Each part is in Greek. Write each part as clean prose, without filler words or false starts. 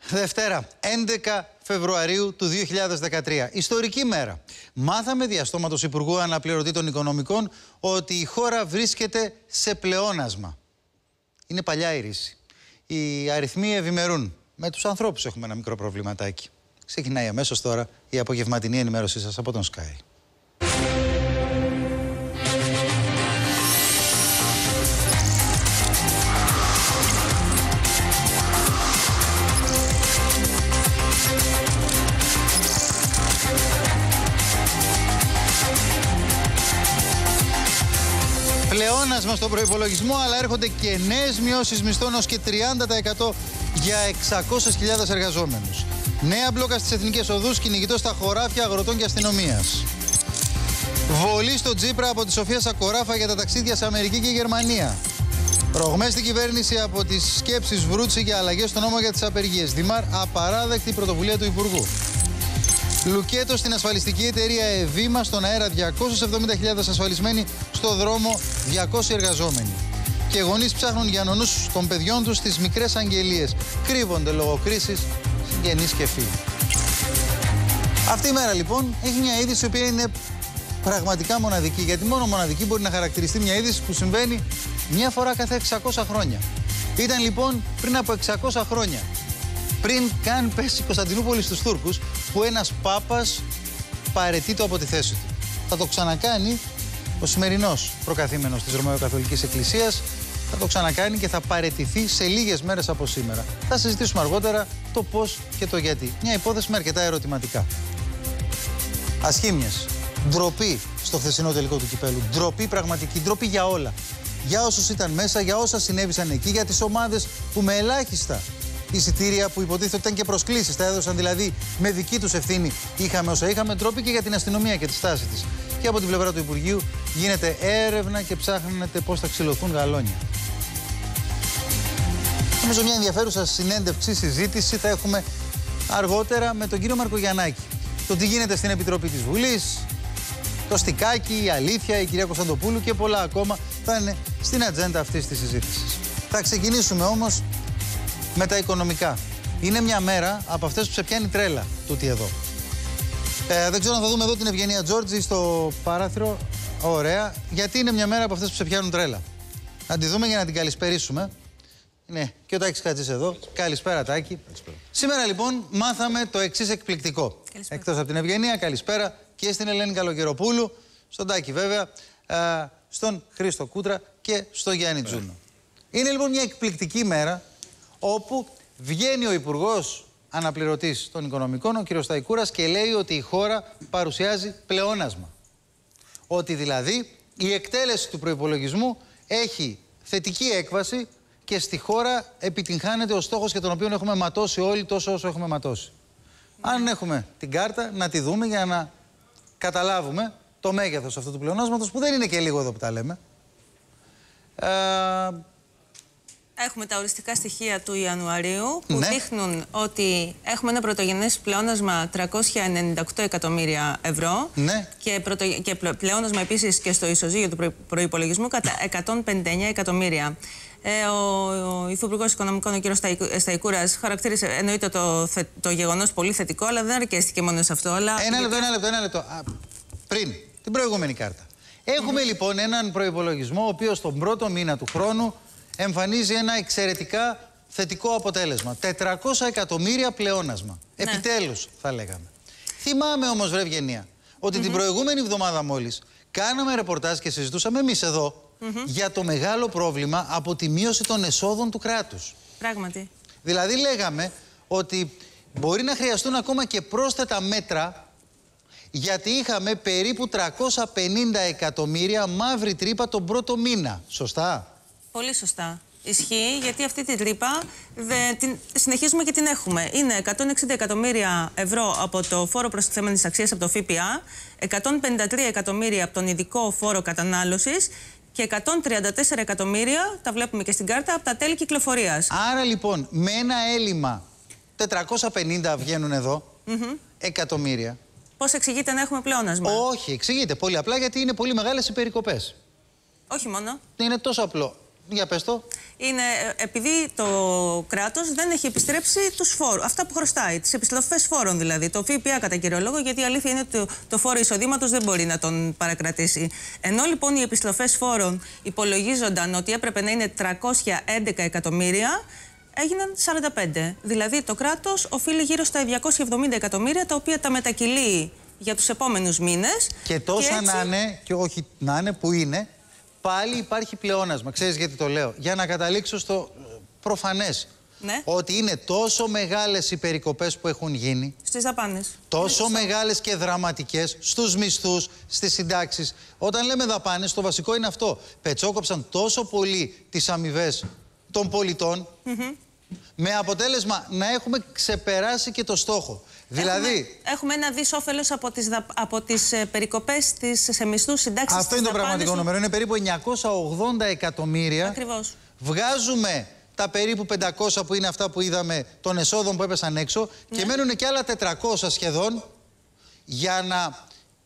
Δευτέρα, 11 Φεβρουαρίου του 2013. Ιστορική μέρα. Μάθαμε διαστόματος Υπουργού Αναπληρωτή των Οικονομικών ότι η χώρα βρίσκεται σε πλεόνασμα. Είναι παλιά η ρίση. Οι αριθμοί ευημερούν. Με τους ανθρώπους έχουμε ένα μικρό προβληματάκι. Ξεκινάει αμέσως τώρα η απογευματινή ενημέρωσή σας από τον Sky. Πλεόνασμα στον προϋπολογισμό, αλλά έρχονται και νέες μειώσεις μισθών ως και 30% για 600.000 εργαζόμενους. Νέα μπλόκα στις εθνικές οδούς, κυνηγητό στα χωράφια αγροτών και αστυνομίας. Βολή στο Τσίπρα από τη Σοφία Σακοράφα για τα ταξίδια σε Αμερική και Γερμανία. Ρογμές στην κυβέρνηση από τις σκέψεις Βρούτση για αλλαγές στον νόμο για τις απεργίες. Δημάρ, απαράδεκτη πρωτοβουλία του Υπουργού. Λουκέτο στην ασφαλιστική εταιρεία Εβήμα, στον αέρα 270.000 ασφαλισμένοι, στο δρόμο 200 εργαζόμενοι. Και γονείς ψάχνουν για νονούς των παιδιών τους στις μικρές αγγελίες. Κρύβονται λόγω κρίσης συγγενείς και φίλοι. Αυτή η μέρα λοιπόν έχει μια είδηση η οποία είναι πραγματικά μοναδική, γιατί μόνο μοναδική μπορεί να χαρακτηριστεί μια είδηση που συμβαίνει μια φορά κάθε 600 χρόνια. Ήταν λοιπόν πριν από 600 χρόνια. Πριν καν πέσει η Κωνσταντινούπολη στους Τούρκους, που ένας Πάπας παραιτείται από τη θέση του. Θα το ξανακάνει ο σημερινός προκαθήμενος της Ρωμαιοκαθολικής Εκκλησίας, θα το ξανακάνει και θα παραιτηθεί σε λίγες μέρες από σήμερα. Θα συζητήσουμε αργότερα το πώς και το γιατί. Μια υπόθεση με αρκετά ερωτηματικά. Ασχήμιες. Ντροπή στο χθεσινό τελικό του κυπέλου. Ντροπή πραγματική. Ντροπή για όλα. Για όσους ήταν μέσα, για όσα συνέβησαν εκεί, για τις ομάδες που με ελάχιστα εισιτήρια που υποτίθεται ότι ήταν και προσκλήσεις, τα έδωσαν δηλαδή με δική τους ευθύνη. Είχαμε όσα είχαμε, ντροπή και για την αστυνομία και τη στάση της. Και από την πλευρά του Υπουργείου γίνεται έρευνα και ψάχνεται πώς θα ξυλωθούν γαλόνια. Νομίζω μια ενδιαφέρουσα συνέντευξη, συζήτηση θα έχουμε αργότερα με τον κύριο Μαρκογιαννάκη. Το τι γίνεται στην Επιτροπή της Βουλής, το στικάκι, η αλήθεια, η κυρία Κωνσταντοπούλου και πολλά ακόμα θα είναι στην ατζέντα αυτής της συζήτησης. Θα ξεκινήσουμε όμως με τα οικονομικά. Είναι μια μέρα από αυτές που σε πιάνει τρέλα τούτη εδώ. Δεν ξέρω αν θα δούμε εδώ την Ευγενία Τζόρτζη στο παράθυρο. Ωραία. Γιατί είναι μια μέρα από αυτές που σε πιάνουν τρέλα. Να τη δούμε για να την καλησπερίσουμε. Είναι και ο Τάκης Χατζής εδώ. Καλησπέρα, Τάκη. Καλησπέρα. Σήμερα λοιπόν μάθαμε το εξής εκπληκτικό. Καλησπέρα. Εκτός από την Ευγενία, καλησπέρα και στην Ελένη Καλοκαιροπούλου, στον Τάκη βέβαια, στον Χρήστο Κούτρα και στο Γιάννη Τζούνο. Είναι λοιπόν μια εκπληκτική μέρα όπου βγαίνει ο Υπουργός Αναπληρωτής των Οικονομικών, ο κ. Σταϊκούρας, και λέει ότι η χώρα παρουσιάζει πλεόνασμα. Ότι δηλαδή η εκτέλεση του προϋπολογισμού έχει θετική έκβαση και στη χώρα επιτυγχάνεται ο στόχος για τον οποίο έχουμε ματώσει όλοι τόσο όσο έχουμε ματώσει. Αν έχουμε την κάρτα, να τη δούμε για να καταλάβουμε το μέγεθος αυτού του πλεονάσματος, που δεν είναι και λίγο εδώ που τα λέμε. Έχουμε τα οριστικά στοιχεία του Ιανουαρίου που δείχνουν ότι έχουμε ένα πρωτογενές πλεόνασμα 398 εκατομμύρια ευρώ και πλεόνασμα επίσης και στο ισοζύγιο του προϋπολογισμού κατά 159 εκατομμύρια. Ο Υφυπουργός Οικονομικών, ο κ. Σταϊκούρας, χαρακτήρισε εννοείται το γεγονός πολύ θετικό, αλλά δεν αρκέστηκε μόνο σε αυτό. Αλλά... Ένα λεπτό. Πριν την προηγούμενη κάρτα. Έχουμε λοιπόν έναν προϋπολογισμό ο οποίος στον πρώτο μήνα του χρόνου εμφανίζει ένα εξαιρετικά θετικό αποτέλεσμα. 400 εκατομμύρια πλεόνασμα. Επιτέλους, θα λέγαμε. Θυμάμαι όμως, βρε Ευγενία, ότι την προηγούμενη εβδομάδα μόλις κάναμε ρεπορτάζ και συζητούσαμε εμείς εδώ για το μεγάλο πρόβλημα από τη μείωση των εσόδων του κράτους. Πράγματι. Δηλαδή λέγαμε ότι μπορεί να χρειαστούν ακόμα και πρόσθετα μέτρα, γιατί είχαμε περίπου 350 εκατομμύρια μαύρη τρύπα τον πρώτο μήνα. Σωστά? Πολύ σωστά. Ισχύει, γιατί αυτή την τρύπα συνεχίζουμε και την έχουμε. Είναι 160 εκατομμύρια ευρώ από το φόρο προστιθέμενης αξίας από το ΦΠΑ, 153 εκατομμύρια από τον ειδικό φόρο κατανάλωσης και 134 εκατομμύρια, τα βλέπουμε και στην κάρτα, από τα τέλη κυκλοφορίας. Άρα λοιπόν, με ένα έλλειμμα 450 βγαίνουν εδώ εκατομμύρια. Πώς εξηγείται να έχουμε πλεόνασμα? Όχι, εξηγείται πολύ απλά, γιατί είναι πολύ μεγάλες οι περικοπές. Όχι μόνο. Είναι τόσο απλό. Για πες το. είναι επειδή το κράτος δεν έχει επιστρέψει τους φόρους, αυτά που χρωστάει, τις επιστροφές φόρων δηλαδή, το ΦΠΑ κατά κύριο λόγο, γιατί η αλήθεια είναι ότι το φόρο εισοδήματος δεν μπορεί να τον παρακρατήσει. Ενώ λοιπόν οι επιστροφές φόρων υπολογίζονταν ότι έπρεπε να είναι 311 εκατομμύρια, έγιναν 45. Δηλαδή το κράτος οφείλει γύρω στα 270 εκατομμύρια, τα οποία τα μετακυλεί για τους επόμενους μήνες. Και τόσα έτσι... να είναι, και όχι να είναι, που είναι, πάλι υπάρχει πλεόνασμα. Ξέρεις γιατί το λέω? Για να καταλήξω στο προφανές. Ναι. Ότι είναι τόσο μεγάλες οι περικοπές που έχουν γίνει. Στις δαπάνες. Τόσο μεγάλες και δραματικές στους μισθούς, στις συντάξεις. Όταν λέμε δαπάνες, το βασικό είναι αυτό. Πετσόκοψαν τόσο πολύ τις αμοιβές των πολιτών, με αποτέλεσμα να έχουμε ξεπεράσει και το στόχο. Δηλαδή... Έχουμε ένα δις όφελος από τις περικοπές σε μισθούς, συντάξεις. Αυτό είναι το πραγματικό νούμερο. Είναι περίπου 980 εκατομμύρια. Ακριβώς. Βγάζουμε τα περίπου 500 που είναι αυτά που είδαμε των εσόδων που έπεσαν έξω, και μένουν και άλλα 400 σχεδόν για να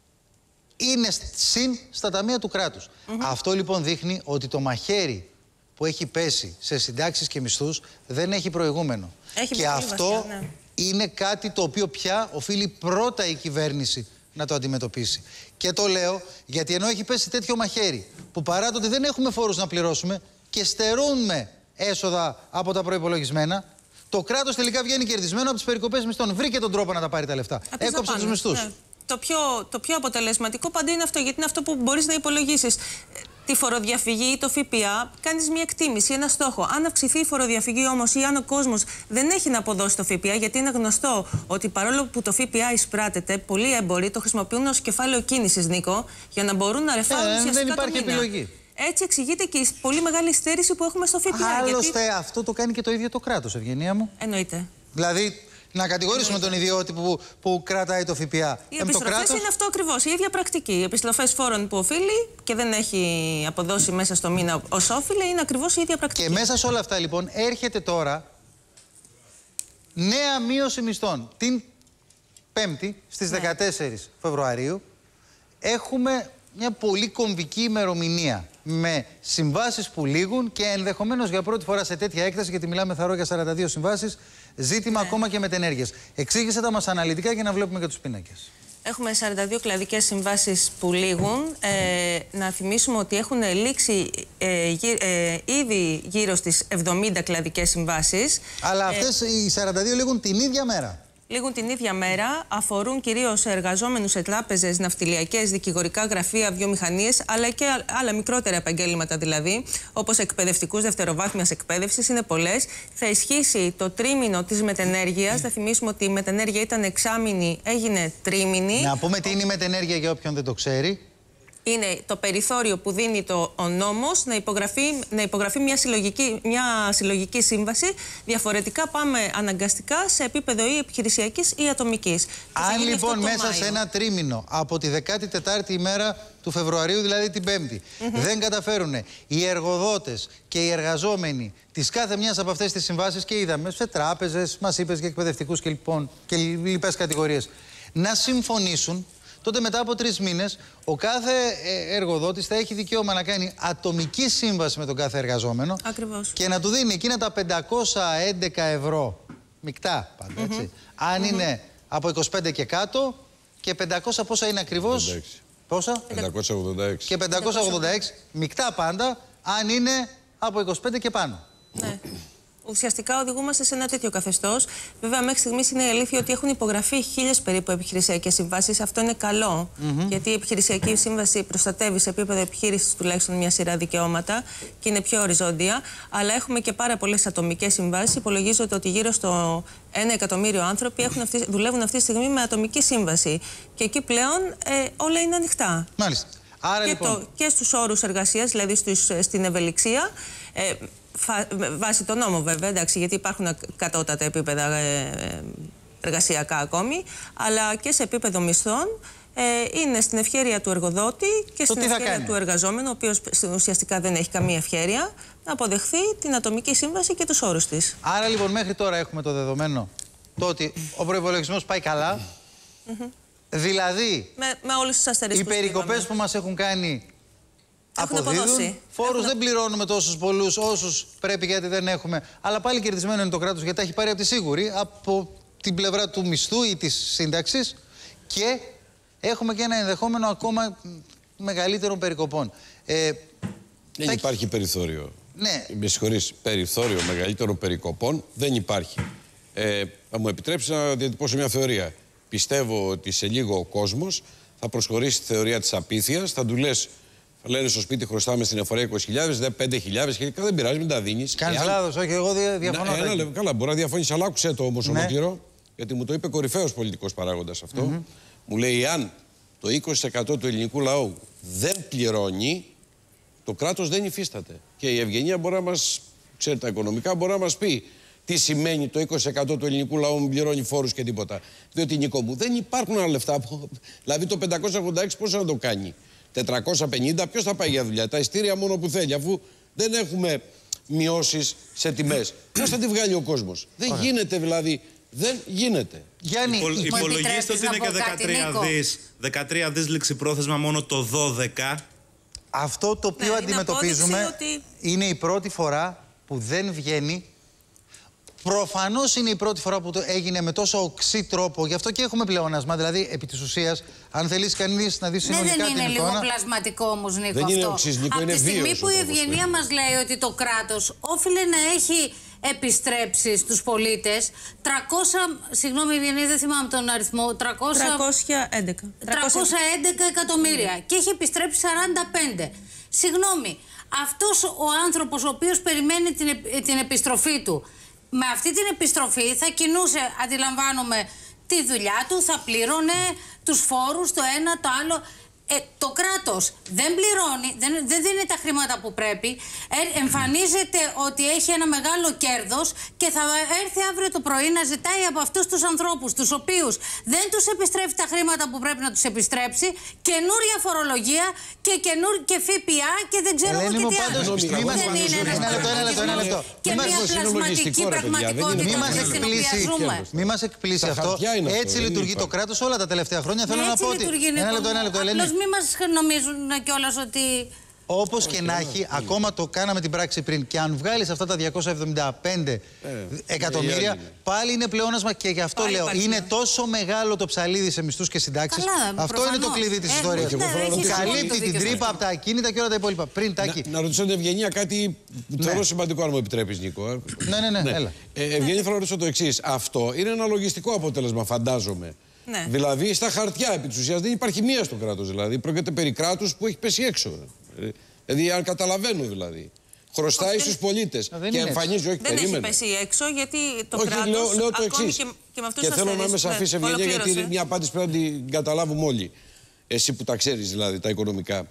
είναι συν στα ταμεία του κράτους. Αυτό λοιπόν δείχνει ότι το μαχαίρι που έχει πέσει σε συντάξεις και μισθούς δεν έχει προηγούμενο. Και αυτό βασιά, είναι κάτι το οποίο πια οφείλει πρώτα η κυβέρνηση να το αντιμετωπίσει. Και το λέω γιατί ενώ έχει πέσει τέτοιο μαχαίρι, που παρά το ότι δεν έχουμε φόρους να πληρώσουμε και στερούμε έσοδα από τα προϋπολογισμένα, το κράτος τελικά βγαίνει κερδισμένο από τις περικοπές μισθών. Βρήκε τον τρόπο να τα πάρει τα λεφτά. Έκοψε τους μισθούς. Ναι. Το πιο αποτελεσματικό πάντα είναι αυτό, γιατί είναι αυτό που μπορείς να υπολογίσεις. Τη φοροδιαφυγή ή το ΦΠΑ, κάνεις μια εκτίμηση, ένα στόχο. Αν αυξηθεί η φοροδιαφυγή όμως, ή αν ο κόσμος δεν έχει να αποδώσει το ΦΠΑ, γιατί είναι γνωστό ότι παρόλο που το ΦΠΑ εισπράτεται, πολλοί έμποροι το χρησιμοποιούν ως κεφάλαιο κίνησης, Νίκο, για να μπορούν να ρεφάρουν ουσιαστικά δεν υπάρχει επιλογή. Έτσι εξηγείται και η πολύ μεγάλη στέρηση που έχουμε στο ΦΠΑ. Άλλωστε, αυτό το κάνει και το ίδιο το κράτος, Ευγενία μου. Εννοείται. Δηλαδή, να κατηγορήσουμε τον ιδιώτη που κρατάει το ΦΠΑ. Οι επιστροφές είναι αυτό ακριβώς, η ίδια πρακτική. Οι επιστροφές φόρων που οφείλει και δεν έχει αποδώσει μέσα στο μήνα ως όφιλε, είναι ακριβώς η ίδια πρακτική. Και μέσα σε όλα αυτά λοιπόν έρχεται τώρα νέα μείωση μισθών. Την Πέμπτη στις 14 Φεβρουαρίου έχουμε μια πολύ κομβική ημερομηνία, με συμβάσεις που λήγουν και ενδεχομένως για πρώτη φορά σε τέτοια έκταση, γιατί μιλάμε θαρώ για 42 συμβάσεις, ζήτημα ακόμα και μετενέργειες. Εξήγησε τα μας αναλυτικά για να βλέπουμε και τους πίνακες. Έχουμε 42 κλαδικές συμβάσεις που λήγουν. Να θυμίσουμε ότι έχουν λήξει ήδη γύρω στις 70 κλαδικές συμβάσεις. Αλλά αυτές οι 42 λήγουν την ίδια μέρα. Λήγουν την ίδια μέρα, αφορούν κυρίως εργαζόμενους σε τράπεζες, ναυτιλιακές, δικηγορικά γραφεία, βιομηχανίες, αλλά και άλλα μικρότερα επαγγέλματα δηλαδή, όπως εκπαιδευτικούς δευτεροβάθμιας εκπαίδευσης, είναι πολλές. Θα ισχύσει το τρίμηνο της μετενέργειας. Θα θυμίσουμε ότι η μετενέργεια ήταν εξάμηνη, έγινε τρίμηνη. Να πούμε τι είναι η μετενέργεια για όποιον δεν το ξέρει. Είναι το περιθώριο που δίνει ο νόμος να υπογραφεί μια συλλογική σύμβαση. Διαφορετικά πάμε αναγκαστικά σε επίπεδο ή επιχειρησιακής ή ατομικής. Αν λοιπόν μέσα σε ένα τρίμηνο από τη 14η ημέρα του Φεβρουαρίου, δηλαδή την Πέμπτη, δεν καταφέρουν οι εργοδότες και οι εργαζόμενοι της κάθε μιας από αυτές τις συμβάσεις, και είδαμε σε τράπεζες, μας είπες, και εκπαιδευτικούς και λοιπές κατηγορίες, να συμφωνήσουν, τότε μετά από 3 μήνες ο κάθε εργοδότης θα έχει δικαίωμα να κάνει ατομική σύμβαση με τον κάθε εργαζόμενο. Ακριβώς. Και να του δίνει εκείνα τα 511 ευρώ, μεικτά πάντα, έτσι. Αν είναι από 25 και κάτω, και 500 πόσα είναι ακριβώς? 56. Πόσα? 586. Και 586 μεικτά πάντα, αν είναι από 25 και πάνω. Ναι. Ουσιαστικά οδηγούμαστε σε ένα τέτοιο καθεστώς. Βέβαια, μέχρι στιγμής είναι η αλήθεια ότι έχουν υπογραφεί 1000 περίπου επιχειρησιακές συμβάσεις. Αυτό είναι καλό, γιατί η επιχειρησιακή σύμβαση προστατεύει σε επίπεδο επιχείρησης τουλάχιστον μια σειρά δικαιώματα και είναι πιο οριζόντια. Αλλά έχουμε και πάρα πολλές ατομικές συμβάσεις. Υπολογίζεται ότι γύρω στο 1 εκατομμύριο άνθρωποι δουλεύουν αυτή τη στιγμή με ατομική σύμβαση. Και εκεί πλέον όλα είναι ανοιχτά. Μάλιστα. Άρα, λοιπόν... και στους όρους εργασίας, δηλαδή στην ευελιξία. Βάσει το νόμο βέβαια, εντάξει, γιατί υπάρχουν κατώτατα επίπεδα εργασιακά ακόμη, αλλά και σε επίπεδο μισθών είναι στην ευχέρεια του εργοδότη και στην ευχέρεια του εργαζόμενου, ο οποίος ουσιαστικά δεν έχει καμία ευχέρεια, να αποδεχθεί την ατομική σύμβαση και τους όρους της. Άρα λοιπόν μέχρι τώρα έχουμε το δεδομένο το ότι ο προϋπολογισμός πάει καλά, δηλαδή με όλους τους αστερισμούς οι περικοπές που μας έχουν κάνει αποδίδουν. Φόρους δεν πληρώνουμε τόσους πολλούς όσους πρέπει, γιατί δεν έχουμε. Αλλά πάλι κερδισμένο είναι το κράτος, γιατί τα έχει πάρει από τη σίγουρη, από την πλευρά του μισθού ή της σύνταξης. Και έχουμε και ένα ενδεχόμενο ακόμα μεγαλύτερων περικοπών. Δεν υπάρχει περιθώριο. Ναι. Με συγχωρείς, περιθώριο μεγαλύτερων περικοπών δεν υπάρχει. Θα μου επιτρέψει να διατυπώσω μια θεωρία. Πιστεύω ότι σε λίγο ο κόσμος θα προσχωρήσει στη θεωρία της απίθειας, θα του λες, θα λένε στο σπίτι χρωστάμε στην εφορία 20.000, δεν 5.000, σχετικά δεν πειράζει, μην τα δίνεις. Κάνεις λάθος, όχι, εγώ διαφωνώ. Καλά, μπορεί να διαφωνείς, αλλά άκουσε το όμως ολόκληρο, γιατί μου το είπε κορυφαίος πολιτικός παράγοντας αυτό. Μου λέει, αν το 20% του ελληνικού λαού δεν πληρώνει, το κράτος δεν υφίσταται. Και η Ευγενία μπορεί να μας, ξέρει τα οικονομικά, μπορεί να μας πει τι σημαίνει το 20% του ελληνικού λαού μην πληρώνει φόρους και τίποτα. Διότι, Νικό μου, δεν υπάρχουν άλλα λεφτά. Δηλαδή το 586 πόσο να το κάνει. 450, ποιος θα πάει για δουλειά. Τα ειστήρια μόνο που θέλει, αφού δεν έχουμε μειώσεις σε τιμές. Ποιος θα τη βγάλει ο κόσμος. Δεν γίνεται δηλαδή. Δεν γίνεται. Γιάννη, υπολογίστε ότι είναι και 13 δις ληξιπρόθεσμα μόνο το 12. Αυτό το οποίο αντιμετωπίζουμε είναι η πρώτη φορά που δεν βγαίνει. Προφανώς είναι η πρώτη φορά που το έγινε με τόσο οξύ τρόπο, γι' αυτό και έχουμε πλεόνασμα. Δηλαδή, επί της ουσίας, αν θελήσει κανείς να δει συνολικά την εικόνα. Δεν είναι λίγο πλασματικό όμως, Νίκο, δεν αυτό. Είναι οξύς, Νίκο, από τη στιγμή που η Ευγενία μας λέει ότι το κράτος όφιλε να έχει επιστρέψει στους πολίτες 300, συγγνώμη Ευγενία, δεν θυμάμαι τον αριθμό, 311 εκατομμύρια και έχει επιστρέψει 45. Συγγνώμη, αυτός ο άνθρωπος ο οποίος περιμένει την επιστροφή του, με αυτή την επιστροφή θα κινούσε, αντιλαμβάνομαι, τη δουλειά του, θα πλήρωνε τους φόρους, το ένα, το άλλο. Το κράτος δεν πληρώνει, δεν δίνει τα χρήματα που πρέπει, εμφανίζεται ότι έχει ένα μεγάλο κέρδος και θα έρθει αύριο το πρωί να ζητάει από αυτούς τους ανθρώπους, τους οποίους δεν τους επιστρέφει τα χρήματα που πρέπει να τους επιστρέψει, καινούρια φορολογία και ΦΠΑ και δεν ξέρω εγώ και τι άλλο. Δεν είναι ένα λεπτό. Και μια πλασματική πραγματικότητα στην οποία ζούμε. Μη μας εκπλήσει αυτό. Έτσι λειτουργεί το κράτος όλα τα τελευταία χρόνια. Θέλω να πω ότι. Ένα λεπτό, Ελένη. Μην μας νομίζουν κιόλας ότι... Όπως και να έχει, ακόμα το κάναμε την πράξη πριν. Και αν βγάλεις αυτά τα 275 εκατομμύρια, πάλι είναι πλεόνασμα και γι' αυτό λέω. Είναι τόσο μεγάλο το ψαλίδι σε μισθούς και συντάξεις. Αυτό είναι το κλειδί της ιστορίας. Καλύπτει την τρύπα από τα ακίνητα και όλα τα υπόλοιπα. Πριν, Τάκη. Να ρωτήσω την Ευγενία κάτι που θεωρώ σημαντικό, αν μου επιτρέπεις, Νίκο. Ναι, έλα. Ευγενία, θέλω να ρωτήσω το εξής. Αυτό είναι ένα λογιστικό αποτέλεσμα, φαντάζομαι. Ναι. Δηλαδή, στα χαρτιά επί της ουσίας δεν υπάρχει μία στο κράτος. Δηλαδή, πρόκειται περί κράτους που έχει πέσει έξω. Δηλαδή, αν καταλαβαίνω δηλαδή. Χρωστάει στους πολίτες και εμφανίζει, όχι, δεν περίμενε. Δεν έχει πέσει έξω, γιατί το όχι, κράτος, λέω το ακόμη εξής. και με αυτούς και θέλω να είμαι σαφής, Ευγενία, γιατί είναι μια απάντηση πρέπει να την καταλάβουμε όλοι. Εσύ που τα ξέρεις δηλαδή, τα οικονομικά.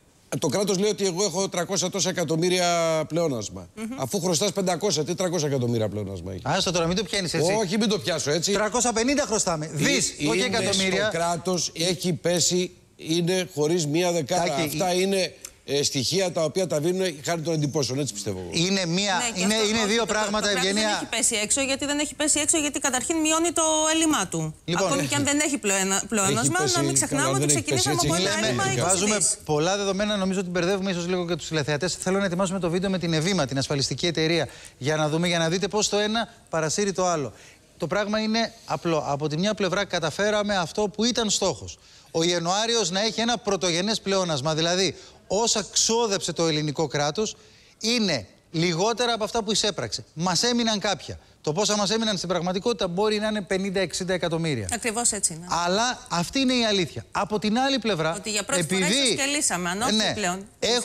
Το κράτος λέει ότι εγώ έχω 300 τόσα εκατομμύρια πλεόνασμα. Αφού χρωστάς 500, τι 300 εκατομμύρια πλεόνασμα έχει. Άστο τώρα, μην το πιάνεις έτσι. Όχι, μην το πιάσω έτσι. 350 χρωστάμε. Δις, όχι εκατομμύρια. Το κράτος έχει πέσει, είναι χωρίς μία δεκάρα. Αυτά είναι στοιχεία τα οποία τα δίνουν χάρη των εντυπώσεων, έτσι πιστεύω εγώ. Είναι δύο πράγματα, Ευγενία. Δεν έχει πέσει έξω, γιατί καταρχήν μειώνει το έλλειμμά του. Λοιπόν, ακόμη και αν δεν έχει πλεόνασμα, να μην ξεχνάμε ότι ξεκινήσαμε από ένα έλλειμμα 20 δις. Βάζουμε πολλά δεδομένα, νομίζω ότι μπερδεύουμε ίσως λίγο και τους τηλεθεατές. Θέλω να ετοιμάσουμε το βίντεο με την Ευήμα, την ασφαλιστική εταιρεία, για να δείτε πώς το ένα παρασύρει το άλλο. Το πράγμα είναι απλό. Από τη μια πλευρά καταφέραμε αυτό που ήταν στόχος. Ο Ιανουάριος να έχει ένα πρωτογενές πλεόνασμα, δηλαδή όσα ξόδεψε το ελληνικό κράτος είναι λιγότερα από αυτά που εισέπραξε. Μας έμειναν κάποια. Το πόσα μας έμειναν στην πραγματικότητα μπορεί να είναι 50-60 εκατομμύρια. Ακριβώς έτσι είναι. Αλλά αυτή είναι η αλήθεια. Από την άλλη πλευρά, ότι για πρώτη φορά ίσως και λύσαμε, αν όχι πλέον.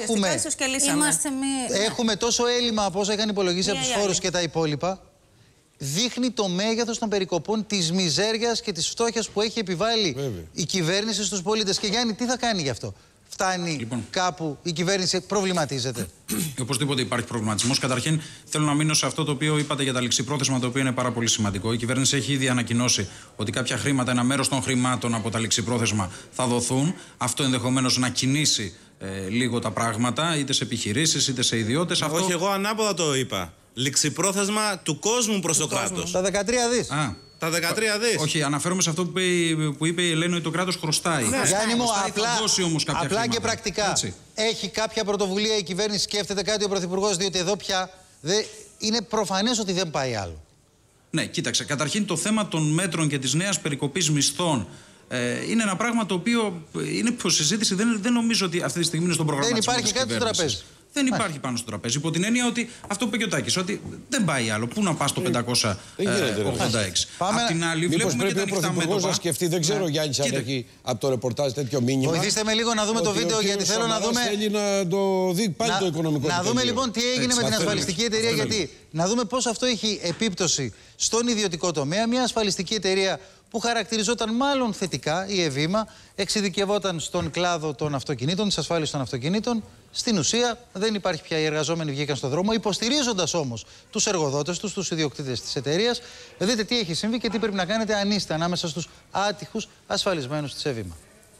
Έχουμε τόσο έλλειμμα από όσα είχαν υπολογίσει από τους φόρους και τα υπόλοιπα. Δείχνει το μέγεθος των περικοπών, της μιζέριας και της φτώχειας που έχει επιβάλει η κυβέρνηση στους πολίτες. Και Γιάννη, τι θα κάνει γι' αυτό? Φτάνει κάπου, η κυβέρνηση προβληματίζεται. Οπωσδήποτε υπάρχει προβληματισμός. Καταρχήν, θέλω να μείνω σε αυτό το οποίο είπατε για τα ληξιπρόθεσμα, το οποίο είναι πάρα πολύ σημαντικό. Η κυβέρνηση έχει ήδη ανακοινώσει ότι κάποια χρήματα, ένα μέρος των χρημάτων από τα ληξιπρόθεσμα θα δοθούν. Αυτό ενδεχομένως να κινήσει λίγο τα πράγματα, είτε σε επιχειρήσεις είτε σε ιδιώτες. Όχι, εγώ ανάποδα το είπα. Ληξιπρόθεσμα του κόσμου προς το κράτος. Τα 13 δις. Τα 13 δις. Όχι, αναφέρομαι σε αυτό που είπε η Ελένη, ότι το κράτος χρωστάει. Γιάννη μου, απλά και πρακτικά. Έτσι. Έχει κάποια πρωτοβουλία η κυβέρνηση, σκέφτεται κάτι ο Πρωθυπουργός, διότι εδώ πια είναι προφανές ότι δεν πάει άλλο. Ναι, κοίταξε. Καταρχήν το θέμα των μέτρων και της νέας περικοπής μισθών είναι ένα πράγμα το οποίο είναι υποσυζήτηση. Δεν νομίζω ότι αυτή τη στιγμή είναι στον προγραμματισμό της κυβέρνησης. Δεν υπάρχει κάτι στο τραπέζι. Δεν υπάρχει πάνω στο τραπέζι. Υπό την έννοια ότι αυτό που είπε και ο Τάκης, ότι δεν πάει άλλο. Πού να πας το 586. Απ' την άλλη, βλέπουμε και τα ανοιχτά μέτωπα. Να σκεφτεί, δεν ξέρω, Γιάννη, αν έχει από το ρεπορτάζ τέτοιο μήνυμα. Βοηθήστε με λίγο να δούμε το βίντεο, γιατί θέλω να δούμε. Θέλει να το δει πάλι το οικονομικό. Να δούμε λοιπόν τι έγινε με την ασφαλιστική εταιρεία, γιατί να δούμε πώς αυτό έχει επίπτωση στον ιδιωτικό τομέα. Μια ασφαλιστική εταιρεία που χαρακτηριζόταν μάλλον θετικά, η Ευήμα, εξειδικευόταν στον κλάδο των αυτοκινήτων, της ασφάλισης των αυτοκινήτων. Στην ουσία δεν υπάρχει πια, οι εργαζόμενοι βγήκαν στον δρόμο, υποστηρίζοντας όμως τους εργοδότες τους, τους ιδιοκτήτες της εταιρείας. Δείτε τι έχει συμβεί και τι πρέπει να κάνετε αν είστε ανάμεσα στους άτυχους ασφαλισμένους της Ευήμα.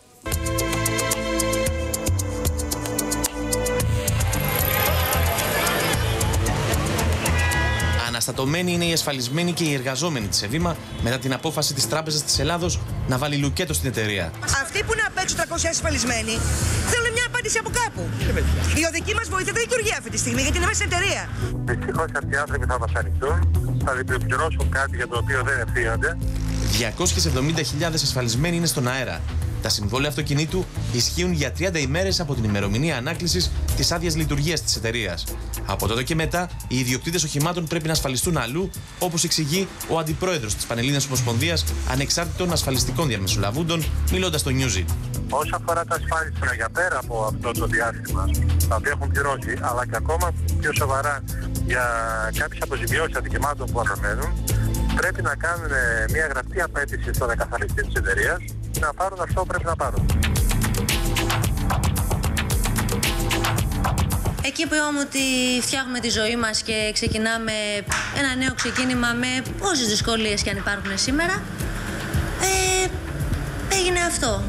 Αναστατωμένοι είναι οι ασφαλισμένοι και οι εργαζόμενοι της Ευήμα μετά την απόφαση της Τράπεζας της Ελλάδος να βάλει λουκέτο στην εταιρεία. Αυτοί που είναι απ' έξω 300 ασφαλισμένοι θέλουν μια απάντηση από κάπου. Η οδική μας βοήθεια δεν λειτουργεί αυτή τη στιγμή γιατί είναι μέσα στην εταιρεία. Δυστυχώς αυτοί οι άνθρωποι θα βασανιστούν, θα διπλοπληρώσουν κάτι για το οποίο δεν ευθύνονται. 270.000 ασφαλισμένοι είναι στον αέρα. Τα συμβόλαια αυτοκινήτου ισχύουν για 30 ημέρες από την ημερομηνία ανάκλησης της άδειας λειτουργίας της εταιρείας. Από τότε και μετά, οι ιδιοκτήτες οχημάτων πρέπει να ασφαλιστούν αλλού, όπως εξηγεί ο αντιπρόεδρος της Πανελλήνιας Ομοσπονδίας Ανεξάρτητων Ασφαλιστικών Διαμεσολαβούντων, μιλώντας στο Newsy. Όσον αφορά τα ασφάλιστρα για πέρα από αυτό το διάστημα, τα οποία έχουν πληρώσει, αλλά και ακόμα πιο σοβαρά για κάποιες αποζημιώσεις αδικημάτων που αναμένουν, πρέπει να κάνουν μια γραπτή απέτηση στον εκαθαριστή της εταιρείας να πάρουν αυτό που πρέπει να πάρουν. Εκεί που είπαμε ότι φτιάχνουμε τη ζωή μας και ξεκινάμε ένα νέο ξεκίνημα με όσες δυσκολίες και αν υπάρχουν σήμερα, έγινε αυτό.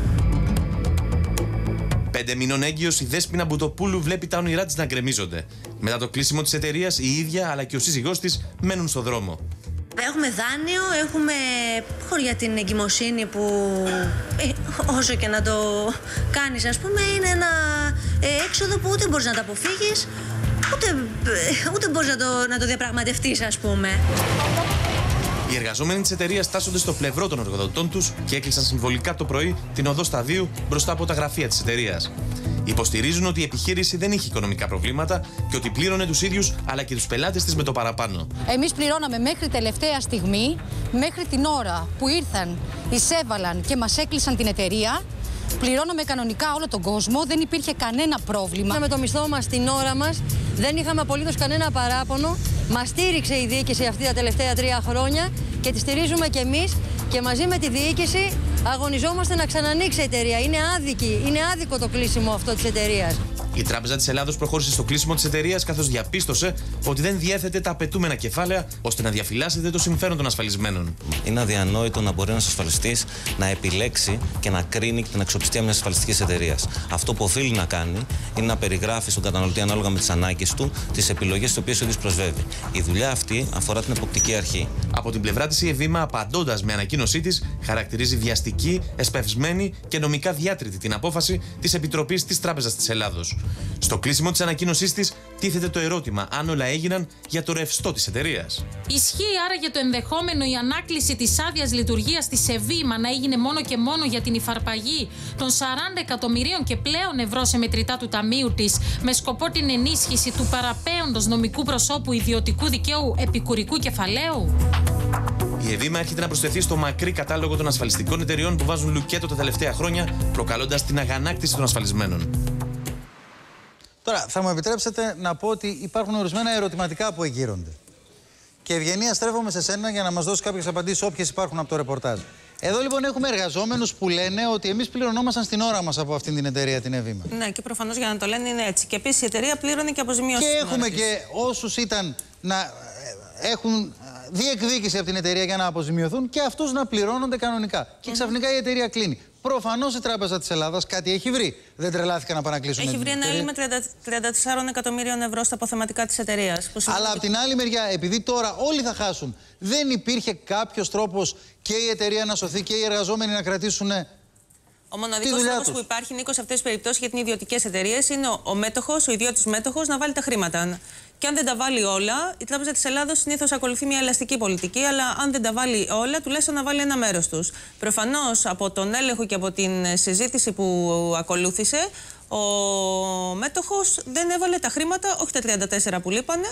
5 μηνών έγκυος, η Δέσποινα Μπουτοπούλου βλέπει τα όνειρά της να γκρεμίζονται. Μετά το κλείσιμο της εταιρείας, η ίδια αλλά και ο σύζυγός της μένουν στο δρόμο. Έχουμε δάνειο, έχουμε χωριά την εγκυμοσύνη που όσο και να το κάνεις, ας πούμε, είναι ένα έξοδο που ούτε μπορείς να το αποφύγεις, ούτε μπορείς να το διαπραγματευτείς, ας πούμε. Οι εργαζόμενοι της εταιρείας τάσσονται στο πλευρό των εργοδοτών τους και έκλεισαν συμβολικά το πρωί την οδό Σταδίου μπροστά από τα γραφεία της εταιρείας. Υποστηρίζουν ότι η επιχείρηση δεν είχε οικονομικά προβλήματα και ότι πλήρωνε τους ίδιους αλλά και τους πελάτες της με το παραπάνω. Εμείς πληρώναμε μέχρι τελευταία στιγμή, μέχρι την ώρα που ήρθαν, εισέβαλαν και μας έκλεισαν την εταιρεία. Πληρώναμε κανονικά όλο τον κόσμο, δεν υπήρχε κανένα πρόβλημα. Με το μισθό μας, την ώρα μας, δεν είχαμε απολύτως κανένα παράπονο. Μας στήριξε η διοίκηση αυτή τα τελευταία 3 χρόνια και τη στηρίζουμε κι εμείς και μαζί με τη διοίκηση αγωνιζόμαστε να ξανανοίξει η εταιρεία. Είναι άδικο το κλείσιμο αυτό της εταιρείας. Η Τράπεζα της Ελλάδος προχώρησε στο κλείσιμο της εταιρείας καθώς διαπίστωσε ότι δεν διέθετε τα απαιτούμενα κεφάλαια ώστε να διαφυλάσσεται το συμφέρον των ασφαλισμένων. Είναι αδιανόητο να μπορεί ένας ασφαλιστής να επιλέξει και να κρίνει την αξιοπιστία μιας ασφαλιστικής εταιρείας. Αυτό που οφείλει να κάνει είναι να περιγράφει στον καταναλωτή ανάλογα με τις ανάγκες του τις επιλογές τις οποίες ο ίδιος προσβεύει. Η δουλειά αυτή αφορά την εποπτική αρχή. Από την πλευρά της η Ευήμα, απαντώντας με ανακοίνωσή της, χαρακτηρίζει βιαστική, εσπευσμένη και νομικά διάτρητη την απόφαση της Επιτροπής της Τράπεζας της Ελλάδος. Στο κλείσιμο της ανακοίνωσής της τίθεται το ερώτημα αν όλα έγιναν για το ρευστό της εταιρείας. Ισχύει άρα για το ενδεχόμενο η ανάκληση της άδειας λειτουργίας της Ευήμα να έγινε μόνο και μόνο για την υφαρπαγή των 40 εκατομμυρίων και πλέον ευρώ σε μετρητά του ταμείου της, με σκοπό την ενίσχυση του παραπέοντος νομικού προσώπου ιδιωτικού δικαίου επικουρικού κεφαλαίου. Η Ευήμα έρχεται να προσθεθεί στο μακρύ κατάλογο των ασφαλιστικών εταιριών που βάζουν λουκέτο τα τελευταία χρόνια, προκαλώντας την αγανάκτηση των ασφαλισμένων. Τώρα, θα μου επιτρέψετε να πω ότι υπάρχουν ορισμένα ερωτηματικά που εγείρονται. Και Ευγενία, στρέφομαι σε σένα για να μας δώσει κάποιες απαντήσεις, όποιες υπάρχουν από το ρεπορτάζ. Εδώ λοιπόν έχουμε εργαζόμενους που λένε ότι εμείς πληρωνόμασταν στην ώρα μας από αυτήν την εταιρεία, την Ευήμα. Ναι, και προφανώς για να το λένε είναι έτσι. Και επίσης η εταιρεία πλήρωνε και αποζημιώσεις. Και έχουμε και όσους ήταν να έχουν διεκδίκηση από την εταιρεία για να αποζημιωθούν και αυτούς να πληρώνονται κανονικά. Και ξαφνικά η εταιρεία κλείνει. Προφανώς η Τράπεζα της Ελλάδας κάτι έχει βρει. Δεν τρελάθηκαν να πάνε να κλείσουν. Έχει βρει ένα έλλειμμα 34 εκατομμύριων ευρώ στα αποθεματικά της εταιρείας. Αλλά από την άλλη μεριά, επειδή τώρα όλοι θα χάσουν, δεν υπήρχε κάποιος τρόπος και η εταιρεία να σωθεί και οι εργαζόμενοι να κρατήσουν. Ο μοναδικός τρόπος που υπάρχει, Νίκο, σε αυτές τις περιπτώσεις για τις ιδιωτικές εταιρείες είναι ο ιδιώτης μέτοχος να βάλει τα χρήματα. Και αν δεν τα βάλει όλα, η Τράπεζα της Ελλάδος συνήθως ακολουθεί μια ελαστική πολιτική, αλλά αν δεν τα βάλει όλα, τουλάχιστον να βάλει ένα μέρος τους. Προφανώς από τον έλεγχο και από την συζήτηση που ακολούθησε, ο μέτοχος δεν έβαλε τα χρήματα, όχι τα 34 που λείπανε.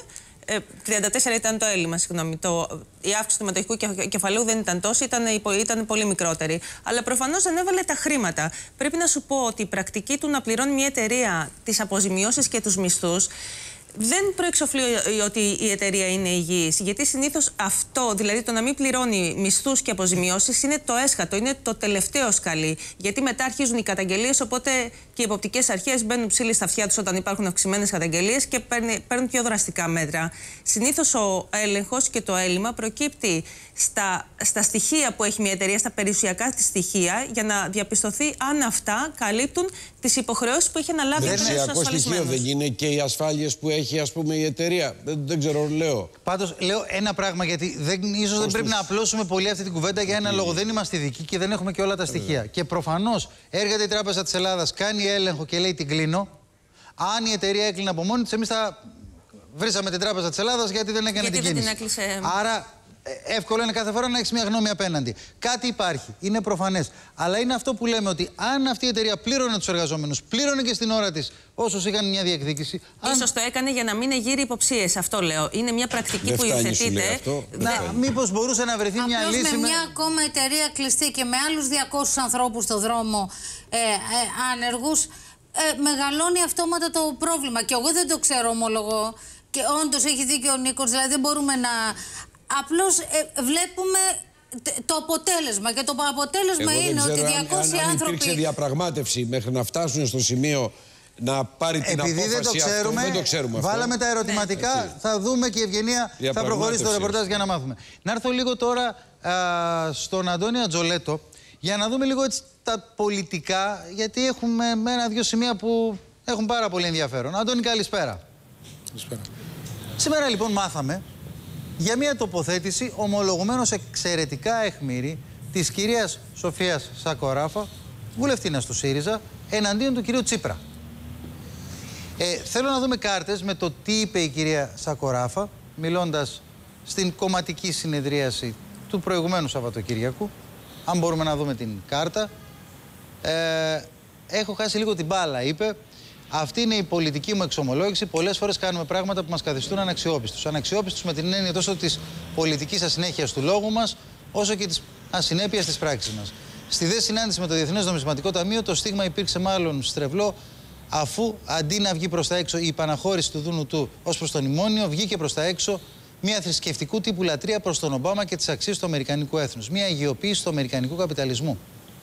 34 ήταν το έλλειμμα, συγγνώμη. Η αύξηση του μετοχικού κεφαλαίου δεν ήταν τόση, ήταν πολύ μικρότερη. Αλλά προφανώς δεν έβαλε τα χρήματα. Πρέπει να σου πω ότι η πρακτική του να πληρώνει μια εταιρεία τις αποζημιώσεις και τους μισθούς δεν προεξοφλεί ότι η εταιρεία είναι υγιής. Γιατί συνήθως αυτό, δηλαδή το να μην πληρώνει μισθούς και αποζημιώσεις, είναι το έσχατο, είναι το τελευταίο σκαλί. Γιατί μετά αρχίζουν οι καταγγελίες, οπότε και οι εποπτικές αρχές μπαίνουν ψήλοι στα αυτιά τους όταν υπάρχουν αυξημένες καταγγελίες και παίρνουν πιο δραστικά μέτρα. Συνήθως ο έλεγχος και το έλλειμμα προκύπτει στα στοιχεία που έχει μια εταιρεία, στα περιουσιακά της στοιχεία, για να διαπιστωθεί αν αυτά καλύπτουν τις υποχρεώσεις που έχει αναλάβει από τους ασφαλισμένους. Στοιχείο δεν είναι και οι ασφάλειες που έχει, ας πούμε, η εταιρεία? Δεν ξέρω, λέω. Πάντως, λέω ένα πράγμα, γιατί ίσως δεν πρέπει να απλώσουμε πολύ αυτή την κουβέντα για ένα λόγο. Δεν είμαστε ειδικοί και δεν έχουμε και όλα τα στοιχεία. Και προφανώς έρχεται η Τράπεζα της Ελλάδας, κάνει έλεγχο και λέει την κλείνω. Αν η εταιρεία έκλεινε από μόνη της, εμείς θα βρίσαμε την Τράπεζα της Ελλάδας γιατί δεν έκανε την κίνηση. Άρα, εύκολο είναι κάθε φορά να έχεις μια γνώμη απέναντι. Κάτι υπάρχει, είναι προφανές. Αλλά είναι αυτό που λέμε, ότι αν αυτή η εταιρεία πλήρωνε τους εργαζόμενους, πλήρωνε και στην ώρα της όσους είχαν μια διεκδίκηση. Ίσως το έκανε για να μην εγείρει υποψίες. Αυτό λέω. Είναι μια πρακτική που υιοθετείται. Μήπως μπορούσε να βρεθεί μια λύση. Με μια ακόμα εταιρεία κλειστή και με άλλους 200 ανθρώπους στο δρόμο άνεργους, μεγαλώνει αυτόματα το πρόβλημα. Και εγώ δεν το ξέρω, ομολογώ. Και όντως έχει δίκιο ο Νίκος, δηλαδή δεν μπορούμε να. Απλώς βλέπουμε το αποτέλεσμα και το αποτέλεσμα είναι ότι 200 αν άνθρωποι... υπήρξε διαπραγμάτευση μέχρι να φτάσουν στο σημείο να πάρει την απόφαση. Επειδή δεν το ξέρουμε, βάλαμε τα ερωτηματικά, θα δούμε και η Ευγενία θα προχωρήσει το ρεπορτάζ για να μάθουμε. Να έρθω λίγο τώρα στον Αντώνη Ατζολέτο για να δούμε λίγο έτσι τα πολιτικά, γιατί έχουμε ένα-δύο σημεία που έχουν πάρα πολύ ενδιαφέρον. Αντώνη, καλησπέρα. Καλησπέρα. Σήμερα λοιπόν μάθαμε για μια τοποθέτηση ομολογουμένως εξαιρετικά αιχμηρή της κυρίας Σοφίας Σακοράφα, βουλευτίνας του ΣΥΡΙΖΑ, εναντίον του κυρίου Τσίπρα. Θέλω να δούμε κάρτες με το τι είπε η κυρία Σακοράφα, μιλώντας στην κομματική συνεδρίαση του προηγουμένου Σαββατοκύριακου. Αν μπορούμε να δούμε την κάρτα. Έχω χάσει λίγο την μπάλα, είπε. Αυτή είναι η πολιτική μου εξομολόγηση. Πολλές φορές κάνουμε πράγματα που μας καθιστούν αναξιόπιστους. Αναξιόπιστους με την έννοια τόσο της πολιτικής ασυνέχειας του λόγου μας, όσο και της ασυνέπειας της πράξης μας. Στη δε συνάντηση με το Διεθνές Νομισματικό Ταμείο, το στίγμα υπήρξε μάλλον στρεβλό, αφού αντί να βγει προς τα έξω η υπαναχώρηση του Δούνου του ως προς τον Μνημόνιο, βγήκε προς τα έξω μια θρησκευτικού τύπου λατρεία προς τον Ομπάμα και τις αξίες του αμερικανικού έθνους. Μια αγιοποίηση του αμερικανικού καπιταλισμού.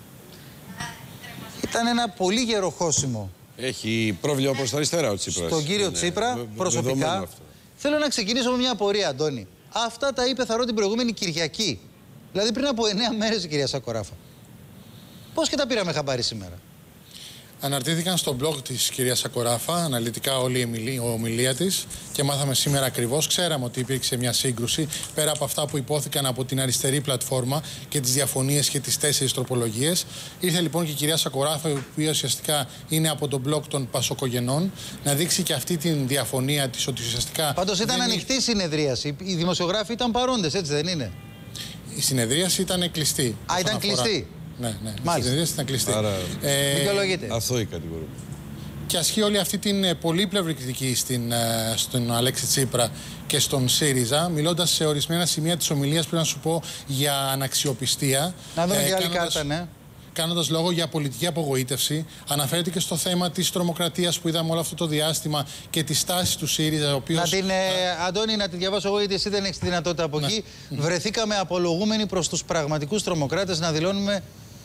Ήταν ένα πολύ γερό χώσιμο. Έχει πρόβλημα προς τα αριστερά ο Τσίπρας. Στον κύριο Τσίπρα, προσωπικά. Θέλω να ξεκινήσω με μια απορία, Αντώνη. Αυτά τα είπε, θαρώ, την προηγούμενη Κυριακή. Δηλαδή πριν από 9 μέρες η κυρία Σακοράφα. Πώς και τα πήραμε χαμπάρι σήμερα? Αναρτήθηκαν στο blog της κυρίας Σακοράφα αναλυτικά όλη η ομιλία της και μάθαμε σήμερα ακριβώς. Ξέραμε ότι υπήρξε μια σύγκρουση πέρα από αυτά που υπόθηκαν από την αριστερή πλατφόρμα και τις διαφωνίες και τις 4 τροπολογίες. Ήρθε λοιπόν και η κυρία Σακοράφα, η οποία ουσιαστικά είναι από το blog των Πασοκογενών, να δείξει και αυτή την διαφωνία της, ότι ουσιαστικά. Πάντως ήταν ανοιχτή συνεδρίαση. Οι δημοσιογράφοι ήταν παρόντες, έτσι δεν είναι? Η συνεδρίαση ήταν κλειστή. Α, ήταν κλειστή. Ναι. Η συνεδρίαση ήταν κλειστή. Άρα, δικαιολογείται. Αθώοι κατηγορούμε. Και ασκεί όλη αυτή την πολύπλευρη κριτική στον Αλέξη Τσίπρα και στον ΣΥΡΙΖΑ, μιλώντας σε ορισμένα σημεία της ομιλίας, πρέπει να σου πω, για αναξιοπιστία. Να δούμε και άλλη κάρτα, ναι. Κάνοντας λόγο για πολιτική απογοήτευση. Αναφέρεται και στο θέμα της τρομοκρατίας που είδαμε όλο αυτό το διάστημα και τη στάση του ΣΥΡΙΖΑ, ο οποίος. Αντώνη, να τη διαβάσω εγώ, γιατί εσύ δεν έχεις τη δυνατότητα από εκεί. Βρεθήκαμε απολογούμενοι προς τους πραγματικούς τρομοκράτες να δηλώνουμε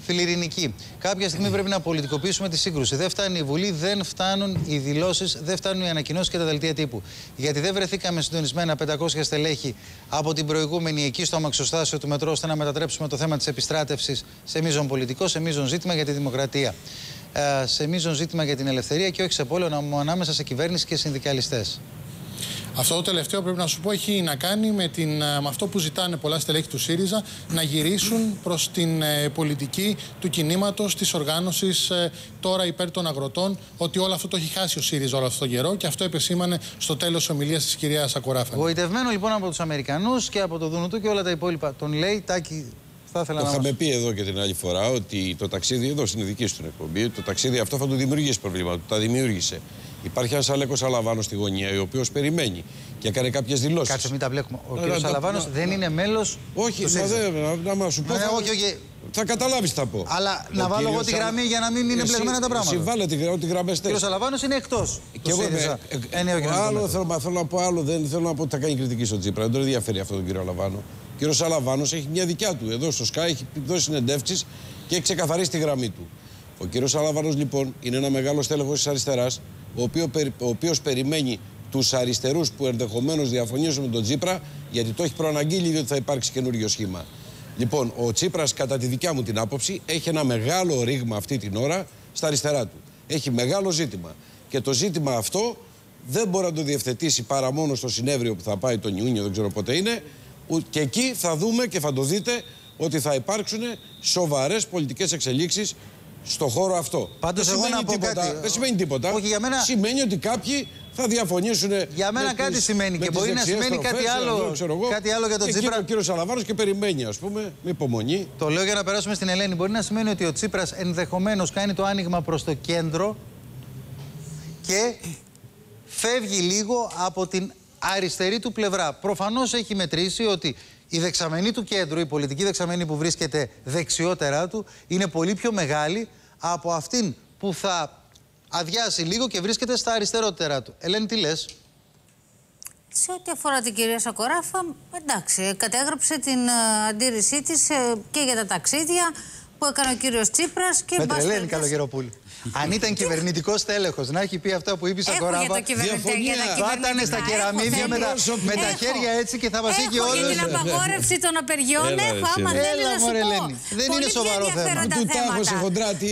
φιλιρινική. Κάποια στιγμή πρέπει να πολιτικοποιήσουμε τη σύγκρουση. Δεν φτάνει η Βουλή, δεν φτάνουν οι δηλώσεις, δεν φτάνουν οι ανακοινώσεις και τα δελτία τύπου. Γιατί δεν βρεθήκαμε συντονισμένα 500 στελέχη από την προηγούμενη εκεί στο αμαξοστάσιο του μετρό, ώστε να μετατρέψουμε το θέμα της επιστράτευσης σε μείζον πολιτικό, σε μείζον ζήτημα για τη δημοκρατία. Σε μείζον ζήτημα για την ελευθερία και όχι σε πόλεμο ανάμεσα σε κυβέρνηση και συνδικαλιστές. Αυτό το τελευταίο πρέπει να σου πω έχει να κάνει με αυτό που ζητάνε πολλά στελέχη του ΣΥΡΙΖΑ, να γυρίσουν προς την πολιτική του κινήματος, της οργάνωσης τώρα υπέρ των αγροτών, ότι όλο αυτό το έχει χάσει ο ΣΥΡΙΖΑ όλο αυτό το καιρό και αυτό επεσήμανε στο τέλος ομιλίας της κυρίας Σακοράφα. Γοητευμένο λοιπόν από τους Αμερικανούς και από το Δουνουτού και όλα τα υπόλοιπα. Τον λέει, Τάκη, θα ήθελα να είχαμε πει εδώ και την άλλη φορά ότι το ταξίδι, εδώ στην δική σου εκπομπή, το ταξίδι αυτό θα του δημιουργήσει προβλήματα. Τα δημιούργησε. Υπάρχει ένα Αλέκος Αλαβάνος στη γωνία, ο οποίος περιμένει και έκανε κάποιες δηλώσεις. Κάτσε, μην τα μπλέκουμε. Ο κ. Αλαβάνος δεν είναι μέλος. Όχι, να σου πω. Όχι. Θα καταλάβεις τι θα πω. Αλλά να βάλω εγώ τη γραμμή για να μην είναι μπλεγμένα τα πράγματα. Συμβάλλε τη γραμμή. Ο κ. Αλαβάνος είναι εκτός. Και εγώ θέλω να πω άλλο. Δεν θέλω να πω ότι θα κάνει κριτική στο Τσίπρα. Δεν τον ενδιαφέρει αυτό τον κ. Αλαβάνο. Ο κ. Αλαβάνος έχει μια δικιά του. Εδώ στο Sky έχει δώσει συνεντεύξεις και έχει ξεκαθαρίσει τη γραμμή του. Ο κ. Αλαβάνος λοιπόν είναι ένα μεγάλο στέλεχος της αριστεράς, ο οποίος περιμένει τους αριστερούς που ενδεχομένως διαφωνήσουν με τον Τσίπρα, γιατί το έχει προαναγγείλει ότι θα υπάρξει καινούριο σχήμα. Λοιπόν, ο Τσίπρας, κατά τη δικιά μου την άποψη, έχει ένα μεγάλο ρήγμα αυτή την ώρα στα αριστερά του. Έχει μεγάλο ζήτημα. Και το ζήτημα αυτό δεν μπορεί να το διευθετήσει παρά μόνο στο συνέδριο που θα πάει τον Ιούνιο, δεν ξέρω πότε είναι. Και εκεί θα δούμε και θα το δείτε ότι θα υπάρξουν σοβαρές πολιτικές εξελίξεις στο χώρο αυτό. Πάντως εγώ να πω κάτι. Δεν σημαίνει τίποτα. Όχι, για μένα... Σημαίνει ότι κάποιοι θα διαφωνήσουν. Για μένα κάτι σημαίνει και μπορεί να σημαίνει κάτι άλλο για τον Τσίπρα. Ο κύριος Αλαβάνος και περιμένει, ας πούμε, με υπομονή. Το λέω για να περάσουμε στην Ελένη. Μπορεί να σημαίνει ότι ο Τσίπρας ενδεχομένως κάνει το άνοιγμα προς το κέντρο και φεύγει λίγο από την αριστερή του πλευρά. Προφανώς έχει μετρήσει ότι η δεξαμενή του κέντρου, η πολιτική δεξαμενή που βρίσκεται δεξιότερα του, είναι πολύ πιο μεγάλη από αυτήν που θα αδειάσει λίγο και βρίσκεται στα αριστερότερα του. Ελένη, τι λες? Σε ό,τι αφορά την κυρία Σακοράφα, εντάξει, κατέγραψε την αντίρρησή της και για τα ταξίδια που έκανε ο κύριος Τσίπρας. Με τρελαίνει, Καλογεροπούλη. Αν ήταν κυβερνητικός τέλεχος να έχει πει αυτά που είπε η Σακοράφα, θα ήταν στα κεραμίδια με τα χέρια έτσι και θα μας είχε όλους. Για την απαγόρευση των απεργιών έχω, άμα θέλει να σου πω. Δεν είναι σοβαρό θέμα. Του τάχωσε χοντρά τι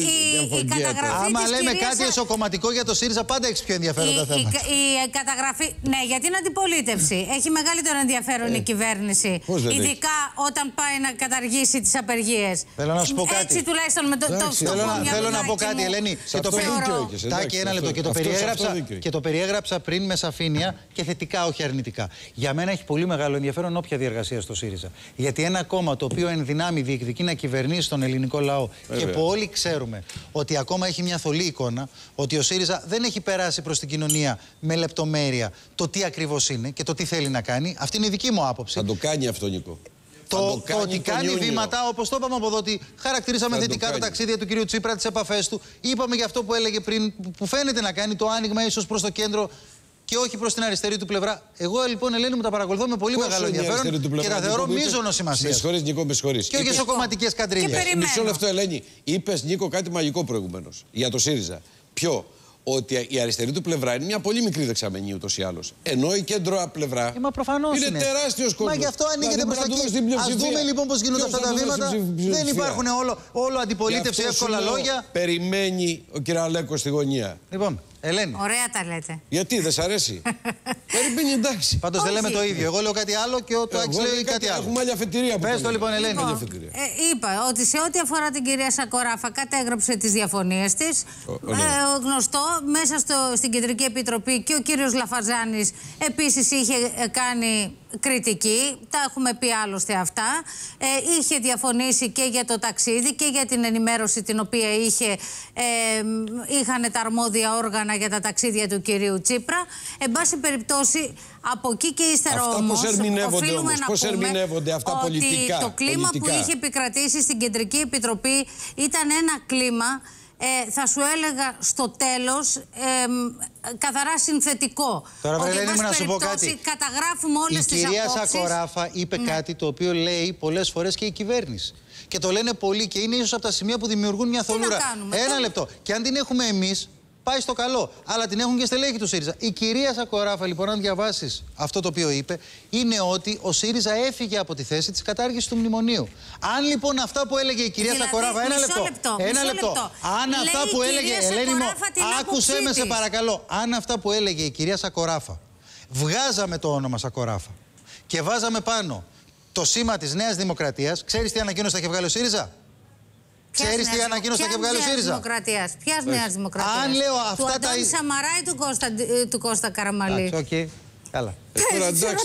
άμα λέμε κάτι εσωκομματικό για το ΣΥΡΙΖΑ, πάντα έχεις πιο ενδιαφέροντα θέματα. Η καταγραφή, ναι, για την αντιπολίτευση. Έχει μεγαλύτερο ενδιαφέρον η κυβέρνηση. Ειδικά όταν πάει να καταργήσει τις απεργίες. Θέλω να σου πω κάτι. Έτσι τουλάχιστον με το Θέλω να πω κάτι, Ελένη. Τάκη, ένα λεπτό. Και το περιέγραψα πριν με σαφήνεια και θετικά, όχι αρνητικά. Για μένα έχει πολύ μεγάλο ενδιαφέρον όποια διεργασία στο ΣΥΡΙΖΑ. Γιατί ένα κόμμα το οποίο εν δυνάμει διεκδικεί να κυβερνήσει τον ελληνικό λαό και που όλοι ξέρουμε ότι ακόμα έχει μια θολή εικόνα, ότι ο ΣΥΡΙΖΑ δεν έχει περάσει προς την κοινωνία με λεπτομέρεια το τι ακριβώς είναι και το τι θέλει να κάνει. Αυτή είναι η δική μου άποψη. Θα το κάνει αυτό, Νίκο. Το ότι κάνει βήματα, όπως το είπαμε από εδώ, ότι χαρακτηρίσαμε θετικά τα ταξίδια του κυρίου Τσίπρα, τις επαφές του. Είπαμε για αυτό που έλεγε πριν, που φαίνεται να κάνει το άνοιγμα ίσως προς το κέντρο και όχι προς την αριστερή του πλευρά. Εγώ λοιπόν, Ελένη, μου τα παρακολουθώ με πολύ μεγάλο ενδιαφέρον και τα θεωρώ μείζωνο σημασία. Με συγχωρείς, Νίκο, με συγχωρείς. Και όχι εσωκομματικές καντρίλες. Μισό λεπτό, Ελένη. Είπες, Νίκο, κάτι μαγικό προηγουμένως για το ΣΥΡΙΖΑ. Ποιο? Ότι η αριστερή του πλευρά είναι μια πολύ μικρή δεξαμενή ούτως ή άλλως. Ενώ η κέντρο πλευρά είναι τεράστιος κόσμος. Μα γι' αυτό ανοίγεται προς τα εκεί. Ας δούμε λοιπόν πώς γίνονται αυτά τα βήματα. Δεν υπάρχουν όλο αντιπολίτευση, εύκολα λόγια. Περιμένει ο κ. Αλέκος στη γωνία. Λοιπόν, Ελένη. Ωραία τα λέτε. Γιατί, δεν σ' αρέσει? Περιμένει, εντάξει. Πάντως δεν λέμε το ίδιο. Εγώ λέω κάτι άλλο και ο Τάκης λέει κάτι άλλο. Έχουμε άλλη αφετηρία. Πες το λοιπόν, Ελένη. Είπα ότι σε ό,τι αφορά την κυρία Σακοράφα κατέγραψε τις διαφωνίες της. Γνωστό, μέσα στην Κεντρική Επιτροπή και ο κύριος Λαφαζάνης επίσης είχε κάνει κριτική. Τα έχουμε πει άλλωστε αυτά. Είχε διαφωνήσει και για το ταξίδι και για την ενημέρωση την οποία είχαν τα αρμόδια όργανα για τα ταξίδια του κυρίου Τσίπρα. Εν πάση περιπτώσει, από εκεί και ύστερα όμως, οφείλουμε να πούμε αυτά ότι πολιτικά, το κλίμα που είχε επικρατήσει στην Κεντρική Επιτροπή ήταν ένα κλίμα θα σου έλεγα στο τέλος καθαρά συνθετικό. Τώρα, ότι Ελένη μου, να σου πω κάτι. Καταγράφουμε όλες τις απόψεις. Η κυρία Σακοράφα είπε κάτι το οποίο λέει πολλές φορές και η κυβέρνηση. Και το λένε πολλοί και είναι ίσως από τα σημεία που δημιουργούν μια θολούρα. Ένα λεπτό. Και αν την έχουμε εμείς, πάει στο καλό. Αλλά την έχουν και στελέχη του ΣΥΡΙΖΑ. Η κυρία Σακοράφα, λοιπόν, αν διαβάσεις αυτό το οποίο είπε, είναι ότι ο ΣΥΡΙΖΑ έφυγε από τη θέση της κατάργησης του μνημονίου. Αν λοιπόν αυτά που έλεγε η κυρία Σακοράφα. Ένα λεπτό. Αν αυτά που έλεγε. Ελένη μου, άκουσέ με σε παρακαλώ. Αν αυτά που έλεγε η κυρία Σακοράφα, βγάζαμε το όνομα Σακοράφα και βάζαμε πάνω το σήμα της Νέας Δημοκρατίας, ξέρεις τι ανακοίνωση θα είχε βγάλει ο ΣΥΡΙΖΑ? Ξέρεις τι ανακοίνωση θα είχε βγάλει ο ΣΥΡΙΖΑ? Ποιας Νέας Δημοκρατίας? Αν λέω του αυτά τα. Αντώνη Σαμαρά ή του Κώστα Καραμαλή? Οκ. Καλά. Τώρα εντάξει,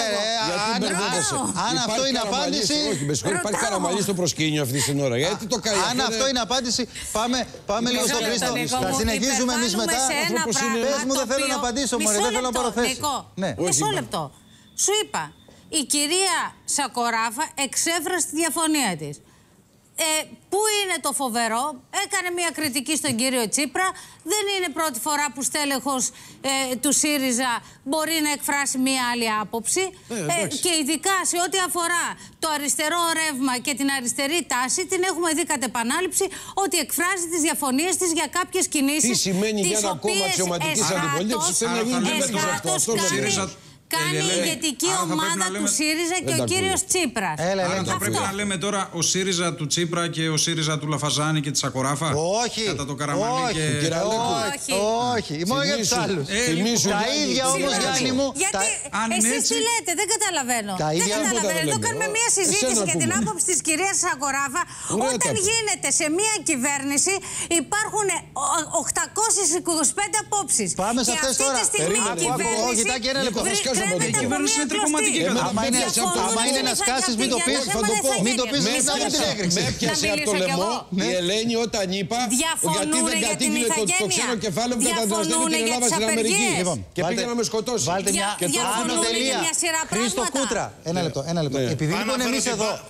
αν αυτό είναι απάντηση. Όχι, με συγχωρείτε, υπάρχει Καραμαλή στο προσκήνιο αυτή την ώρα. Γιατί το κάνει? Αν αυτό είναι απάντηση, πάμε λίγο στον Χρήστο. Θα συνεχίζουμε εμείς μετά. Πες μου, δεν θέλω να απαντήσω, μωρέ, δεν θέλω να πάρω θέση. Μισό λεπτό. Σου είπα, η κυρία Σακοράφα εξέφρασε τη διαφωνία της. Πού είναι το φοβερό? Έκανε μια κριτική στον κύριο Τσίπρα. Δεν είναι πρώτη φορά που στέλεχος του ΣΥΡΙΖΑ μπορεί να εκφράσει μια άλλη άποψη. Και ειδικά σε ό,τι αφορά το αριστερό ρεύμα και την αριστερή τάση, την έχουμε δει κατ' επανάληψη ότι εκφράζει τις διαφωνίες της για κάποιες κινήσεις. Τι σημαίνει για ένα κόμμα αξιωματικής αντιπολίτευσης? Κάνει η ηγετική ομάδα του ΣΥΡΙΖΑ και ο κύριος Τσίπρας. Θα πρέπει να λέμε τώρα ο ΣΥΡΙΖΑ του Τσίπρα και ο ΣΥΡΙΖΑ του Λαφαζάνη και της Σακοράφα. Όχι. Κατά το Καραμανλή και... Όχι. Μόνο για τους άλλους. Τα ίδια όμως, Γιάννη μου. Γιατί εσείς τι λέτε? Δεν καταλαβαίνω. Εδώ κάνουμε μια συζήτηση για την άποψη της κυρίας Σακοράφα. Όταν γίνεται σε μια κυβέρνηση υπάρχουν 825 απόψεις. Πάμε σε αυτές τώρα. Η κυβέρνηση είναι τρικομματική. Άμα είναι να σκάσεις, μην το πεις. Μην το πεις, μην την έκρηξες. Με έπιασε από το λαιμό η Ελένη όταν είπα γιατί δεν κατήγγειλε το ξένο κεφάλαιο που καταδραστεύει την Ελλάδα στην Αμερική. Και πήγε να με σκοτώσει. Βάλτε μια άνω τελεία. Χρήστο Κούτρα. Ένα λεπτό. Επειδή λοιπόν εμείς εδώ.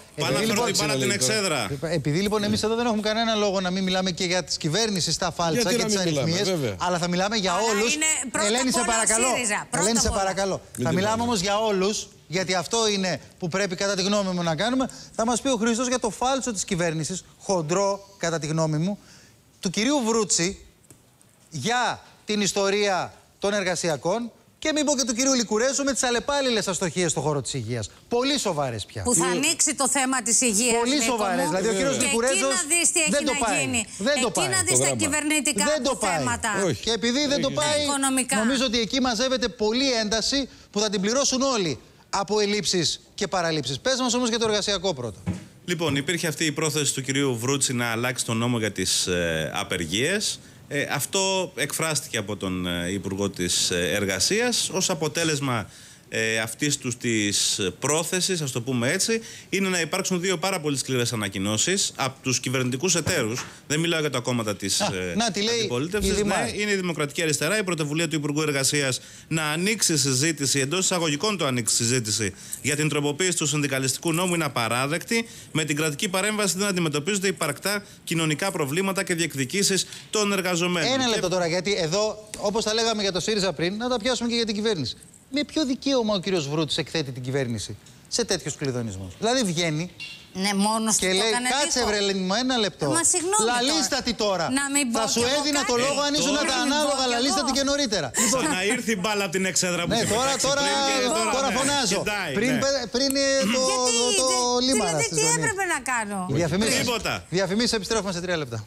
Επειδή λοιπόν εμείς εδώ δεν έχουμε κανένα λόγο να μην μιλάμε και για τις κυβέρνησεις, τα φάλτσα και τις αριθμίες, αλλά θα μιλάμε για όλους. Ελένη, σε παρακαλώ. Θα μιλάμε όμως για όλους, γιατί αυτό είναι που πρέπει κατά τη γνώμη μου να κάνουμε. Θα μας πει ο Χρήστος για το φάλτσο της κυβέρνησης, χοντρό κατά τη γνώμη μου, του κυρίου Βρούτση για την ιστορία των εργασιακών. Και μην πω και του κυρίου Λικουρέζου με τις αλλεπάλληλες αστοχίες στον χώρο της υγείας. Πολύ σοβαρές πια. Που θα ανοίξει το θέμα της υγείας. Πολύ σοβαρές. Δηλαδή ο κύριος Λικουρέζος δεν το πάει. Εκεί να δεις τα κυβερνητικά θέματα. Και επειδή δεν το πάει, νομίζω ότι εκεί μαζεύεται πολλή ένταση που θα την πληρώσουν όλοι από ελλείψεις και παραλήψεις. Πες μας όμως για το εργασιακό πρώτα. Λοιπόν, υπήρχε αυτή η πρόθεση του κυρίου Βρούτση να αλλάξει τον νόμο για τις απεργίες. Αυτό εκφράστηκε από τον Υπουργό της Εργασίας. Ως αποτέλεσμα αυτής της πρόθεσης, ας το πούμε έτσι, είναι να υπάρξουν δύο πάρα πολύ σκληρές ανακοινώσεις από τους κυβερνητικούς εταίρους. Δεν μιλάω για τα κόμματα της αντιπολίτευσης. Ναι, είναι η Δημοκρατική Αριστερά, η πρωτοβουλία του Υπουργού Εργασίας να ανοίξει συζήτηση, εντός εισαγωγικών το ανοίξει συζήτηση, για την τροποποίηση του συνδικαλιστικού νόμου είναι απαράδεκτη. Με την κρατική παρέμβαση δεν αντιμετωπίζονται υπαρκτά κοινωνικά προβλήματα και διεκδικήσεις των εργαζομένων. Ένα λεπτό τώρα, γιατί εδώ, όπως τα λέγαμε για το ΣΥΡΙΖΑ πριν, να τα πιάσουμε και για την κυβέρνηση. Με ποιο δικαίωμα ο κύριος Βρούτης εκθέτει την κυβέρνηση σε τέτοιους κλειδονισμούς? Δηλαδή βγαίνει και λέει, κάτσε βρε Ελένη μου, ένα λεπτό. Λαλίστατη τώρα. Θα σου έδινα το λόγο αν ήσουν τα ανάλογα λαλίστατη και νωρίτερα. Να ήρθε η μπάλα από την εξέδρα που ναι, τώρα φωνάζω. Πριν το λίμαρα. Δηλαδή τι έπρεπε να κάνω? Διαφημίσεις, επιστρέφουμε σε 3 λεπτά.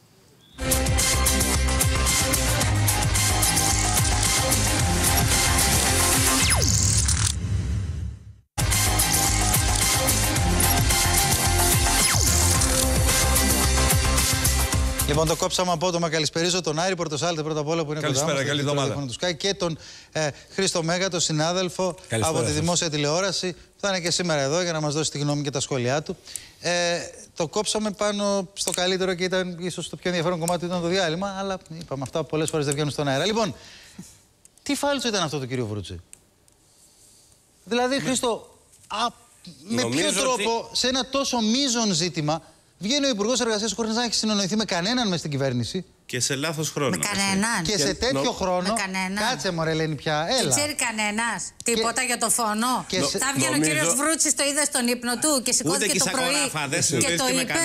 Λοιπόν, το κόψαμε απότομα. Καλησπερίζω τον Άρη Πορτοσάλτε πρώτα απ' όλα που είναι κοντά μας. Καλή εβδομάδα. Και τον Χρήστο Μέγα, τον συνάδελφο από τη Δημόσια Τηλεόραση, που θα είναι και σήμερα εδώ για να μας δώσει τη γνώμη και τα σχόλιά του. Το κόψαμε πάνω στο καλύτερο και ήταν ίσως το πιο ενδιαφέρον κομμάτι ήταν το διάλειμμα, αλλά είπαμε αυτά πολλές φορές δεν βγαίνουν στον αέρα. Λοιπόν, τι φάλτσο ήταν αυτό του κύριου Βρούτση? Δηλαδή, Χρήστο, με ποιο τρόπο σε ένα τόσο μείζον ζήτημα Βγαίνει ο Υπουργός Εργασίας χωρίς να έχει συνεννοηθεί με κανέναν μες στην κυβέρνηση. Και σε λάθος χρόνο. Με κανέναν. Και σε τέτοιο χρόνο. Κάτσε μωρέ, Ελένη, πια. Έλα. Δεν ξέρει κανένας τίποτα για το φόνο. Θα βγαίνει ο κύριος Βρούτσης, το είδε στον ύπνο του και σηκώθηκε το πρωί και το είπε.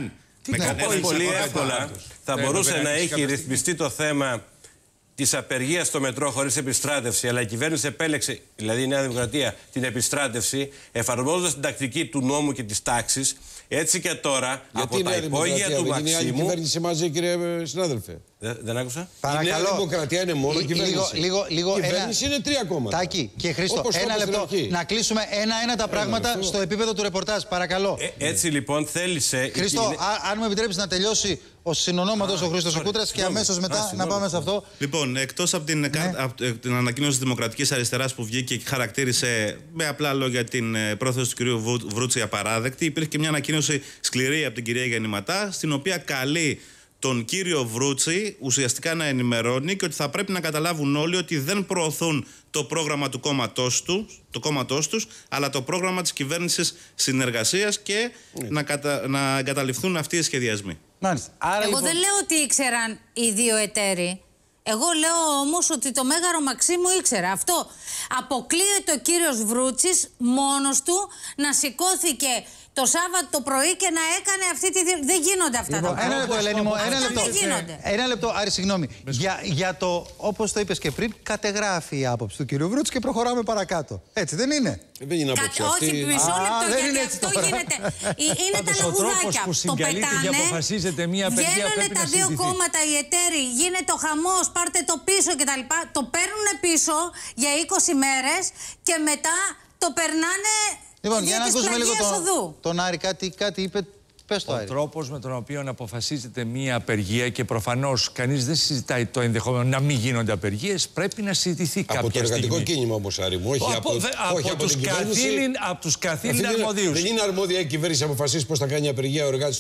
Πολύ εύκολα θα μπορούσε να έχει ρυθμιστεί το θέμα της απεργίας στο μετρό χωρίς επιστράτευση, αλλά η κυβέρνηση επέλεξε, δηλαδή η Νέα Δημοκρατία, την επιστράτευση, εφαρμόζοντας την τακτική του νόμου και της τάξης. Έτσι και τώρα, από τα υπόγεια του Μαξίμου. Είναι η κυβέρνηση μαζί, κύριε συνάδελφε. Δεν άκουσα. Παρακαλώ. Η Νέα Δημοκρατία είναι μόνο κυβέρνηση. Λίγο, η κυβέρνηση είναι 3 κόμματα. Τάκη και Χρήστο, ένα λεπτό. Να κλείσουμε ένα-ένα τα πράγματα στο επίπεδο του ρεπορτάζ. Παρακαλώ. Έτσι λοιπόν θέλησε. Χρήστο, αν μου επιτρέψει να τελειώσει ο συνονόματος ο Χρήστος ο Κούτρας και αμέσως μετά να πάμε σε αυτό. Λοιπόν, εκτός από την ανακοίνωση της Δημοκρατικής Αριστεράς που βγήκε και χαρακτήρισε με απλά λόγια την πρόθεση του κυρίου Βρούτση απαράδεκτη, υπήρχε και μια ανακοίνωση σκληρή από την κυρία Γεννηματά, στην οποία καλεί τον κύριο Βρούτση ουσιαστικά να ενημερώνει και ότι θα πρέπει να καταλάβουν όλοι ότι δεν προωθούν το πρόγραμμα του κόμματός τους, αλλά το πρόγραμμα της κυβέρνησης συνεργασίας και να εγκαταλειφθούν αυτοί οι σχεδιασμοί. Εγώ δεν λέω ότι ήξεραν οι δύο εταίροι. Εγώ λέω όμως ότι το Μέγαρο Μαξίμου ήξερε. Αυτό αποκλείεται ο κύριος Βρούτσης μόνος του να σηκώθηκε το Σάββατο το πρωί και να έκανε αυτή τη. Δεν γίνονται αυτά τα πράγματα. Ένα λεπτό, Ελένη μου. Ένα λεπτό, Άρη, συγγνώμη. Για το, όπως το είπες και πριν, κατεγράφει η άποψη του κυρίου Βρούτση και προχωράμε παρακάτω. Έτσι δεν είναι? Δεν είναι άποψη αυτή. Όχι, μισό λεπτό, γιατί αυτό γίνεται. Είναι τα λαγουδάκια. Το πετάνε, βγαίνουν τα δύο κόμματα οι εταίροι, γίνεται ο χαμός, πάρτε το πίσω κτλ. Το παίρνουν πίσω για 20 μέρες και μετά το περνάνε. Λοιπόν, για να ακούσουμε λίγο τον Άρη, κάτι είπε. Πες το, Άρη. Ο τρόπος με τον οποίο αποφασίζεται μία απεργία, και προφανώς κανείς δεν συζητάει το ενδεχόμενο να μην γίνονται απεργίες, πρέπει να συζητηθεί κάποια στιγμή. Από το εργατικό κίνημα όμως, Άρη μου, όχι από τους καθήλυν αρμοδίους. Δεν είναι αρμόδια η κυβέρνηση να αποφασίσει πώς θα κάνει απεργία ο εργάτης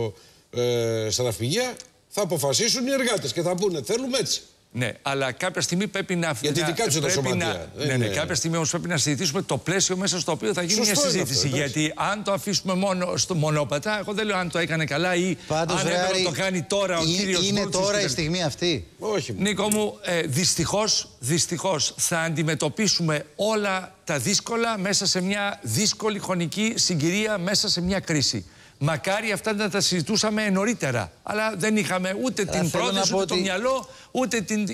στα ναυπηγεία. Θα αποφασίσουν οι εργάτες και θα πούνε θέλουμε έτσι. Ναι, αλλά κάποια στιγμή πρέπει να. Γιατί δικά τους τα σωματεία. Ναι, κάποια στιγμή όμως πρέπει να συζητήσουμε το πλαίσιο μέσα στο οποίο θα γίνει μια συζήτηση. Γιατί αν το αφήσουμε μόνο στο μονόπατα, εγώ δεν λέω αν το έκανε καλά ή αν έπρεπε να το κάνει τώρα ο κύριος. Είναι τώρα η στιγμή αυτή? Όχι. Νίκο μου, δυστυχώς θα αντιμετωπίσουμε όλα τα δύσκολα μέσα σε μια δύσκολη χρονική συγκυρία, μέσα σε μια κρίση. Μακάρι αυτά να τα συζητούσαμε νωρίτερα. Αλλά δεν είχαμε ούτε την πρόθεση, ούτε το μυαλό, ούτε τη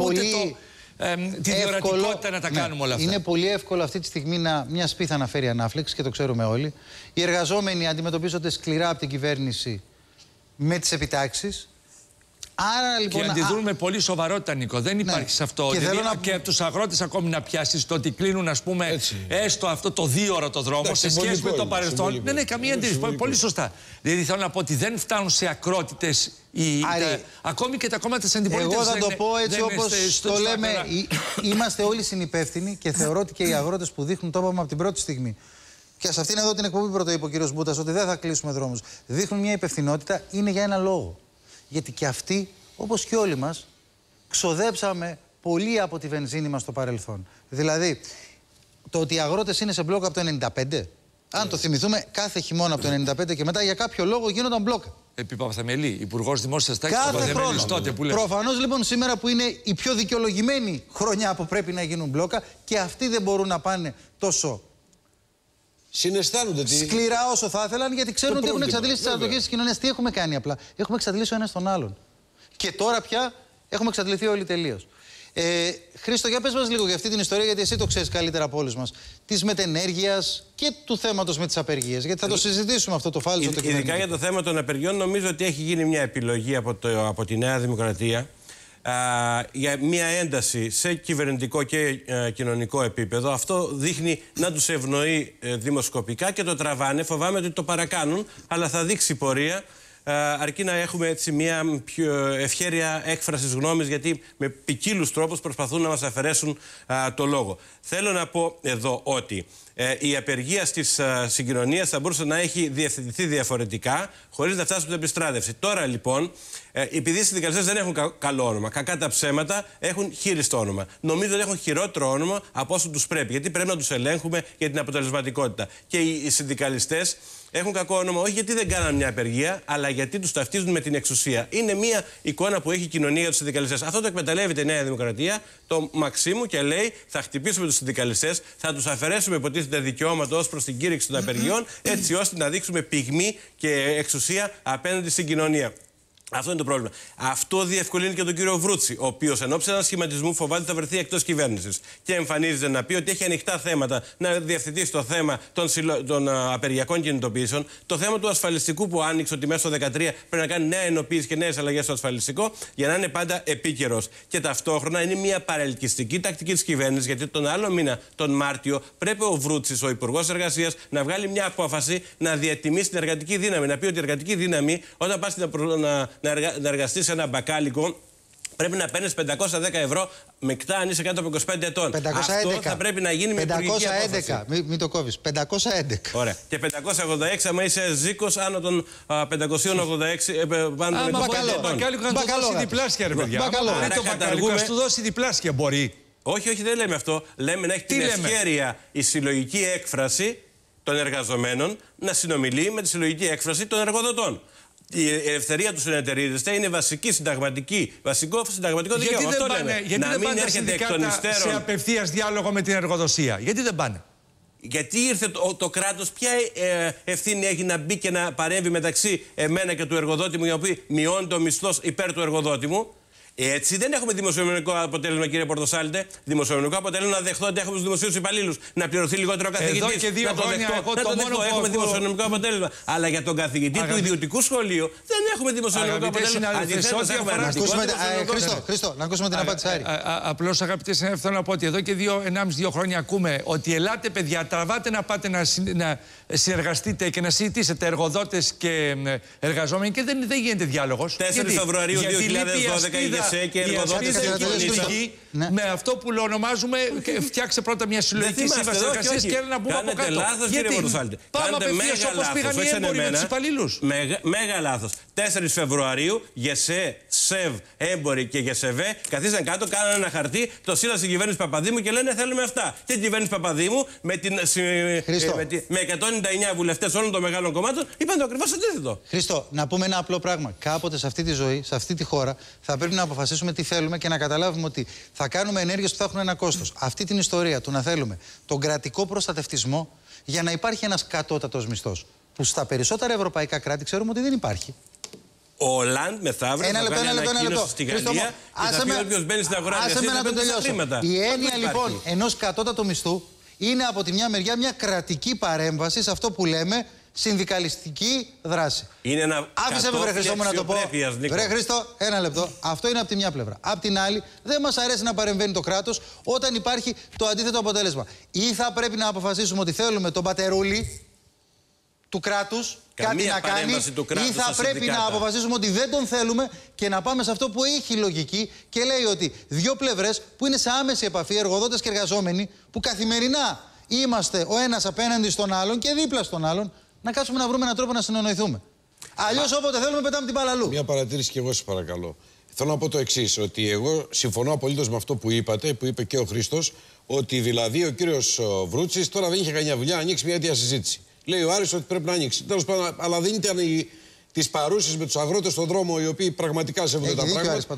διορατικότητα να τα κάνουμε όλα αυτά. Είναι πολύ εύκολο αυτή τη στιγμή μια σπίθα να φέρει ανάφλεξη και το ξέρουμε όλοι. Οι εργαζόμενοι αντιμετωπίζονται σκληρά από την κυβέρνηση με τις επιτάξεις. Άρα, λοιπόν, και αντιδρούν με πολύ σοβαρότητα, Νίκο. Δεν υπάρχει σε αυτό. Και από τους αγρότες ακόμη να πιάσεις το ότι κλείνουν, ας πούμε, έστω αυτό το 2ωρο το δρόμο σε σχέση με το παρελθόν. Δεν είναι καμία αντίρρηση. Πολύ σωστά. Δηλαδή θέλω να πω ότι δεν φτάνουν σε ακρότητες ακόμη και τα κόμματα της αντιπολίτευσης. Εγώ θα το πω έτσι όπως το λέμε. Είμαστε όλοι συνυπεύθυνοι και θεωρώ ότι και οι αγρότες που δείχνουν, το είπαμε από την πρώτη στιγμή. Και σε αυτήν εδώ την εκπομπή πρώτο είπε ο κύριος Μπούτας ότι δεν θα κλείσουμε δρόμους. Δείχνουν μια υπευθυνότητα, είναι για ένα λόγο. Γιατί και αυτοί, όπως και όλοι μας, ξοδέψαμε πολύ από τη βενζίνη μας στο παρελθόν. Δηλαδή, το ότι οι αγρότες είναι σε μπλόκα από το 95, αν το θυμηθούμε, κάθε χειμώνα από το 95 και μετά για κάποιο λόγο γίνονταν μπλόκα. Επί Παπαθαμελή, Υπουργός Δημόσιας Τάξης. Κάθε χρόνο. Προφανώς λοιπόν σήμερα που είναι η πιο δικαιολογημένη χρονιά που πρέπει να γίνουν μπλόκα και αυτοί δεν μπορούν να πάνε τόσο συναισθάνονται σκληρά όσο θα ήθελαν, γιατί ξέρουν ότι έχουν εξαντλήσει τις αντοχές της κοινωνίας. Τι έχουμε κάνει απλά? Έχουμε εξαντλήσει ο ένας τον άλλον. Και τώρα πια έχουμε εξαντληθεί όλοι τελείως. Χρήστο, για πες μας λίγο για αυτή την ιστορία, γιατί εσύ το ξέρεις καλύτερα από όλους μας. Της μετενέργειας και του θέματος με τις απεργίες. Γιατί θα το συζητήσουμε αυτό το φάλτσο. Ειδικά για το θέμα των απεργιών, νομίζω ότι έχει γίνει μια επιλογή από τη Νέα Δημοκρατία για μια ένταση σε κυβερνητικό και κοινωνικό επίπεδο. Αυτό δείχνει να τους ευνοεί δημοσκοπικά και το τραβάνε. Φοβάμαι ότι το παρακάνουν, αλλά θα δείξει πορεία. Αρκεί να έχουμε έτσι μια πιο ευχέρεια έκφρασης γνώμης, γιατί με ποικίλους τρόπους προσπαθούν να μας αφαιρέσουν το λόγο. Θέλω να πω εδώ ότι η απεργία στις συγκοινωνίες θα μπορούσε να έχει διευθετηθεί διαφορετικά, χωρίς να φτάσουμε στην επιστράτευση. Τώρα λοιπόν, επειδή οι συνδικαλιστές δεν έχουν καλό όνομα, κακά τα ψέματα, έχουν χείριστο όνομα. Νομίζω ότι έχουν χειρότερο όνομα από όσο τους πρέπει, γιατί πρέπει να τους ελέγχουμε για την αποτελεσματικότητα. Και οι συνδικαλιστές έχουν κακό όνομα όχι γιατί δεν κάναν μια απεργία, αλλά γιατί τους ταυτίζουν με την εξουσία. Είναι μια εικόνα που έχει η κοινωνία για τους συνδικαλιστές. Αυτό το εκμεταλλεύεται η Νέα Δημοκρατία, το Μαξίμου, και λέει: θα χτυπήσουμε τους συνδικαλιστές, θα τους αφαιρέσουμε υποτίθεται δικαιώματα ως προς την κήρυξη των απεργιών, έτσι ώστε να δείξουμε πυγμή και εξουσία απέναντι στην κοινωνία. Αυτό είναι το πρόβλημα. Αυτό διευκολύνει και τον κύριο Βρούτση, ο οποίος εν ώψη ανασχηματισμού φοβάται ότι θα βρεθεί εκτός κυβέρνησης. Και εμφανίζεται να πει ότι έχει ανοιχτά θέματα να διευθετήσει το θέμα των απεργιακών κινητοποιήσεων, το θέμα του ασφαλιστικού που άνοιξε ότι μέσα στο 2013 πρέπει να κάνει νέα ενοποίηση και νέες αλλαγές στο ασφαλιστικό, για να είναι πάντα επίκαιρος. Και ταυτόχρονα είναι μια παρελκυστική τακτική της κυβέρνησης, γιατί τον άλλο μήνα, τον Μάρτιο, πρέπει ο Βρούτσης, ο Υπουργός Εργασίας, να βγάλει μια απόφαση να διατιμήσει την εργατική δύναμη. Να πει ότι η εργατική δύναμη, όταν πας να εργαστείς σε ένα μπακάλικο, πρέπει να παίρνεις 510 ευρώ μεικτά αν είσαι κάτω από 25 ετών. 511. Αυτό θα πρέπει να γίνει με υπουργική απόφαση. Μην το κόβεις. 511. Ωραία. Και 586 άμα είσαι ζήκος άνω των 586 πάνω των 25 ετών. Μπακάλικο να του δώσει διπλάσια, ρε παιδιά. Μπακάλικο να του δώσει διπλάσια μπορεί. Όχι, δεν λέμε αυτό. Λέμε να έχει την ευχέρεια η συλλογική έκφραση των εργαζομένων να συνομιλεί με τη συλλογική έκφραση των εργοδοτών. Η ελευθερία του συνεταιρίζεστε είναι βασικό συνταγματικό δικαίωμα. Γιατί δεν πάνε τα συνδικάτα σε απευθείας διάλογο με την εργοδοσία? Γιατί δεν πάνε? Γιατί ήρθε το κράτος, ποια ευθύνη έχει να μπει και να παρέμβει μεταξύ εμένα και του εργοδότη μου, για να πει μειώνεται ο μισθός υπέρ του εργοδότη μου? Έτσι δεν έχουμε δημοσιονομικό αποτέλεσμα, κύριε Πορτοσάλτε. Δημοσιονομικό αποτέλεσμα να δεχτώ ότι έχουμε τους δημοσίους υπαλλήλους να πληρωθεί λιγότερο ο καθηγητής. Εδώ και 2 χρόνια έχουμε δημοσιονομικό αποτέλεσμα. Αλλά για τον καθηγητή του ιδιωτικού σχολείου δεν έχουμε δημοσιονομικό αποτέλεσμα. Χρήστο, να ακούσουμε την απάντηση. Απλώς, αγαπητέ συνάδελφοι, θέλω να πω ότι εδώ και 1,5-2 χρόνια ακούμε ότι ελάτε, παιδιά, τραβάτε να πάτε να συνεργαστείτε και να συζητήσετε εργοδότες και εργαζόμενοι, και δεν γίνεται διάλογος. 4 Φεβρουαρίου 2012 και με αυτό που ονομάζουμε φτιάξε πρώτα μια συλλογική σύμβαση εργασίας και να μπούμε από κάτω. Λάθος, κύριε Πορτοσάλτε. Πάμε απευθείας όπως πήγαν οι έμποροι με τους υπαλλήλους. Μέγα λάθος. 4 Φεβρουαρίου ΓΕΣΕ, ΣΕΒ, έμποροι και ΓΕΣΕΒΕ καθίσαν κάτω, κάνανε ένα χαρτί, το σύλλαβε στην κυβέρνηση Παπαδήμου και λένε θέλουμε αυτά. Και η κυβέρνηση Παπαδήμου με 199 βουλευτές όλων των μεγάλων κομμάτων είπαν το ακριβώς αντίθετο. Χρήστο, να πούμε ένα απλό πράγμα. Κάποτε σε αυτή τη ζωή, σε αυτή τη χώρα, θα πρέπει να αποφασίσουμε τι θέλουμε και να καταλάβουμε ότι θα κάνουμε ενέργειες που θα έχουν ένα κόστος. Αυτή την ιστορία του να θέλουμε τον κρατικό προστατευτισμό για να υπάρχει ένας κατώτατος μισθός, που στα περισσότερα ευρωπαϊκά κράτη ξέρουμε ότι δεν υπάρχει. Ο Ολάντ μεθαύριο θα κάνει ανακοίνωση στη Γαλλία και θα πει όποιος μπαίνει στην αγορά εργασίας να παίρνει τα χρήματα. Η έννοια λοιπόν ενός κατώτατου μισθού είναι από τη μια μεριά μια κρατική παρέμβαση σε αυτό που λέμε συνδικαλιστική δράση. Είναι ένα άφησε με, βρε Χριστό μου, να το πω. Βρε Χριστό, ένα λεπτό. Αυτό είναι από τη μια πλευρά. Απ' την άλλη, δεν μας αρέσει να παρεμβαίνει το κράτος όταν υπάρχει το αντίθετο αποτέλεσμα. Ή θα πρέπει να αποφασίσουμε ότι θέλουμε τον πατερούλη του κράτους κάτι να κάνει, ή θα πρέπει να αποφασίσουμε ότι δεν τον θέλουμε και να πάμε σε αυτό που έχει λογική και λέει ότι δύο πλευρές που είναι σε άμεση επαφή, εργοδότες και εργαζόμενοι, που καθημερινά είμαστε ο ένας απέναντι στον άλλον και δίπλα στον άλλον, να κάτσουμε να βρούμε έναν τρόπο να συνεννοηθούμε. Αλλιώς όποτε θέλουμε πετάμε την μπάλα αλλού. Μια παρατήρηση και εγώ σας παρακαλώ. Θέλω να πω το εξής, ότι εγώ συμφωνώ απολύτως με αυτό που είπατε, που είπε και ο Χρήστος, ότι δηλαδή ο κύριος Βρούτσης τώρα δεν είχε καμιά δουλειά να ανοίξει μια αιτία συζήτηση. Λέει ο Άρης ότι πρέπει να ανοίξει. Τέλος πάντων, αλλά δεν ήταν τις παρούσεις με τους αγρότες στον δρόμο, οι οποίοι πραγματικά σέβονται τα πράγματα.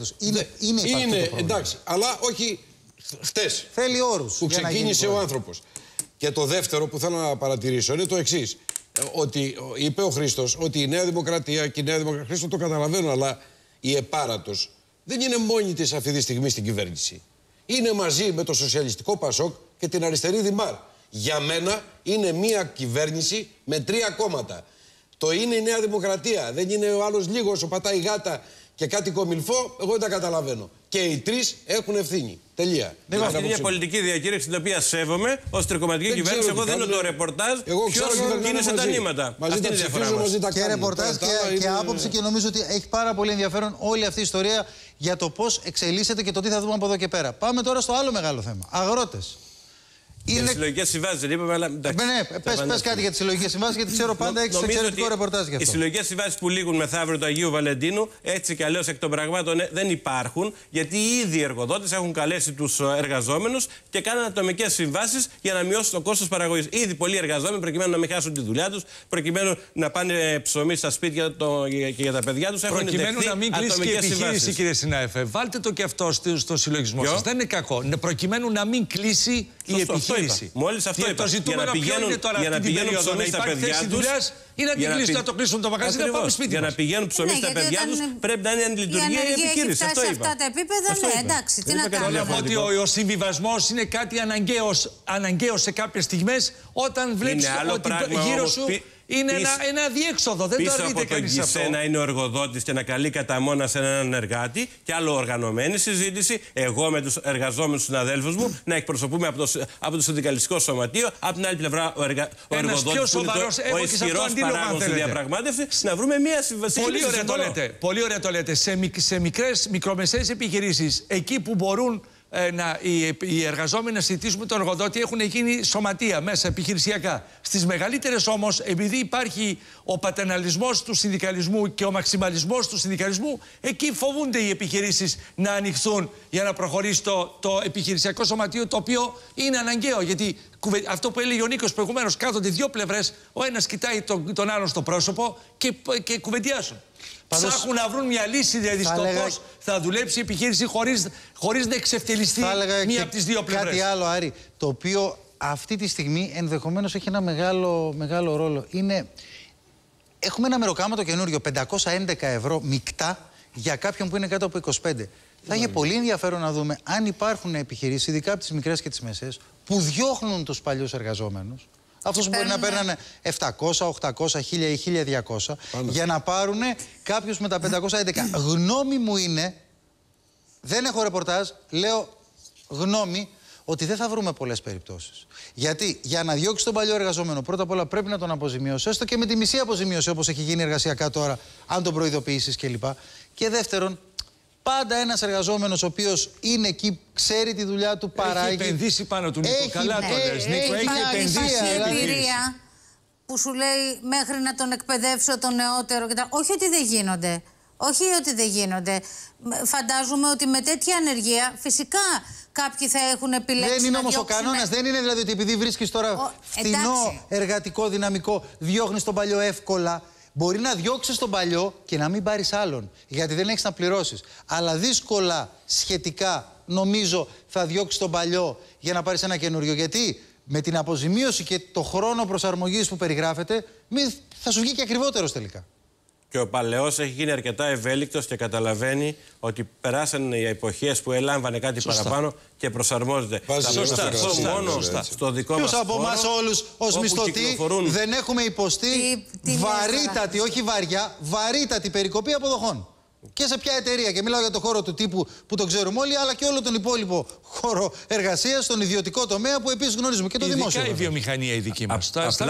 Είναι εντάξει, αλλά όχι χτες. Θέλει όρους. Που ξεκίνησε ο άνθρωπος. Και το δεύτερο που θέλω να παρατηρήσω είναι το εξής. Ότι είπε ο Χρήστος ότι η Νέα Δημοκρατία και η Νέα Δημοκρατία. Χρήστο, το καταλαβαίνω, αλλά η Επάρατος δεν είναι μόνη της αυτή τη στιγμή στην κυβέρνηση. Είναι μαζί με το Σοσιαλιστικό Πασόκ και την Αριστερή Δημάρ. Για μένα είναι μια κυβέρνηση με 3 κόμματα. Το είναι η Νέα Δημοκρατία. Δεν είναι ο άλλος λίγος, ο πατάει γάτα και κάτι κομιλφό. Εγώ δεν τα καταλαβαίνω. Και οι τρεις έχουν ευθύνη. Τελεία. Αυτή είναι μια πολιτική διακήρυξη την οποία σέβομαι ως τρικομματική κυβέρνηση. Εγώ δίνω το ρεπορτάζ. Ποιος κίνησε τα νήματα. Αυτή είναι η διαφορά μας. Και ρεπορτάζ και άποψη, και νομίζω ότι έχει πάρα πολύ ενδιαφέρον όλη αυτή η ιστορία για το πώς εξελίσσεται και το τι θα δούμε από εδώ και πέρα. Πάμε τώρα στο άλλο μεγάλο θέμα. Αγρότες. Για τις συλλογικές συμβάσεις δεν είπαμε, αλλά εντάξει. Ναι, πες κάτι για τις συλλογικές συμβάσεις, γιατί ξέρω πάντα έχεις εξαιρετικό ρεπορτάζ γι' αυτό. Οι συλλογικές συμβάσεις που λήγουν μεθαύριο του Αγίου Βαλεντίνου, έτσι κι αλλιώς εκ των πραγμάτων δεν υπάρχουν, γιατί ήδη οι εργοδότες έχουν καλέσει τους εργαζόμενους και κάνουν ατομικές συμβάσεις για να μειώσουν το κόστος παραγωγής. Ήδη πολλοί εργαζόμενοι, προκειμένου να μην χάσουν τη δουλειά τους, προκειμένου να πάνε ψωμί στα σπίτια και για τα παιδιά τους, έχουν προκειμένου να μην κλείσει και η επιχείρηση, κύριε συνάδελφε. Βάλτε το και αυτό στο συλλογισμό σας. Δεν είναι κακό. Προκειμένου να μην κλείσει η επιχείρηση. Μόλις αυτό είπα. Το ζητούμενο ποιο είναι τώρα αυτή την περίοδο, να υπάρχει θέση δουλειάς ή να την κλείσουν, να το κλείσουν το μαγαζί, να πάμε σπίτι μας. Για να πηγαίνουν ψωμί στα παιδιά τους πρέπει να είναι εν λειτουργία η επιχείρηση. Αυτό είπα. Σε αυτά τα επίπεδα, ναι, εντάξει, τι να κάνουμε. Ότι ο συμβιβασμός είναι κάτι αναγκαίο σε κάποιες στιγμές όταν βλέπεις ότι γύρω σου είναι ένα διέξοδο. Δεν το αρνείται κανείς αυτό. Πίσω από τον να είναι ο εργοδότης και να καλεί κατά μόνα σε έναν εργάτη, και άλλο οργανωμένη συζήτηση. Εγώ με τους εργαζόμενους συναδέλφους μου να εκπροσωπούμε από το συνδικαλιστικό σωματείο. Από την άλλη πλευρά ο εργοδότης που είναι ο ισχυρός παράγοντας στη διαπραγμάτευση, να βρούμε μια συμβασική λύση. Πολύ ωραία το λέτε. Σε μικρομεσαίες επιχειρήσεις, εκεί που μπορούν οι εργαζόμενοι να συζητήσουν με τον εργοδότη, έχουν γίνει σωματεία μέσα επιχειρησιακά. Στις μεγαλύτερες όμως, επειδή υπάρχει ο πατερναλισμός του συνδικαλισμού και ο μαξιμαλισμός του συνδικαλισμού, εκεί φοβούνται οι επιχειρήσεις να ανοιχθούν για να προχωρήσει το επιχειρησιακό σωματείο, το οποίο είναι αναγκαίο. Γιατί αυτό που έλεγε ο Νίκος προηγουμένως, κάθονται δύο πλευρές, ο ένας κοιτάει τον άλλον στο πρόσωπο και κουβεντιάζουν. Ψάχνουν να βρουν μια λύση, δηλαδή στο πώς θα δουλέψει η επιχείρηση χωρίς να εξευτελιστεί μία από τις δύο πλευρές. Κάτι άλλο, Άρη, το οποίο αυτή τη στιγμή ενδεχομένως έχει ένα μεγάλο ρόλο. Έχουμε ένα μεροκάματο καινούριο, 511 ευρώ μεικτά για κάποιον που είναι κάτω από 25. Θα είχε πολύ ενδιαφέρον να δούμε αν υπάρχουν επιχειρήσεις, ειδικά από τις μικρές και τις μεσαίες, που διώχνουν τους παλιούς εργαζόμενους. Αυτούς που μπορεί να παίρνανε 700, 800, 1000 ή 1200 για να πάρουν κάποιους με τα 511. Γνώμη μου είναι, δεν έχω ρεπορτάζ, λέω γνώμη, ότι δεν θα βρούμε πολλές περιπτώσεις. Γιατί για να διώξει τον παλιό εργαζόμενο, πρώτα απ' όλα πρέπει να τον αποζημιώσει, έστω και με τη μισή αποζημίωση όπως έχει γίνει εργασιακά τώρα, αν τον προειδοποιήσεις κλπ. Και δεύτερον, πάντα ένας εργαζόμενος ο οποίος είναι εκεί, ξέρει τη δουλειά του, παράγει. Έχει επενδύσει πάνω του, Νίκο. Καλά το λες, Νίκο. Έχει επενδύσει. Εμπειρία που σου λέει μέχρι να τον εκπαιδεύσω τον νεότερο. Όχι ότι δεν γίνονται. Όχι ότι δεν γίνονται. Φαντάζομαι ότι με τέτοια ανεργία φυσικά κάποιοι θα έχουν επιλέξει. Δεν είναι όμως ο κανόνας. Δεν είναι δηλαδή ότι επειδή βρίσκεις τώρα φθηνό εργατικό δυναμικό, διώχνεις τον παλιό εύκολα. Μπορεί να διώξεις τον παλιό και να μην πάρεις άλλον, γιατί δεν έχεις να πληρώσεις. Αλλά δύσκολα σχετικά, νομίζω, θα διώξεις τον παλιό για να πάρεις ένα καινούριο. Γιατί με την αποζημίωση και το χρόνο προσαρμογής που περιγράφεται, θα σου βγει και ακριβότερος τελικά. Και ο παλαιός έχει γίνει αρκετά ευέλικτος και καταλαβαίνει ότι περάσαν οι εποχές που έλαμβανε κάτι παραπάνω και προσαρμόζεται. Σωστά. Μόνο στο δικό μας χώρο. Ποιος από εμάς όλους ως μισθωτοί δεν έχουμε υποστεί βαρύτατη, όχι βαριά, βαρύτατη περικοπή αποδοχών. Και σε ποια εταιρεία, και μιλάω για το χώρο του τύπου που το ξέρουμε όλοι, αλλά και όλο τον υπόλοιπο χώρο εργασίας, στον ιδιωτικό τομέα που επίσης γνωρίζουμε και το δημόσιο. Ειδικά η βιομηχανία η δική μας.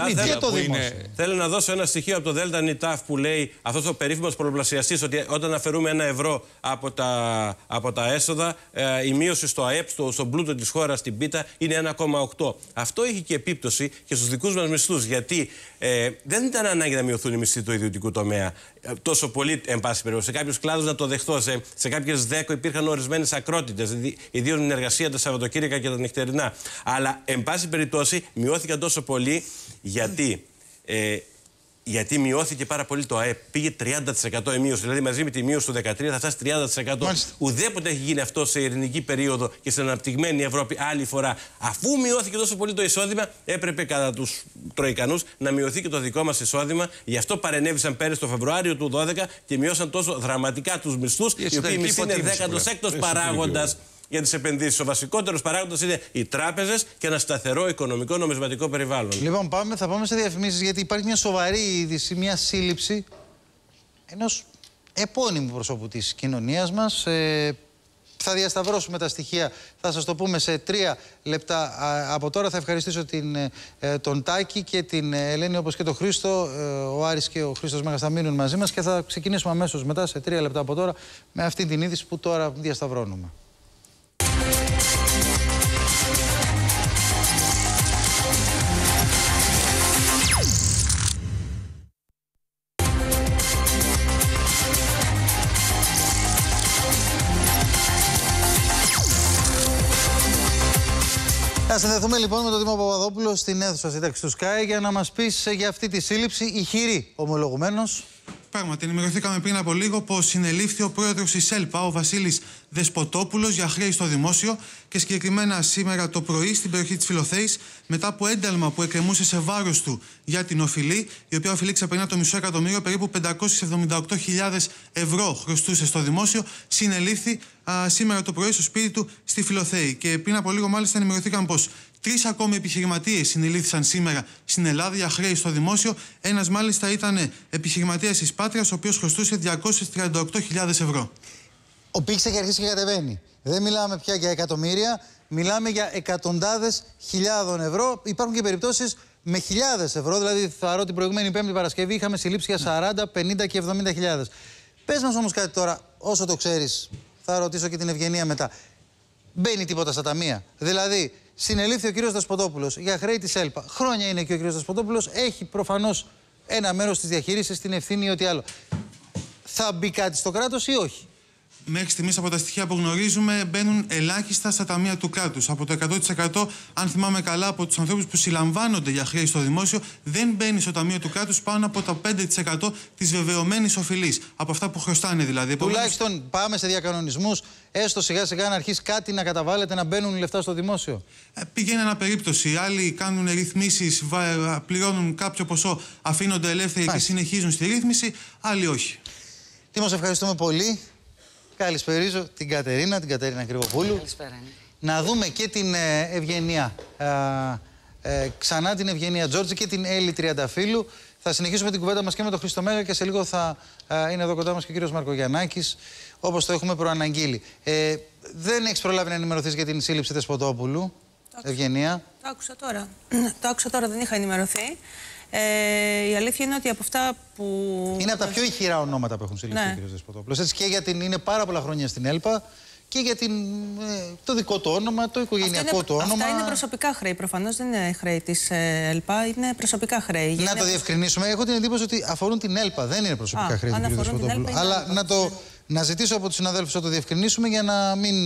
Θέλω να δώσω ένα στοιχείο από το ΔΝΤ που λέει αυτός ο περίφημος πολλαπλασιαστής, ότι όταν αφαιρούμε €1 από τα έσοδα, η μείωση στο ΑΕΠ, στον πλούτο της χώρας, στην πίτα, είναι 1,8. Αυτό έχει και επίπτωση και στους δικούς μας μισθούς. Γιατί δεν ήταν ανάγκη να μειωθούν οι μισθοί του ιδιωτικού τομέα τόσο πολύ, εν πάση περιπτώσει. Σε κάποιους κλάδους, να το δεχτώ, σε κάποιες ΔΕΚΟ υπήρχαν ορισμένες ακρότητες, ιδίως με την εργασία τα Σαββατοκύριακα και τα νυχτερινά. Αλλά, εν πάση περιπτώσει, μειώθηκαν τόσο πολύ γιατί μειώθηκε πάρα πολύ το ΑΕΠ. Πήγε 30% η μείωση. Δηλαδή, μαζί με τη μείωση του 2013 θα φτάσει 30%. Ουδέποτε έχει γίνει αυτό σε ειρηνική περίοδο και στην αναπτυγμένη Ευρώπη άλλη φορά. Αφού μειώθηκε τόσο πολύ το εισόδημα, έπρεπε κατά τους Τροικανούς να μειωθεί και το δικό μας εισόδημα. Γι' αυτό παρενέβησαν πέρυσι το Φεβρουάριο του 2012 και μειώσαν τόσο δραματικά τους μισθούς, οι οποίοι μισθοί είναι 16ος παράγοντας για τις επενδύσεις. Ο βασικότερος παράγοντας είναι οι τράπεζες και ένα σταθερό οικονομικό νομισματικό περιβάλλον. Λοιπόν, θα πάμε σε διαφημίσεις, γιατί υπάρχει μια σοβαρή είδηση, μια σύλληψη ενός επώνυμου προσώπου της κοινωνίας μας. Θα διασταυρώσουμε τα στοιχεία, θα σας το πούμε σε 3 λεπτά από τώρα. Θα ευχαριστήσω τον Τάκη και την Ελένη, όπως και τον Χρήστο. Ο Άρης και ο Χρήστος Μέγας θα μείνουν μαζί μας και θα ξεκινήσουμε αμέσως μετά, σε 3 λεπτά από τώρα, με αυτή την είδηση που τώρα διασταυρώνουμε. συνδεθούμε λοιπόν με τον Δήμο Παπαδόπουλο στην αίθουσα σύνταξη του ΣΚΑΙ για να μας πεις για αυτή τη σύλληψη ηχηρή ομολογουμένως. Πράγματι, ενημερωθήκαμε πριν από λίγο πως συνελήφθη ο πρόεδρος της ΕΛΠΑ, ο Βασίλης Δεσποτόπουλος, για χρέη στο δημόσιο και συγκεκριμένα σήμερα το πρωί στην περιοχή της Φιλοθέης, μετά από ένταλμα που εκκρεμούσε σε βάρος του για την οφειλή, η οποία οφειλή ξεπερνά το μισό εκατομμύριο, περίπου 578.000 ευρώ χρωστούσε στο δημόσιο, συνελήφθη σήμερα το πρωί στο σπίτι του στη Φιλοθέη. Και πριν από λίγο, μάλιστα, ενημερωθήκαμε πως 3 ακόμη επιχειρηματίες συνελήφθησαν σήμερα στην Ελλάδα για χρέη στο δημόσιο. Ένας μάλιστα ήταν επιχειρηματίας της Πάτριας, ο οποίος χρωστούσε 238.000 ευρώ. Ο πύχης έχει αρχίσει και κατεβαίνει. Δεν μιλάμε πια για εκατομμύρια, μιλάμε για εκατοντάδες χιλιάδων ευρώ. Υπάρχουν και περιπτώσεις με χιλιάδες ευρώ. Δηλαδή, θα ρω την προηγούμενη Πέμπτη Παρασκευή είχαμε συλλήψει για 40, 50 και 70.000. Πες μας όμως κάτι τώρα, όσο το ξέρεις, θα ρωτήσω και την Ευγενία μετά. Μπαίνει τίποτα στα ταμεία? Δηλαδή, συνελήφθη ο κύριος Δεσποτόπουλος για χρέη της ΕΛΠΑ. Χρόνια είναι και ο κύριος Δεσποτόπουλος. Έχει προφανώς ένα μέρος της διαχείρισης, την ευθύνη ή ό,τι άλλο. Θα μπει κάτι στο κράτος ή όχι? Μέχρι στιγμής, από τα στοιχεία που γνωρίζουμε, μπαίνουν ελάχιστα στα ταμεία του κράτους. Από το 100%, αν θυμάμαι καλά, από τους ανθρώπους που συλλαμβάνονται για χρέη στο δημόσιο, δεν μπαίνει στο ταμείο του κράτους πάνω από το 5% της βεβαιωμένης οφειλής. Από αυτά που χρωστάνε δηλαδή. Τουλάχιστον πάμε σε διακανονισμούς, έστω σιγά σιγά να αρχίσει κάτι να καταβάλλεται, να μπαίνουν λεφτά στο δημόσιο. Πηγαίνει ένα περίπτωση. Άλλοι κάνουν ρυθμίσεις, πληρώνουν κάποιο ποσό, αφήνονται ελεύθεροι και συνεχίζουν στη ρύθμιση. Άλλοι όχι. Τίμω, σε ευχαριστούμε πολύ. Καλησπερίζω την Κατερίνα Κρυβοπούλου. Καλησπέρα. Να δούμε και την Ευγενία, ξανά την Ευγενία Τζόρτζη και την Έλλη Τριανταφύλου. Θα συνεχίσουμε την κουβέντα μας και με τον Χρήστο Μέγα και σε λίγο θα είναι εδώ κοντά μας και ο κύριος Μαρκογιαννάκης, όπως το έχουμε προαναγγείλει. Δεν έχεις προλάβει να ενημερωθείς για την σύλληψη Δεσποτόπουλου, Ευγενία? Το άκουσα τώρα, δεν είχα ενημερωθεί. Η αλήθεια είναι ότι από αυτά που... Είναι από τα πιο ηχηρά ονόματα που έχουν συλληφθεί ο κ. Δεσποτόπουλος. Έτσι και γιατί είναι πάρα πολλά χρόνια στην ΕΛΠΑ και για το δικό του όνομα, το οικογενειακό του όνομα. Αυτά είναι προσωπικά χρέη. Προφανώς δεν είναι χρέη της ΕΛΠΑ, είναι προσωπικά χρέη. Να το διευκρινίσουμε. Έχω την εντύπωση ότι αφορούν την ΕΛΠΑ, δεν είναι προσωπικά χρέη του κ. Δεσποτόπουλου. Αλλά να ζητήσω από τους συναδέλφους να το διευκρινίσουμε για να μην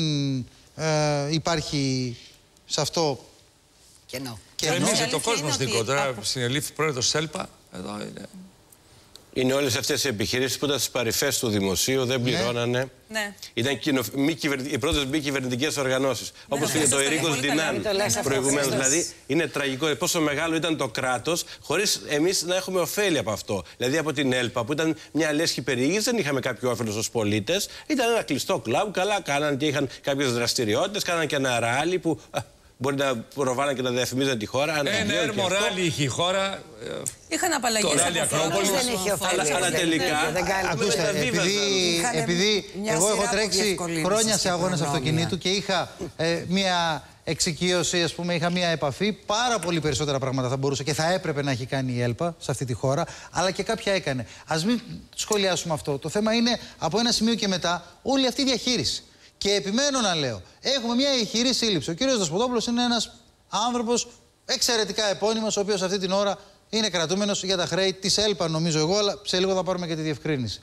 υπάρχει σε αυτό κενό. Εμείς το κόσμο δικό. Τώρα συνελήφθη πρόεδρος ΕΛΠΑ, εδώ είναι. Είναι όλες αυτές οι επιχειρήσεις που ήταν στις παρυφές του δημοσίου, δεν πληρώνανε. Ναι. Ήταν οι πρώτες μη κυβερνητικές οργανώσεις. Όπως είναι το Ερίκος Ντινάν προηγουμένως. Δηλαδή είναι τραγικό πόσο μεγάλο ήταν το κράτος, χωρίς εμείς να έχουμε ωφέλη από αυτό. Δηλαδή από την ΕΛΠΑ, που ήταν μια λέσχη περιήγηση, δεν είχαμε κάποιο όφελος ως πολίτες. Ήταν ένα κλειστό κλαμπ, καλά κάναν και είχαν κάποιες δραστηριότητες, κάναν και ένα ράλι που. Μπορεί να προβάλλαν και να διαφημίζαν τη χώρα. Ένα έρμο ράλι είχε η χώρα. Είχαν απαλλαγές από αυτό. Αλλά τελικά. Ακούστε, επειδή εγώ έχω τρέξει χρόνια σε αγώνες αυτοκινήτου και είχα μία εξοικείωση, ας πούμε, είχα μία επαφή, πάρα πολύ περισσότερα πράγματα θα μπορούσε και θα έπρεπε να έχει κάνει η ΕΛΠΑ σε αυτή τη χώρα, αλλά και κάποια έκανε. Ας μην σχολιάσουμε αυτό. Το θέμα είναι από ένα σημείο και μετά όλη αυτή η διαχείριση. Και επιμένω να λέω, έχουμε μια ηχηρή σύλληψη. Ο κύριος Δεσποτόπουλος είναι ένας άνθρωπος εξαιρετικά επώνυμος, ο οποίος αυτή την ώρα είναι κρατούμενος για τα χρέη της ΕΛΠΑ, νομίζω εγώ, αλλά σε λίγο θα πάρουμε και τη διευκρίνηση.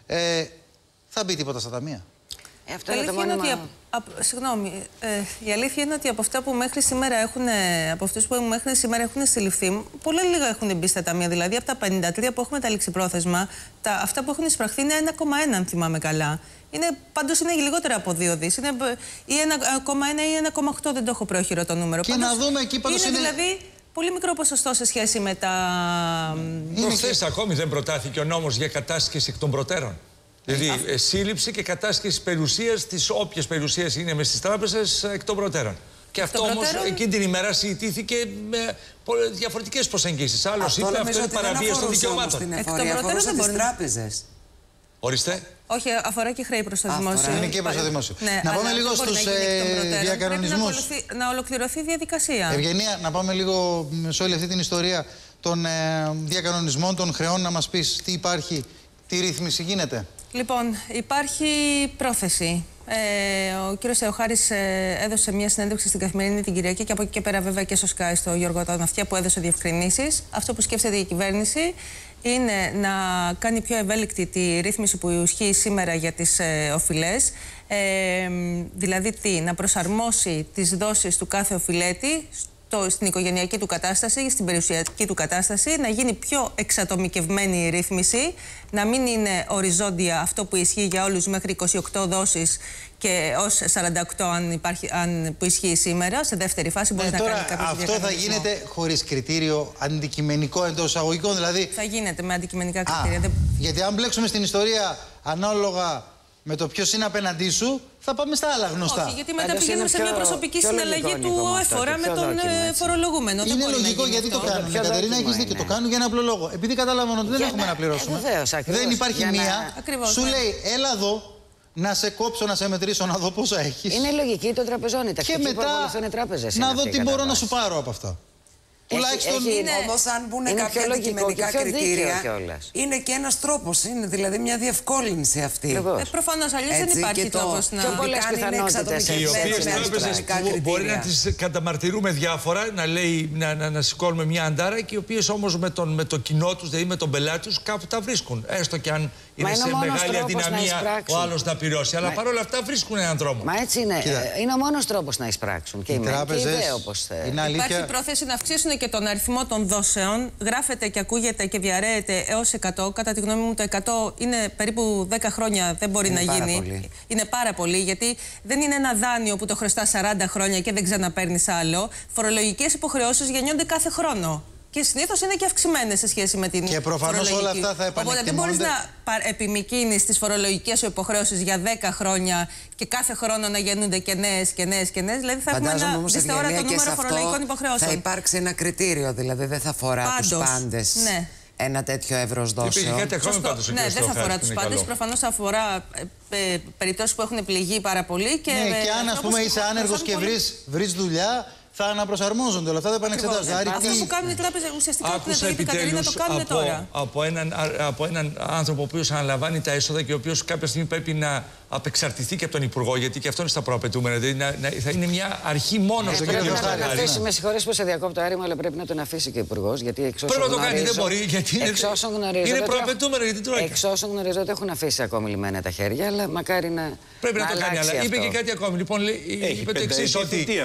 Θα μπει τίποτα στα ταμεία? Αυτό είναι το μόνιμα. Συγγνώμη, η αλήθεια είναι ότι από αυτά που μέχρι σήμερα έχουν συλληφθεί, πολύ λίγα έχουν μπει στα ταμεία. Δηλαδή από τα 53 που έχουμε τα ληξιπρόθεσμα, αυτά που έχουν εισπραχθεί είναι 1,1, αν θυμάμαι καλά. Πάντως είναι λιγότερα από 2 δις. Είναι ή 1,1 ή 1,8, δεν το έχω πρόχειρο το νούμερο. Και να δούμε εκεί πάντως είναι δηλαδή πολύ μικρό ποσοστό σε σχέση με τα... Προχθές ακόμη δεν προτάθηκε ο νόμος για κατάσχεση εκ των προτέρων. Δηλαδή, σύλληψη και κατάσχεση περιουσίας, τις όποιες περιουσίες είναι μες στις τράπεζες εκ των προτέρων. Και αυτό όμως εκείνη την ημέρα συζητήθηκε με διαφορετικές προσεγγίσεις. Άλλος είπε αυτό είναι παραβίαση των δικαιωμάτων. Εκ των προτέρων δεν μπορεί. Τράπεζες. Ορίστε. Όχι, αφορά και χρέη προς το δημόσιο. Είναι και προς το δημόσιο. Να πάμε λίγο στους διακανονισμούς. Να ολοκληρωθεί η διαδικασία. Ευγενία, να πάμε λίγο σε όλη αυτή την ιστορία των διακανονισμών, των χρεών, να μας πεις τι υπάρχει, τι ρύθμιση γίνεται. Λοιπόν, υπάρχει πρόθεση. Ο κύριος Θεοχάρης έδωσε μια συνέντευξη στην Καθημερινή την Κυριακή και από εκεί και πέρα βέβαια και στο ΣΚΑΙ, στο Γιώργο Ταναυτιά, που έδωσε διευκρινήσεις. Αυτό που σκέφτεται η κυβέρνηση είναι να κάνει πιο ευέλικτη τη ρύθμιση που ισχύει σήμερα για τις οφειλές. Δηλαδή να προσαρμόσει τις δόσεις του κάθε οφειλέτη στην οικογενειακή του κατάσταση, στην περιουσιακή του κατάσταση, να γίνει πιο εξατομικευμένη η ρύθμιση, να μην είναι οριζόντια αυτό που ισχύει για όλους μέχρι 28 δόσεις και ως 48 που ισχύει σήμερα, σε δεύτερη φάση μπορεί να κάνει κάποιο αυτό θα γίνεται χωρίς κριτήριο αντικειμενικό εντός εισαγωγικών, δηλαδή... Θα γίνεται με αντικειμενικά κριτήρια. Γιατί αν μπλέξουμε στην ιστορία ανάλογα με το ποιος είναι απέναντί σου, θα πάμε στα άλλα γνωστά. Όχι, γιατί μετά πηγαίνουμε σε μια προσωπική συναλλαγή του ΕΦΟΡΑ με τον φορολογούμενο. Είναι λογικό γιατί το κάνουν. Κατερίνα, έχεις δίκιο. Το κάνουν για ένα απλό λόγο. Επειδή καταλάβαν ότι δεν έχουμε να πληρώσουμε. Δεν υπάρχει μία. Σου λέει, έλα εδώ. Να σε κόψω, να σε μετρήσω, να δω πόσα έχεις. Είναι λογική των τραπεζών. Η τακτική που ακολουθούν οι τράπεζες. Να δω τι μπορώ να σου πάρω από αυτά. Τουλάχιστον όμως, αν μπουν κάποια αντικειμενικά κριτήρια, είναι και ένας τρόπος. Είναι δηλαδή μια διευκόλυνση αυτή. Προφανώς, αλλιώς δεν υπάρχει τρόπος να κάνει εξατομικευμένες. Οι οποίες τράπεζες μπορεί να τις καταμαρτυρούμε διάφορα, να σηκώνουμε μια αντάρα, και οι οποίες όμως με το κοινό τους, δηλαδή με τον πελάτη τους, κάπου τα βρίσκουν. Έστω και αν είναι σε μεγάλη αδυναμία ο άλλος να πληρώσει. Αλλά παρόλα αυτά βρίσκουν έναν δρόμο. Μα έτσι είναι. Είναι ο μόνος τρόπος να εισπράξουν. Και οι τράπεζες. Υπάρχει πρόθεση να αυξήσουν και τον αριθμό των δόσεων. Γράφεται και ακούγεται και διαρρέεται έως 100. Κατά τη γνώμη μου, το 100 είναι περίπου 10 χρόνια. Δεν μπορεί να γίνει. Πολύ. Είναι πάρα πολύ, γιατί δεν είναι ένα δάνειο που το χρωστά 40 χρόνια και δεν ξαναπαίρνεις άλλο. Φορολογικές υποχρεώσεις γεννιόνται κάθε χρόνο. Και συνήθως είναι και αυξημένες σε σχέση με την φορολογική. Και προφανώς όλα αυτά θα επανεκτιμώνται. Οπότε δεν μπορείς να επιμικρύνεις τις φορολογικές σου υποχρεώσεις για 10 χρόνια και κάθε χρόνο να γεννούνται και νέες και νέες και νέες. Δηλαδή θα έχουμε ένα το νούμερο φορολογικών υποχρεώσεων. Θα υπάρξει ένα κριτήριο, δηλαδή δεν θα αφορά τους πάντες. Ναι. Ένα τέτοιο εύρος δόσεων. Ναι, δεν θα αφορά τους πάντες. Προφανώς θα αφορά περιπτώσεις που έχουν πληγεί πάρα πολύ. Και αν, ας πούμε, είσαι άνεργος και βρεις δουλειά, θα αναπροσαρμόζονται όλα αυτά, δεν επανεξετάζονται. Αυτό που κάνουν οι τράπεζες ουσιαστικά, που το είπε η Κατερίνα, το κάνουν τώρα. Από έναν άνθρωπο ο οποίος αναλαμβάνει τα έσοδα και ο οποίος κάποια στιγμή πρέπει να απεξαρτηθεί και από τον Υπουργό, γιατί και αυτό είναι στα προαπαιτούμενα. Δηλαδή θα είναι μια αρχή μόνο στο κέντρο. Με συγχωρείς που σε διακόπτω, Άρημα, αλλά πρέπει να τον αφήσει και ο Υπουργός. Πρέπει να το κάνει, δεν μπορεί. Γιατί είναι προαπαιτούμενο, γιατί τρώει. Εξ όσων γνωρίζω ότι έχουν αφήσει ακόμη λιμένα τα χέρια, αλλά μακάρι να. Πρέπει να το κάνει. Αλλά είπε και κάτι ακόμη. Λοιπόν, είπε το εξής,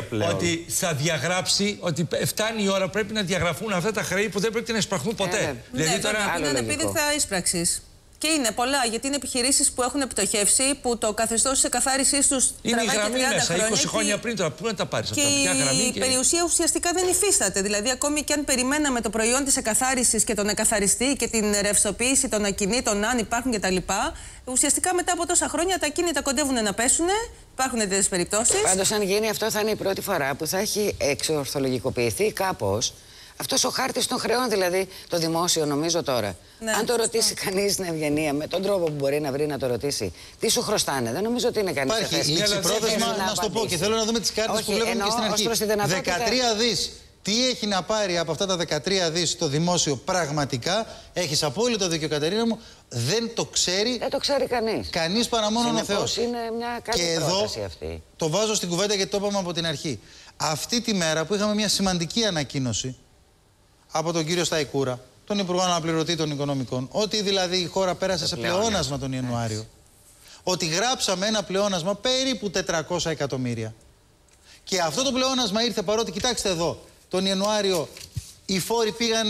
ότι θα διαγράψει, ότι φτάνει η ώρα, πρέπει να διαγραφούν αυτά τα χρέη που δεν πρέπει να εισπραχθούν ποτέ. Δηλαδή τώρα είναι ανεπίδεκτα ίσπραξης. Και είναι πολλά, γιατί είναι επιχειρήσεις που έχουν πτωχεύσει, που το καθεστώς της εκαθάρισής τους είναι η γραμμή μέσα, 20 χρόνια πριν τώρα. Πού να τα πάρεις αυτά, ποια γραμμή. Και η περιουσία ουσιαστικά δεν υφίσταται. Δηλαδή, ακόμη και αν περιμέναμε το προϊόν της εκαθάρισης και τον εκαθαριστή και την ρευστοποίηση των ακινήτων, αν υπάρχουν κτλ., ουσιαστικά μετά από τόσα χρόνια τα ακίνητα κοντεύουν να πέσουν. Υπάρχουν τέτοιες περιπτώσεις. Πάντως, αν γίνει αυτό, θα είναι η πρώτη φορά που θα έχει εξορθολογικοποιηθεί κάπως αυτός ο χάρτης των χρεών, δηλαδή το δημόσιο, νομίζω τώρα. Ναι, αν το ρωτήσει κανείς στην ευγενία, με τον τρόπο που μπορεί να βρει να το ρωτήσει, τι σου χρωστάνε, δεν νομίζω ότι είναι κανείς σε θέση. Υπάρχει ληξιπρόθεσμα, να σου το πω, και θέλω να δούμε τις κάρτες που βλέπουμε και στην αρχή. 13 δις. Τι έχει να πάρει από αυτά τα 13 δις το δημόσιο πραγματικά, έχεις απόλυτο δίκιο, Κατερίνα μου, δεν το ξέρει. Δεν το ξέρει κανείς. Κανείς παρά μόνο ο Θεός. Είναι μια καλή πρόταση αυτή. Το βάζω στην κουβέντα γιατί το είπαμε από την αρχή. Αυτή τη μέρα που είχαμε μια σημαντική ανακοίνωση από τον κύριο Σταϊκούρα, τον Υπουργό Αναπληρωτή των Οικονομικών, ότι δηλαδή η χώρα πέρασε σε πλεόνασμα τον Ιανουάριο. Ότι γράψαμε ένα πλεόνασμα περίπου 400 εκατομμύρια. Και αυτό το πλεόνασμα ήρθε παρότι, κοιτάξτε εδώ, τον Ιανουάριο οι φόροι πήγανε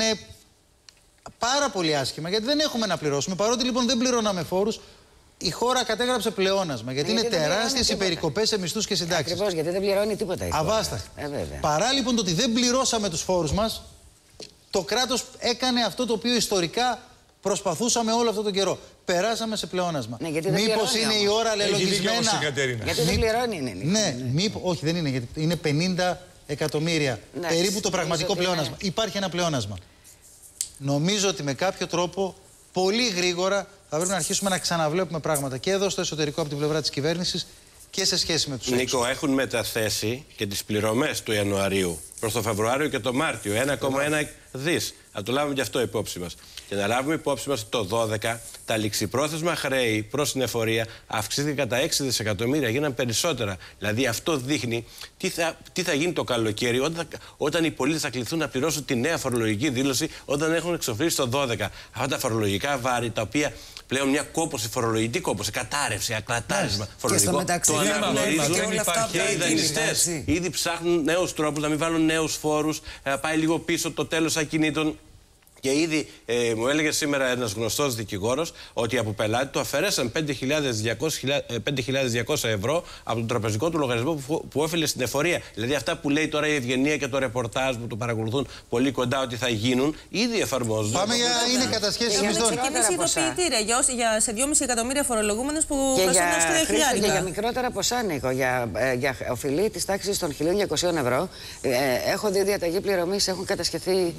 πάρα πολύ άσχημα, γιατί δεν έχουμε να πληρώσουμε. Παρότι λοιπόν δεν πληρώναμε φόρους, η χώρα κατέγραψε πλεόνασμα. Γιατί είναι τεράστιες οι περικοπές σε μισθούς και συντάξεις. Ακριβώς, γιατί δεν πληρώνει τίποτα. Αβάσταχτη. Παρά λοιπόν το ότι δεν πληρώσαμε τους φόρους μας, το κράτος έκανε αυτό το οποίο ιστορικά προσπαθούσαμε όλο αυτό τον καιρό. Περάσαμε σε πλεόνασμα. Ναι, μήπως είναι η ώρα λελογισμένα. Γιατί δεν πληρώνει, είναι. Ναι, όχι, δεν είναι. Γιατί είναι 50 εκατομμύρια. Περίπου το πραγματικό πλεόνασμα. Υπάρχει ένα πλεόνασμα. Νομίζω ότι με κάποιο τρόπο, πολύ γρήγορα, θα πρέπει να αρχίσουμε να ξαναβλέπουμε πράγματα και εδώ στο εσωτερικό από την πλευρά της κυβέρνησης και σε σχέση με τους έξω. Νίκο, έχουν μεταθέσει και τις πληρωμές του Ιανουαρίου προς το Φεβρουάριο και το Μάρτιο. 1,1 δις. Να το λάβουμε και αυτό υπόψη μας. Και να λάβουμε υπόψη μας το 12 τα ληξιπρόθεσμα χρέη προς την εφορία αυξήθηκαν κατά 6 δισεκατομμύρια, γίναν περισσότερα. Δηλαδή αυτό δείχνει τι θα γίνει το καλοκαίρι όταν οι πολίτες θα κληθούν να πληρώσουν τη νέα φορολογική δήλωση όταν έχουν εξοφλήσει το 12. Αυτά τα φορολογικά βάρη τα οποία πλέον μια κόπωση, φορολογική κόπωση, κατάρρευση, ακρατάρισμα φορολογικό. Το αναγνωρίζουν και οι δανειστές ήδη ψάχνουν νέους τρόπους να μην βάλουν νέους φόρους, πάει λίγο πίσω το τέλος ακινήτων. Και ήδη μου έλεγε σήμερα ένας γνωστός δικηγόρος ότι από πελάτη του αφαιρέσαν 5.200 ευρώ από τον τραπεζικό του λογαριασμό που έφερε στην εφορία. Δηλαδή αυτά που λέει τώρα η Ευγενία και το ρεπορτάζ που το παρακολουθούν πολύ κοντά ότι θα γίνουν, ήδη εφαρμόζονται. Πάμε για είναι κατασχέσεις μισθών. Έχουμε ξεκινήσει ειδοποιητήρια σε 2,5 εκατομμύρια φορολογούμενους που χρωστούν έως 3.000. Και για μικρότερα ποσά, Νίκο, για οφειλή της τάξης των 1.200 ευρώ, έχω δει διαταγή πληρωμής, έχουν κατασχεθεί.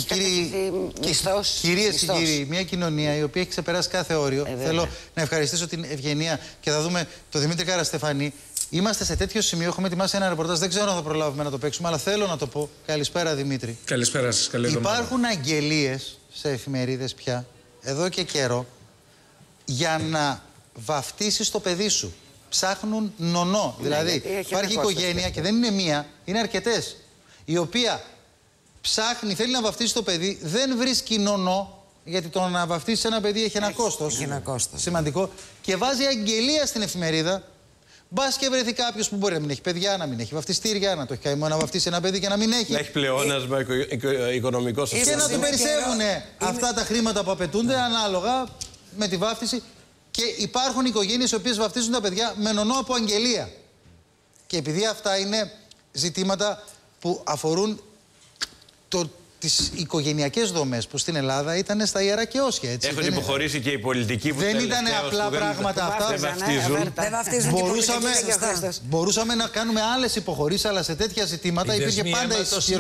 Κυρίες και κύριοι, μια κοινωνία η οποία έχει ξεπεράσει κάθε όριο. Θέλω να ευχαριστήσω την Ευγενία και θα δούμε τον Δημήτρη Καραστεφανή. Είμαστε σε τέτοιο σημείο, έχουμε ετοιμάσει ένα ρεπορτάζ. Δεν ξέρω αν θα προλάβουμε να το παίξουμε, αλλά θέλω να το πω. Καλησπέρα, Δημήτρη. Καλησπέρα σας, καλή εβδομάδα. Υπάρχουν αγγελίες σε εφημερίδες πια, εδώ και καιρό, για να βαφτίσεις το παιδί σου. Ψάχνουν νονό. Δηλαδή, υπάρχει οικογένεια και δεν είναι μία, είναι αρκετές, η οποία ψάχνει, θέλει να βαφτίσει το παιδί, δεν βρίσκει νονό, γιατί το να βαφτίσει ένα παιδί έχει ένα κόστος. Έχει ένα κόστος. Σημαντικό. Και βάζει αγγελία στην εφημερίδα. Μπας και βρεθεί κάποιος που μπορεί να μην έχει παιδιά, να μην έχει βαφτιστήρια, να το έχει καημό να βαφτίσει ένα παιδί και να μην έχει. Να έχει πλεόνασμα οικονομικό σε και να του περισσεύουν αυτά τα χρήματα που απαιτούνται ανάλογα με τη βάφτιση. Και υπάρχουν οικογένειες οι οποίες βαφτίζουν τα παιδιά με νονό από αγγελία. Και επειδή αυτά είναι ζητήματα που αφορούν τις οικικές δομές που στην Ελλάδα ήταν στα Ιερά και Όσια. Έτσι, έχουν υποχωρήσει και οι πολιτικοί που δεν ήταν απλά πράγματα αυτά. Δεν βαφτίζουν. Μπορούσαμε να κάνουμε άλλες υποχωρήσεις, αλλά σε τέτοια ζητήματα υπήρχε πάντα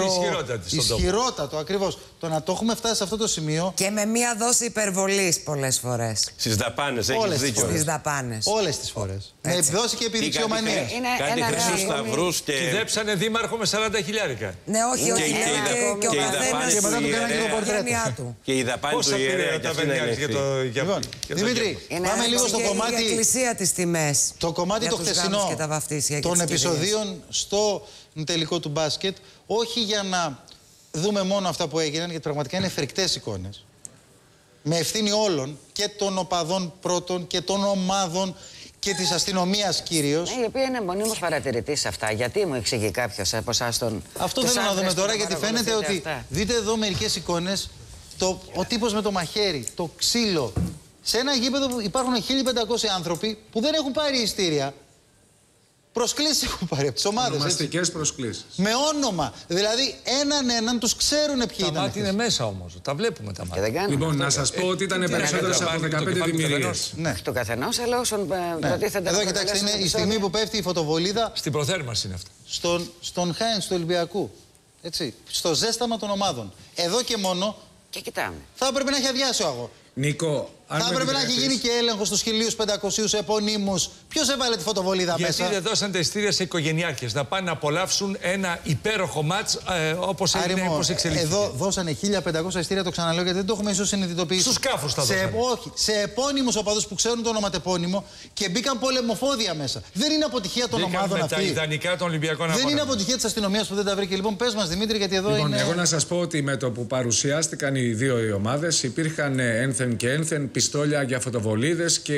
ισχυρότατο. Ακριβώς. Το να το έχουμε φτάσει σε αυτό το σημείο. Και με μία δόση υπερβολής πολλές φορές. Στις δαπάνες, έχεις δίκιο. Στις δαπάνες. Όλες τις φορές. Με επιδόση και επιδειξιομανία. Κάτι χρυσούς σταυρούς και. Κυδέψανε δήμαρχο με 40.000. Ναι, όχι, όχι. Και ο καθένας. Και μετά του κάνανε και το πορτρέτο. Και η δαπάνη του ιερέα τα παιδιά Λοιπόν, Δημήτρη, πάμε λίγο στο κομμάτι. Η εκκλησία της τιμές. Το κομμάτι το χθεσινό των επεισοδίων στο τελικό του μπάσκετ. Όχι για να δούμε μόνο αυτά που έγιναν, γιατί πραγματικά είναι φρικτές εικόνες. Με ευθύνη όλων και των οπαδών πρώτων και των ομάδων και της αστυνομίας κυρίως. Η οποία είναι μονίμως παρατηρητής σε αυτά. Γιατί μου εξηγεί κάποιος από εσάς τον. Αυτό θέλω να δούμε τώρα, γιατί φαίνεται ότι. Αυτά. Δείτε εδώ μερικές εικόνες. Ο τύπος με το μαχαίρι, το ξύλο. Σε ένα γήπεδο που υπάρχουν 1.500 άνθρωποι που δεν έχουν πάρει ειστήρια. Προσκλήσεις έχουν πάρει από τις ομάδες. Ονομαστικές προσκλήσεις. Με όνομα. Δηλαδή έναν τους ξέρουν ποιοι ήταν. Τα μάτια είναι μέσα όμως. Τα βλέπουμε τα μάτια. Λοιπόν, να σας πω ότι ήταν περισσότερες από 15 δημιουργίες. Ναι. Το καθενός, αλλά όσων προτίθενται. Εδώ κοιτάξτε, είναι η στιγμή που πέφτει η φωτοβολίδα. Στην προθέρμανση είναι αυτό. Στον Χάιντς του Ολυμπιακού. Έτσι. Στο ζέσταμα των ομάδων. Εδώ και μόνο. Και κοιτάμε. Θα έπρεπε να έχει αδειάσει ο αγώ. Νίκο, θα έπρεπε να έχει γίνει και έλεγχο στους 1.500 επωνύμους. Ποιος έβαλε τη φωτοβολίδα μέσα. Γιατί δεν δώσαν τα ειστήρια σε οικογενειάρχες να πάνε να απολαύσουν ένα υπέροχο μάτς όπως εξελίχθηκε. Εδώ δώσανε 1.500 ειστήρια, το ξαναλέω, γιατί δεν το έχουμε ίσως συνειδητοποιήσει. Στους σκάφους τα δώσανε. Όχι, σε επώνυμους οπαδούς που ξέρουν το ονοματεπώνυμο και μπήκαν πολεμοφόδια μέσα. Δεν είναι αποτυχία των ομάδων αυτή. Τα ιδανικά των Ολυμπιακών αγώνων. Δεν είναι αποτυχία της αστυνομίας που δεν τα βρήκε. Λοιπόν, πες μας, Δημήτρη, γιατί εδώ είναι. Εγώ να σας πω ότι με το που παρουσιάστηκαν οι δύο ομάδες υπήρχαν ένθεν και ένθεν πιστόλια για φωτοβολίδες και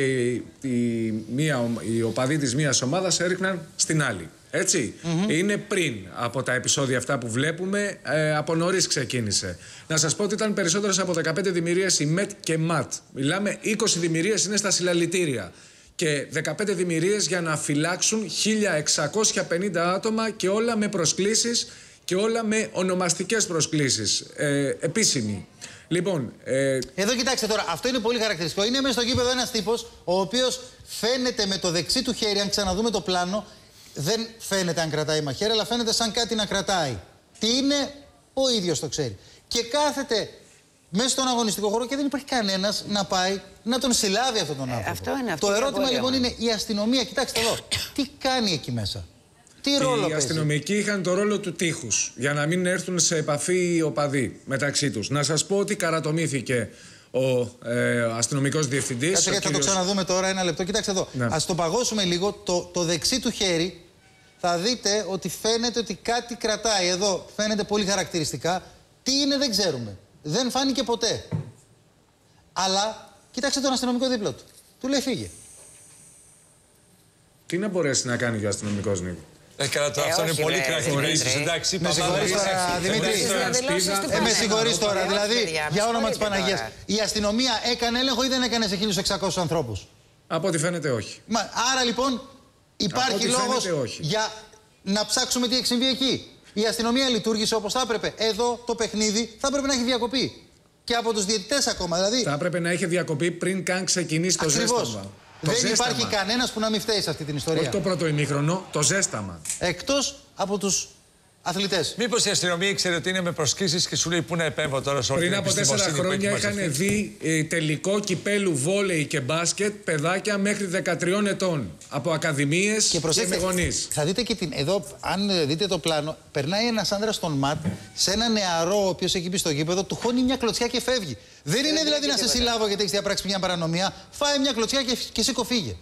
οι οπαδοί της μίας ομάδας έριχναν στην άλλη. Έτσι. Είναι πριν από τα επεισόδια αυτά που βλέπουμε, από νωρίς ξεκίνησε. Να σας πω ότι ήταν περισσότερες από 15 δημιουργίες η ΜΕΤ και ΜΑΤ. Μιλάμε 20 δημιουργίες είναι στα συλλαλητήρια. Και 15 δημιουργίες για να φυλάξουν 1.650 άτομα και όλα με προσκλήσεις και όλα με ονομαστικές προσκλήσεις. Επίσημοι. Λοιπόν, εδώ κοιτάξτε τώρα, αυτό είναι πολύ χαρακτηριστικό. Είναι μέσα στο γήπεδο ένας τύπος, ο οποίος φαίνεται με το δεξί του χέρι, αν ξαναδούμε το πλάνο, δεν φαίνεται αν κρατάει μαχαίρι, αλλά φαίνεται σαν κάτι να κρατάει. Τι είναι, ο ίδιος το ξέρει. Και κάθεται μέσα στον αγωνιστικό χώρο και δεν υπάρχει κανένας να πάει να τον συλλάβει αυτόν τον άνθρωπο. Αυτό είναι το ερώτημα λοιπόν είναι η αστυνομία, κοιτάξτε εδώ, τι κάνει εκεί μέσα. Τι ρόλο παίζει? Οι αστυνομικοί είχαν το ρόλο του τείχους, για να μην έρθουν σε επαφή οι οπαδοί μεταξύ τους. Να σας πω ότι καρατομήθηκε ο αστυνομικός διευθυντής. Κάτσε, θα το ξαναδούμε τώρα, ένα λεπτό. Κοιτάξτε εδώ. Ναι. Ας το παγώσουμε λίγο. Το δεξί του χέρι θα δείτε ότι φαίνεται ότι κάτι κρατάει. Εδώ φαίνεται πολύ χαρακτηριστικά. Τι είναι δεν ξέρουμε. Δεν φάνηκε ποτέ. Αλλά κοιτάξτε τον αστυνομικό δίπλα του. Του λέει φύγε. Τι να μπορέσει να κάνει και ο αστυνομικός, Νίκο? Καλά, αυτό είναι πολύ κρακορίσεις. Εντάξει, με συγχωρείς τώρα, Δημήτρη. Με συγχωρείς τώρα. Δηλαδή, για όνομα της Παναγίας, η αστυνομία έκανε έλεγχο ή δεν έκανε σε 1.600 ανθρώπους? Από ό,τι φαίνεται όχι. Άρα λοιπόν υπάρχει λόγος για να ψάξουμε τι έχει συμβεί εκεί. Η αστυνομία λειτουργήσε όπως θα έπρεπε. Εδώ το παιχνίδι θα έπρεπε να έχει διακοπεί. Και από τους διαιτητές ακόμα. Δηλαδή, θα έπρεπε να είχε διακοπεί πριν καν ξεκινήσει το ζέσταμα. Δεν υπάρχει κανένας που να μην φταίει σε αυτή την ιστορία. Όχι το πρώτο ημίχρονο, το ζέσταμα. Εκτός από τους αθλητές. Μήπως η αστυνομία ήξερε ότι είναι με προσκλήσεις και σου λέει πού να επέμβω τώρα σε όλη την επιστημοσύνη? Πριν από 4 χρόνια είχαν δει τελικό κυπέλου βόλεϊ και μπάσκετ παιδάκια μέχρι 13 ετών. Από ακαδημίες και με γονείς. Θα δείτε και εδώ, αν δείτε το πλάνο, περνάει ένας άντρας στον ματ σε ένα νεαρό ο οποίος έχει μπει στο γήπεδο, του χώνει μια κλωτσιά και φεύγει. Δεν είναι δηλαδή να σε συλλάβω γιατί έχεις διαπράξει μια παρανομία. Φάε μια κλωτσιά και σήκω φύγε.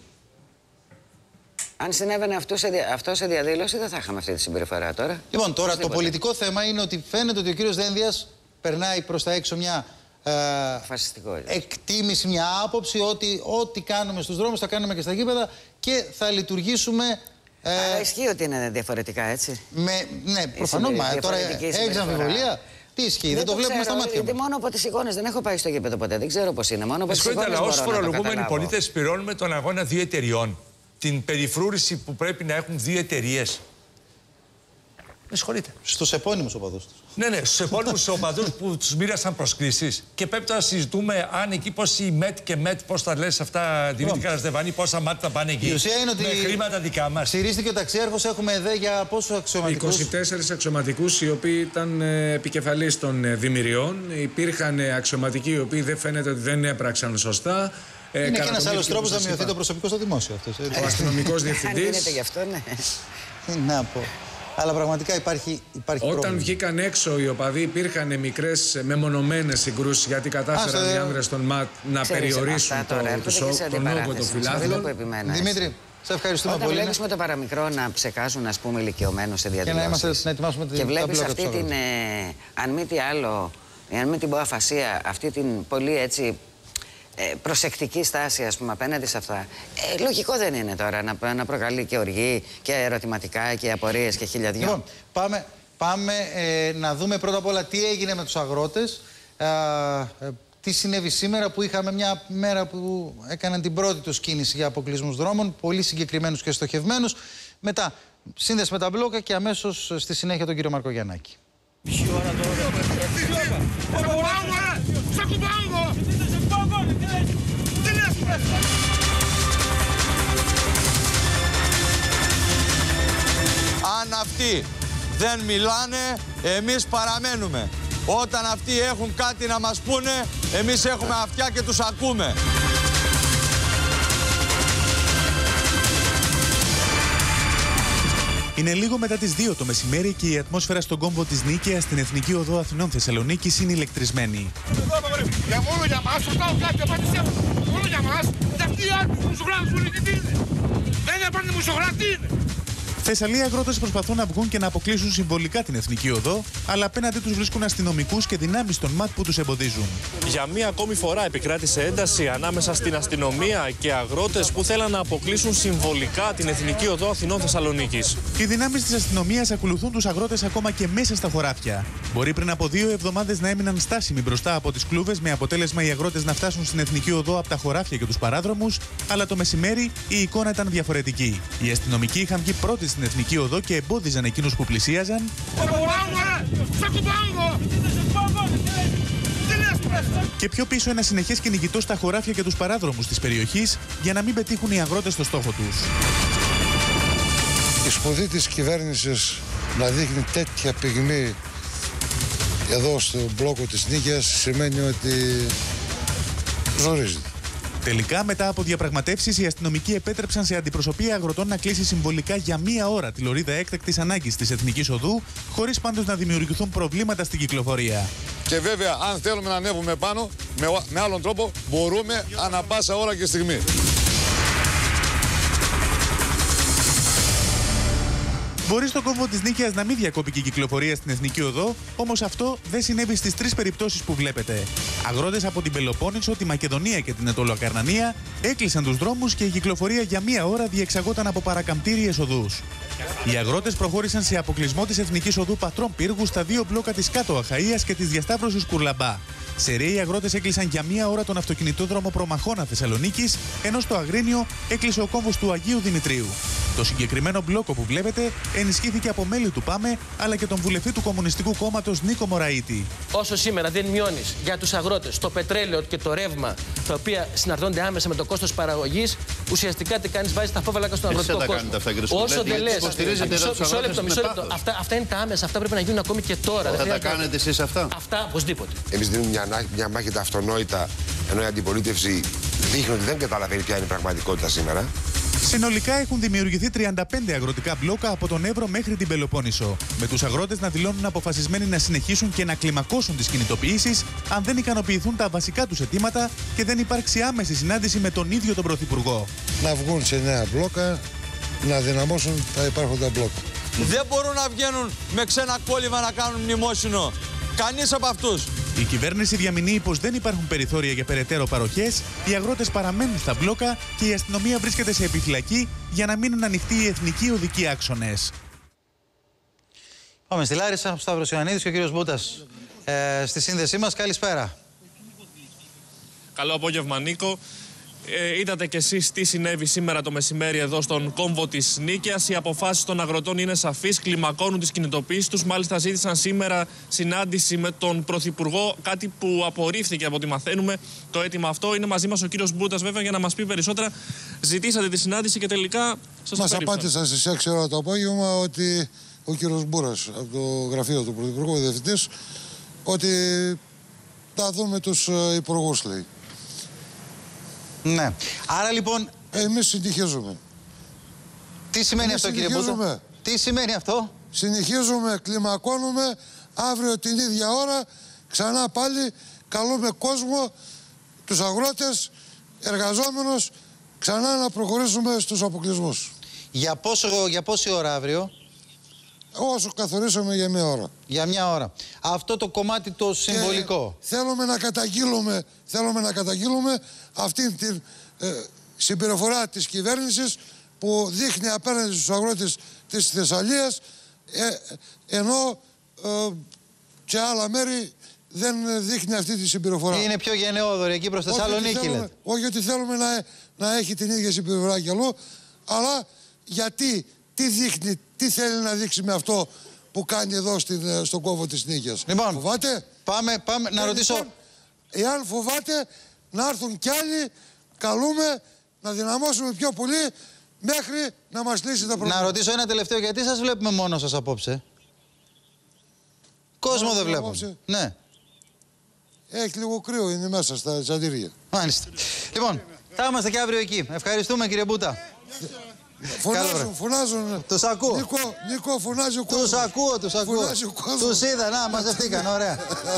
Αν συνέβαινε αυτό σε διαδήλωση, δεν θα είχαμε αυτή τη συμπεριφορά τώρα. Λοιπόν, τώρα το πολιτικό θέμα είναι ότι φαίνεται ότι ο κύριος Δένδιας περνάει προς τα έξω μια εκτίμηση, μια άποψη ότι ό,τι κάνουμε στους δρόμους θα κάνουμε και στα γήπεδα και θα λειτουργήσουμε. Αλλά ισχύει ότι είναι διαφορετικά, έτσι. Ναι, προφανώς. Τώρα έχεις αμφιβολία. Τι ισχύει, δεν το βλέπουμε στα μάτια. Γιατί μόνο από τις εικόνες δεν έχω πάει στο γήπεδο ποτέ. Δεν ξέρω πώς είναι. Μόνο από τις εικόνες. Αλλά ως φορολογούμενοι πολίτες πληρώνουμε τον αγώνα 2 εταιριών. Την περιφρούρηση που πρέπει να έχουν 2 εταιρείες. Με συγχωρείτε. Στους επώνυμους οπαδούς τους. Ναι, στους επώνυμους οπαδούς που τους μοίρασαν προσκλήσεις. Και πρέπει να συζητούμε αν εκεί πώς η ΜΕΤ και ΜΕΤ, πώς τα λες αυτά, Δημήτρη Καραστεβάνη, πόσα μάτια θα πάνε εκεί. Η ουσία είναι ότι με χρήματα δικά μας. Στηρίστηκε ο ταξιάρχος, έχουμε εδώ για πόσους αξιωματικούς? 24 αξιωματικούς οι οποίοι ήταν επικεφαλής των δημιουργιών. Υπήρχαν αξιωματικοί οι οποίοι δεν φαίνεται ότι δεν έπραξαν σωστά. Είναι και ένας άλλος τρόπος να μειωθεί το προσωπικό στο δημόσιο. Ο αστυνομικός διευθυντής. Αν γίνεται γι' αυτό, ναι. Τι να πω. Αλλά πραγματικά υπάρχει πρόβλημα. Όταν βγήκαν έξω οι οπαδοί, υπήρχαν μικρές μεμονωμένες συγκρούσεις γιατί κατάφεραν οι άνδρες των ΜΑΤ να περιορίσουν τον όγκο των φιλάθλων. Δημήτρη, σε ευχαριστούμε πολύ. Όταν βλέπεις με το παραμικρό να ψεκάζουν, ας πούμε, ηλικιωμένους σε διαδηλώσεις. Και βλέπεις αυτή την, αν μη τι άλλο, αν μην την πω αφασία, αυτή την πολύ έτσι προσεκτική στάση, ας πούμε, απέναντι σε αυτά. Λογικό δεν είναι τώρα να προκαλεί και οργή και ερωτηματικά και απορίες και χιλιαδιό. Λοιπόν, πάμε να δούμε πρώτα απ' όλα τι έγινε με τους αγρότες. Τι συνέβη σήμερα που είχαμε μια μέρα που έκαναν την πρώτη τους κίνηση για αποκλεισμούς δρόμων, πολύ συγκεκριμένους και στοχευμένους. Μετά σύνδεση με τα μπλόκα και αμέσως στη συνέχεια τον κύριο Μάρκο Γιαννάκη. Αν αυτοί δεν μιλάνε, εμείς παραμένουμε. Όταν αυτοί έχουν κάτι να μας πούνε, εμείς έχουμε αυτιά και τους ακούμε. Είναι λίγο μετά τις 2 το μεσημέρι και η ατμόσφαιρα στον κόμβο της Νίκαιας στην Εθνική Οδό Αθηνών Θεσσαλονίκης είναι ηλεκτρισμένη. Μόνο για μας, ρωτάω κάτι, απάντησέ μου. Μόνο για μας, και αυτοί οι άλλοι μουσογράφοι μου τι είναι. Δεν είναι πάντα μουσογράφοι, τι είναι. Θεσσαλοί αγρότες προσπαθούν να βγουν και να αποκλείσουν συμβολικά την Εθνική Οδό, αλλά απέναντί τους βρίσκουν αστυνομικούς και δυνάμεις των ΜΑΤ που τους εμποδίζουν. Για μία ακόμη φορά επικράτησε ένταση ανάμεσα στην αστυνομία και αγρότες που θέλαν να αποκλείσουν συμβολικά την Εθνική Οδό Αθηνών Θεσσαλονίκης. Οι δυνάμεις της αστυνομίας ακολουθούν τους αγρότες ακόμα και μέσα στα χωράφια. Μπορεί πριν από 2 εβδομάδες να έμειναν στάσιμοι μπροστά από τις κλούβες, με αποτέλεσμα οι αγρότες να φτάσουν στην Εθνική Οδό από τα χωράφια και τους παράδρομους, αλλά το μεσημέρι η εικόνα ήταν διαφορετική. Οι αστυνομικοί είχαν βγει πρώτοι στην Εθνική Οδό και εμπόδιζαν εκείνους που πλησίαζαν. Και πιο πίσω ένα συνεχές κυνηγητό στα χωράφια και τους παράδρομους της περιοχής για να μην πετύχουν οι αγρότες στο στόχο τους. Η σπουδή της κυβέρνησης να δείχνει τέτοια πυγμή εδώ στο μπλόκο της Νίκαιας σημαίνει ότι ζορίζεται. Τελικά, μετά από διαπραγματεύσεις, οι αστυνομικοί επέτρεψαν σε αντιπροσωπεία αγροτών να κλείσει συμβολικά για 1 ώρα τη λωρίδα έκτακτης ανάγκης της Εθνικής Οδού, χωρίς πάντως να δημιουργηθούν προβλήματα στην κυκλοφορία. Και βέβαια, αν θέλουμε να ανέβουμε πάνω, με άλλον τρόπο, μπορούμε ανά πάσα ώρα και στιγμή. Μπορεί στον κόμβο της Νίκαιας να μην διακόπηκε η κυκλοφορία στην Εθνική Οδό, όμως αυτό δεν συνέβη στις 3 περιπτώσεις που βλέπετε. Αγρότες από την Πελοπόννησο, τη Μακεδονία και την Αιτωλοακαρνανία έκλεισαν τους δρόμους και η κυκλοφορία για 1 ώρα διεξαγόταν από παρακαμπτήριες οδούς. Οι αγρότες προχώρησαν σε αποκλεισμό της Εθνικής Οδού Πατρών Πύργου στα 2 μπλόκα της Κάτω Αχαΐας και της διασταύρωσης Κουρλαμπά. Σε Ρέη, οι αγρότες έκλεισαν για 1 ώρα τον αυτοκινητόδρομο Προμαχώνα Θεσσαλονίκης, ενώ στο Αγρίνιο έκλεισε ο κόμβος του Αγίου Δημητρίου. Το συγκεκριμένο μπλόκο που βλέπετε ενισχύθηκε από μέλη του ΠΑΜΕ αλλά και τον βουλευτή του Κομμουνιστικού Κόμματος Νίκο Μωραΐτη. Όσο σήμερα δεν μειώνεις για τους αγρότες το πετρέλαιο και το ρεύμα, τα οποία συναρτώνται άμεσα με το κόστος παραγωγής, ουσιαστικά τι κάνεις, βάζεις τα φόβαλακα στον αγροτικό κόσμο. Όσο δεν λες. Μισό λεπτό. Αυτά είναι τα άμεσα, αυτά πρέπει να γίνουν ακόμη και τώρα. Θα τα κάνετε εσείς αυτά? Αυτά οπωσδήποτε. Εμείς δίνουμε μια μάχη τα αυτονόητα, ενώ η αντιπολίτευση δείχνει ότι δεν καταλαβαίνει ποια είναι η πραγματικότητα σήμερα. Συνολικά έχουν δημιουργηθεί 35 αγροτικά μπλόκα από τον Εύρο μέχρι την Πελοπόννησο, με τους αγρότες να δηλώνουν αποφασισμένοι να συνεχίσουν και να κλιμακώσουν τις κινητοποιήσεις αν δεν ικανοποιηθούν τα βασικά τους αιτήματα και δεν υπάρξει άμεση συνάντηση με τον ίδιο τον Πρωθυπουργό. Να βγουν σε νέα μπλόκα, να δυναμώσουν τα υπάρχοντα μπλόκα. Δεν μπορούν να βγαίνουν με ξένα κόλλημα να κάνουν μνημόσυνο. Κανείς από αυτούς. Η κυβέρνηση διαμηνύει πως δεν υπάρχουν περιθώρια για περαιτέρω παροχές, οι αγρότες παραμένουν στα μπλόκα και η αστυνομία βρίσκεται σε επιφυλακή για να μείνουν ανοιχτοί οι εθνικοί οδικοί άξονες. Πάμε στη Λάρισα, ο Σταύρος Ιωαννίδης και ο κύριος Μπούτας στη σύνδεσή μας. Καλησπέρα. Καλό απόγευμα, Νίκο. Είδατε κι εσείς τι συνέβη σήμερα το μεσημέρι εδώ στον κόμβο της Νίκαιας. Οι αποφάσεις των αγροτών είναι σαφείς, κλιμακώνουν τις κινητοποιήσεις τους. Μάλιστα ζήτησαν σήμερα συνάντηση με τον Πρωθυπουργό, κάτι που απορρίφθηκε από ό,τι μαθαίνουμε το αίτημα αυτό. Είναι μαζί μας ο κύριος Μπούτας βέβαια για να μας πει περισσότερα. Ζητήσατε τη συνάντηση και τελικά σας μας απάντησαν στις 6 ώρα το απόγευμα ότι ο κύριος Μπούρας από το γραφείο του Πρωθυπουργού, ο διευθυντής, ότι θα δούμε τους υπουργούς, λέει. Ναι. Άρα λοιπόν... Εμείς συνεχίζουμε. Τι σημαίνει αυτό, κύριε Μπούτα? Τι σημαίνει αυτό? Συνεχίζουμε, κλιμακώνουμε. Αύριο την ίδια ώρα ξανά πάλι καλούμε κόσμο, τους αγρότες, εργαζόμενους, ξανά να προχωρήσουμε στους αποκλεισμούς. Για πόση ώρα αύριο? Όσο καθορίσαμε για 1 ώρα. Για 1 ώρα. Αυτό το κομμάτι το συμβολικό. Θέλουμε να καταγγείλουμε αυτή την συμπεριφορά της κυβέρνησης που δείχνει απέναντι στους αγρότες της Θεσσαλίας, ενώ σε άλλα μέρη δεν δείχνει αυτή τη συμπεριφορά. Είναι πιο γενναιόδορη εκεί προς Θεσσαλονίκη, λέτε. Όχι ότι θέλουμε να έχει την ίδια συμπεριφορά κι αλλού, αλλά γιατί, τι δείχνει, τι θέλει να δείξει με αυτό που κάνει εδώ στον κόμβο της Νίκαιας. Λοιπόν, φοβάται. Πάμε να ρωτήσω. Εάν φοβάται, να έρθουν κι άλλοι, καλούμε να δυναμώσουμε πιο πολύ μέχρι να μας λύσει τα προβλήματα. Να ρωτήσω ένα τελευταίο, γιατί σας βλέπουμε μόνο σας απόψε? Κόσμο δεν βλέπουμε. Ναι. Έχει λίγο κρύο, είναι μέσα στα τσαντήρια. Μάλιστα. Λοιπόν, θα είμαστε και αύριο εκεί. Ευχαριστούμε, κύριε Μπούτα. Φωνάζουν. Τους ακούω. Νίκο, φωνάζει ο κόσμος. Τους ακούω. Τους είδα, να, μαζευτήκαν, ωραία.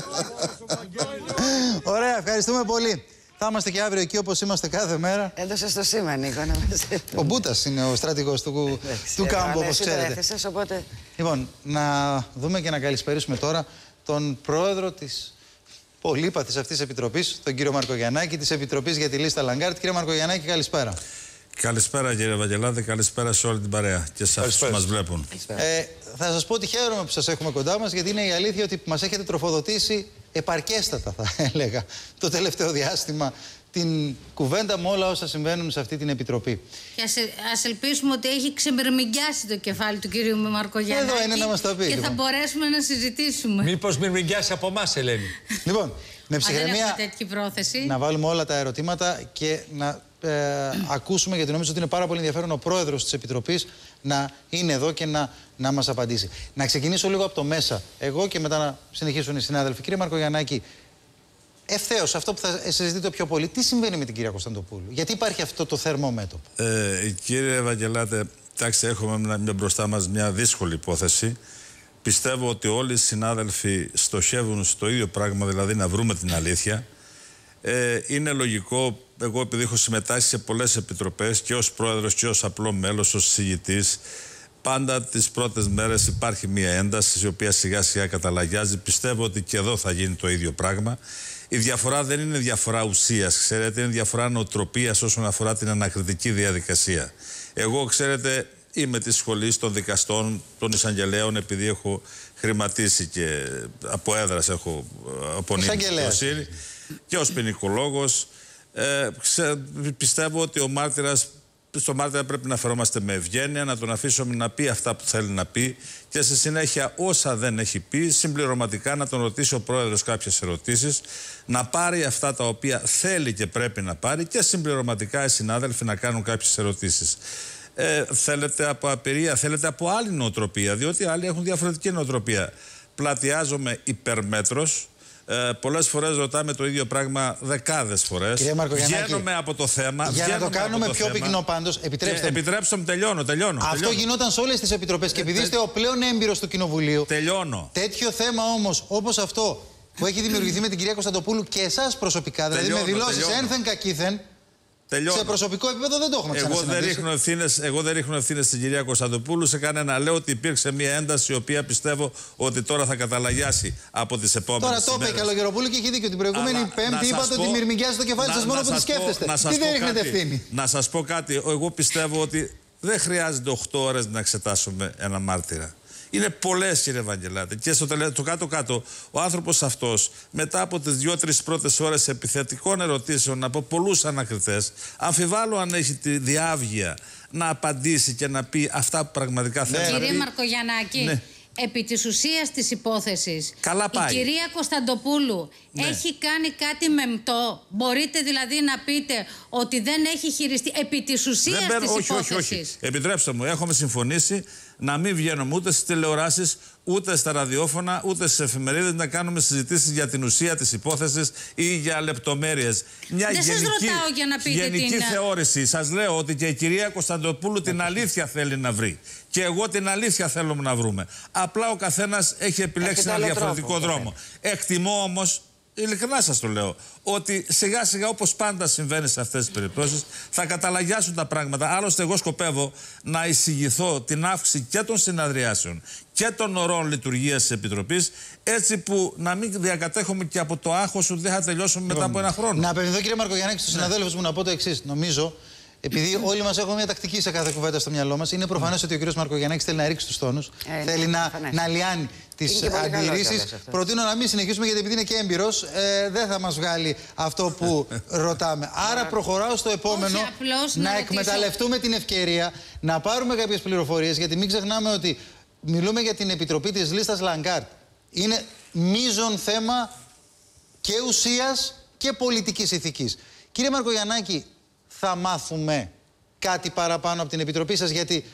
Ωραία, ευχαριστούμε πολύ. Θα είμαστε και αύριο εκεί όπως είμαστε κάθε μέρα. Έδωσε το σήμα, Νίκο, να μας... Ο Μπούτας είναι ο στρατηγός του κάμπου, όπως ξέρετε. Οπότε... Λοιπόν, να δούμε και να καλησπερίσουμε τώρα τον πρόεδρο της πολύπαθης αυτής της επιτροπής, τον κύριο Μαρκογιαννάκη, της Επιτροπής για τη Λίστα Λαγκάρτ. Κύριε Μαρκογιαννάκη, καλησπέρα. Καλησπέρα, κύριε Βαγγελάδη, καλησπέρα σε όλη την παρέα και σε αυτούς που μας βλέπουν. Θα σας πω ότι χαίρομαι που σας έχουμε κοντά μας, γιατί είναι η αλήθεια ότι μας έχετε τροφοδοτήσει επαρκέστατα, θα έλεγα, το τελευταίο διάστημα, την κουβέντα με όλα όσα συμβαίνουν σε αυτή την επιτροπή. Και ας ελπίσουμε ότι έχει ξεμυρμηγκιάσει το κεφάλι του κύριου Μαρκογιαννάκη. Εδώ είναι να μας τα πει. Και θα μπορέσουμε να συζητήσουμε. Μήπως μυρμηγκιάσει από εμάς, Ελένη. Λοιπόν, με ψυχραιμία να βάλουμε όλα τα ερωτήματα και να ακούσουμε, γιατί νομίζω ότι είναι πάρα πολύ ενδιαφέρον ο πρόεδρος της Επιτροπής να είναι εδώ και να μας απαντήσει. Να ξεκινήσω λίγο από το μέσα, εγώ, και μετά να συνεχίσουν οι συνάδελφοι. Κύριε Μαρκογιαννάκη, ευθέως αυτό που θα συζητείτε πιο πολύ, τι συμβαίνει με την κυρία Κωνσταντοπούλου, γιατί υπάρχει αυτό το θερμό μέτωπο? Κύριε Ευαγγελάτε, εντάξει, έχουμε μπροστά μας μια δύσκολη υπόθεση. Πιστεύω ότι όλοι οι συνάδελφοι στοχεύουν στο ίδιο πράγμα, δηλαδή να βρούμε την αλήθεια. Είναι λογικό, εγώ επειδή έχω συμμετάσχει σε πολλές επιτροπές και ως πρόεδρος και ως απλό μέλος, ως συζητητής, πάντα τις πρώτες μέρες υπάρχει μια ένταση η οποία σιγά σιγά καταλαγιάζει. Πιστεύω ότι και εδώ θα γίνει το ίδιο πράγμα. Η διαφορά δεν είναι διαφορά ουσίας, ξέρετε, είναι διαφορά νοοτροπίας όσον αφορά την ανακριτική διαδικασία. Εγώ, ξέρετε, είμαι της σχολής των δικαστών, των εισαγγελέων, επειδή έχω χρηματίσει και από έδρας έχω απονείμει δικαιοσύνη και ως ποινικολόγος. Πιστεύω ότι στο μάρτυρα πρέπει να φερόμαστε με ευγένεια, να τον αφήσουμε να πει αυτά που θέλει να πει και στη συνέχεια όσα δεν έχει πει, συμπληρωματικά να τον ρωτήσει ο πρόεδρος κάποιες ερωτήσεις, να πάρει αυτά τα οποία θέλει και πρέπει να πάρει και συμπληρωματικά οι συνάδελφοι να κάνουν κάποιες ερωτήσεις. Θέλετε από απειρία, θέλετε από άλλη νοοτροπία, διότι άλλοι έχουν διαφορετική νοοτροπία. Πλατιάζομαι υπερμέτρος. Πολλές φορές ρωτάμε το ίδιο πράγμα δεκάδες φορές. Βγαίνουμε από το θέμα. Για να το κάνουμε πιο πυκνό πάντως, επιτρέψτε μου, τελειώνω. Αυτό γινόταν σε όλες τις επιτροπές και επειδή είστε ο πλέον έμπειρος του Κοινοβουλίου. Τελειώνω. Τέτοιο θέμα όμως, όπως αυτό που έχει δημιουργηθεί με την κυρία Κωνσταντοπούλου και εσάς προσωπικά, δηλαδή με δηλώσεις ένθεν κακήθεν. Σε προσωπικό επίπεδο δεν το έχουμε ξανασυναντήσει. Εγώ δεν ρίχνω ευθύνες στην κυρία Κωνσταντοπούλου σε κανένα. Λέω ότι υπήρξε μια ένταση η οποία πιστεύω ότι τώρα θα καταλαγιάσει από τις επόμενες ημέρες. Τώρα το είπε η Καλογεροπούλου και έχει δίκιο. Την προηγούμενη Πέμπτη είπατε ότι μυρμηγκιάζει το κεφάλι σας μόνο που τη σκέφτεστε. Τι δεν ρίχνετε ευθύνη? Να σας πω κάτι. Εγώ πιστεύω ότι δεν χρειάζεται 8 ώρες να εξετάσουμε ένα μάρτυρα. Είναι πολλές, κύριε Ευαγγελάτη. Και στο κάτω-κάτω, ο άνθρωπος αυτός, μετά από τις 2-3 πρώτες ώρες επιθετικών ερωτήσεων από πολλούς ανακριτές, αμφιβάλλω αν έχει τη διάβγεια να απαντήσει και να πει αυτά που πραγματικά θέλει να πει. Κύριε Μαρκογιαννάκη, επί της ουσίας της υπόθεσης, η κυρία Κωνσταντοπούλου έχει κάνει κάτι μεμπτό? Μπορείτε δηλαδή να πείτε ότι δεν έχει χειριστεί επί της ουσίας της υπόθεσης? Όχι. Επιτρέψτε μου, έχουμε συμφωνήσει να μην βγαίνουμε ούτε στις τηλεοράσεις, ούτε στα ραδιόφωνα, ούτε στις εφημερίδες να κάνουμε συζητήσεις για την ουσία της υπόθεσης ή για λεπτομέρειες. Μια δεν σας ρωτάω για να πείτε γενική θεώρηση. Σας λέω ότι και η κυρία Κωνσταντοπούλου την αλήθεια θέλει να βρει. Και εγώ την αλήθεια θέλω να βρούμε. Απλά ο καθένας έχει επιλέξει ένα διαφορετικό δρόμο. Εκτιμώ όμως, ειλικρινά σας το λέω, ότι σιγά σιγά, όπως πάντα συμβαίνει σε αυτές τις περιπτώσεις, θα καταλαγιάσουν τα πράγματα. Άλλωστε εγώ σκοπεύω να εισηγηθώ την αύξηση και των συναδριάσεων και των ωρών λειτουργίας της Επιτροπής, έτσι που να μην διακατέχουμε και από το άγχος ότι δεν θα τελειώσουμε μετά από ένα χρόνο. Να απευθυνθώ, κύριε Μαρκογιαννάκη, στους συναδέλφους μου να πω το εξής. Νομίζω, επειδή όλοι μας έχουμε μια τακτική σε κάθε κουβέντα στο μυαλό μας, είναι προφανές ότι ο κύριος Μαρκογιαννάκης θέλει να ρίξει τους τόνους, θέλει να λιάνει τις αντιρρήσεις. Προτείνω να μην συνεχίσουμε, γιατί επειδή είναι και έμπειρος, δεν θα μας βγάλει αυτό που ρωτάμε. Άρα προχωράω στο επόμενο, να εκμεταλλευτούμε την ευκαιρία, να πάρουμε κάποιες πληροφορίες, γιατί μην ξεχνάμε ότι μιλούμε για την επιτροπή της λίστας Λαγκάρτ. Είναι μείζον θέμα και ουσίας και πολιτικής ηθικής. Κύριε Μαρκογιαννάκη, θα μάθουμε κάτι παραπάνω από την Επιτροπή σας, γιατί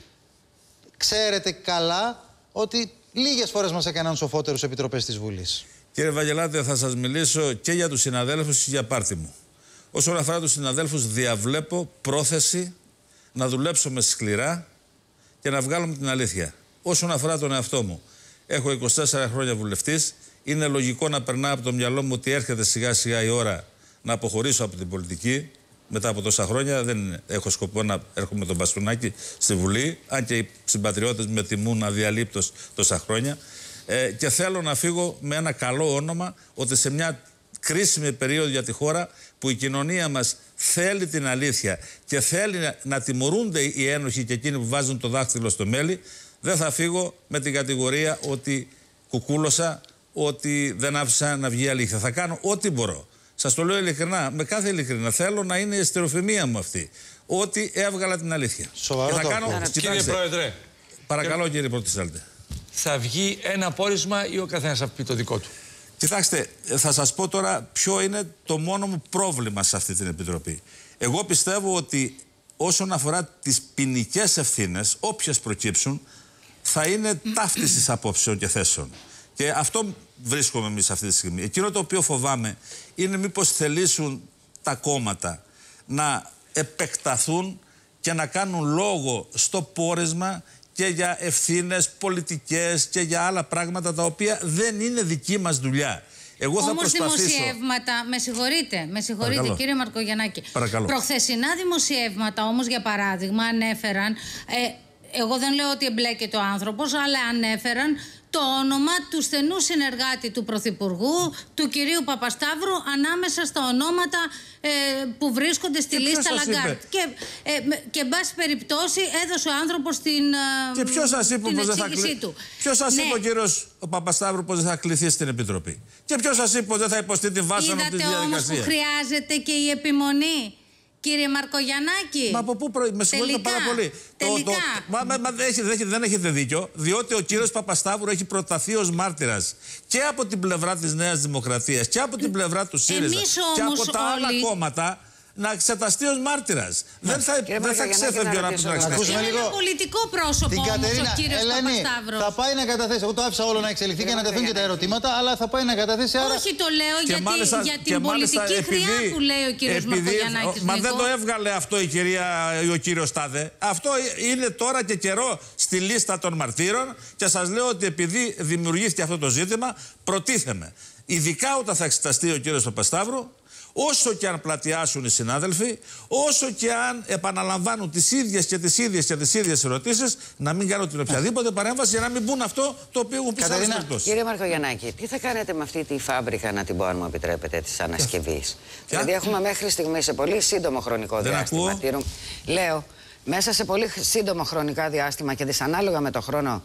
ξέρετε καλά ότι λίγες φορές μας έκαναν σοφότερους επιτροπές της Βουλής. Κύριε Βαγγελάτη, θα σας μιλήσω και για τους συναδέλφους και για πάρτι μου. Όσον αφορά τους συναδέλφους, διαβλέπω πρόθεση να δουλέψουμε σκληρά και να βγάλουμε την αλήθεια. Όσον αφορά τον εαυτό μου, έχω 24 χρόνια βουλευτής. Είναι λογικό να περνά από το μυαλό μου ότι έρχεται σιγά σιγά η ώρα να αποχωρήσω από την πολιτική. Μετά από τόσα χρόνια δεν έχω σκοπό να έρχομαι τον μπαστούνάκι στη Βουλή, αν και οι συμπατριώτες με τιμούν αδιαλείπτως τόσα χρόνια. Και θέλω να φύγω με ένα καλό όνομα, ότι σε μια κρίσιμη περίοδο για τη χώρα, που η κοινωνία μας θέλει την αλήθεια και θέλει να τιμωρούνται οι ένοχοι και εκείνοι που βάζουν το δάχτυλο στο μέλι, δεν θα φύγω με την κατηγορία ότι κουκούλωσα, ότι δεν άφησα να βγει αλήθεια. Θα κάνω ό,τι μπορώ. Σας το λέω ειλικρινά, με κάθε ειλικρινά. Θέλω να είναι η εστεροφημία μου αυτή. Ότι έβγαλα την αλήθεια. Σοβαρό θα κάνω. Κύριε Πρόεδρε. Παρακαλώ, κύριε Πρωτοστάλτε. Θα βγει ένα πόρισμα ή ο καθένας θα πει το δικό του? Κοιτάξτε, θα σας πω τώρα ποιο είναι το μόνο μου πρόβλημα σε αυτή την Επιτροπή. Εγώ πιστεύω ότι όσον αφορά τις ποινικές ευθύνες, όποιες προκύψουν, θα είναι ταύτισης απόψεων και θέσεων. Και αυτό βρίσκομαι εμείς αυτή τη στιγμή. Εκείνο το οποίο φοβάμαι είναι μήπως θελήσουν τα κόμματα να επεκταθούν και να κάνουν λόγο στο πόρισμα και για ευθύνες πολιτικές και για άλλα πράγματα τα οποία δεν είναι δική μας δουλειά. Εγώ θα προσπαθήσω... δημοσιεύματα, με συγχωρείτε κύριε Μαρκογιαννάκη. Παρακαλώ. Προχθεσινά δημοσιεύματα όμως, για παράδειγμα, ανέφεραν, εγώ δεν λέω ότι εμπλέκεται ο άνθρωπος, αλλά ανέφεραν το όνομα του στενού συνεργάτη του Πρωθυπουργού, του κυρίου Παπασταύρου, ανάμεσα στα ονόματα που βρίσκονται στη λίστα Λαγκάρτ. Και εν πάση περιπτώσει έδωσε ο άνθρωπος την εξήγησή του. Ποιος σας είπε ο κύριος Παπασταύρου πως δεν θα κληθεί στην Επιτροπή? Και ποιος σας είπε πως δεν θα υποστεί τη βάσανο της διαδικασίας? Είδατε όμως που χρειάζεται και η επιμονή, κύριε Μαρκογιαννάκη? Μα από πού με συγχωρείτε πάρα πολύ. Δεν έχετε δίκιο, διότι ο κύριος Παπασταύρου έχει προταθεί ως μάρτυρας και από την πλευρά της Νέας Δημοκρατίας και από την πλευρά του ΣΥΡΙΖΑ και από τα άλλα κόμματα να εξεταστεί ως μάρτυρας. Δεν θα ξέφευγε ο Αναπτυξιακός. Είναι ένα πολιτικό πρόσωπο όμως ο κύριος Παπασταύρος. Θα πάει να καταθέσει. Εγώ το άφησα όλο να εξελιχθεί και να τεθούν και τα ερωτήματα, αλλά θα πάει να καταθέσει. Όχι, το λέω για την πολιτική χρειά που λέει ο κύριος Μαρκογιαννάκης. Μα δεν το έβγαλε αυτό ο κύριος Τάδε. Αυτό είναι τώρα και καιρό στη λίστα των μαρτύρων και σας λέω ότι επειδή δημιουργήθηκε αυτό το ζήτημα, προτίθεμαι. Ειδικά όταν θα εξεταστεί ο κύριος Παπασταύρου, όσο και αν πλατιάσουν οι συνάδελφοι, όσο και αν επαναλαμβάνουν τις ίδιες ερωτήσεις, να μην κάνουν την οποιαδήποτε παρέμβαση για να μην μπουν αυτό το οποίο έχουν πει σε άλλες περιπτώσεις. Κύριε Μαρκογιαννάκη, τι θα κάνετε με αυτή τη φάμπρικα, να την πω αν μου επιτρέπετε, της ανασκευής? Δηλαδή έχουμε μέχρι στιγμή σε πολύ σύντομο χρονικό διάστημα. Λέω, μέσα σε πολύ σύντομο χρονικά διάστημα και δυσανάλογα με το χρόνο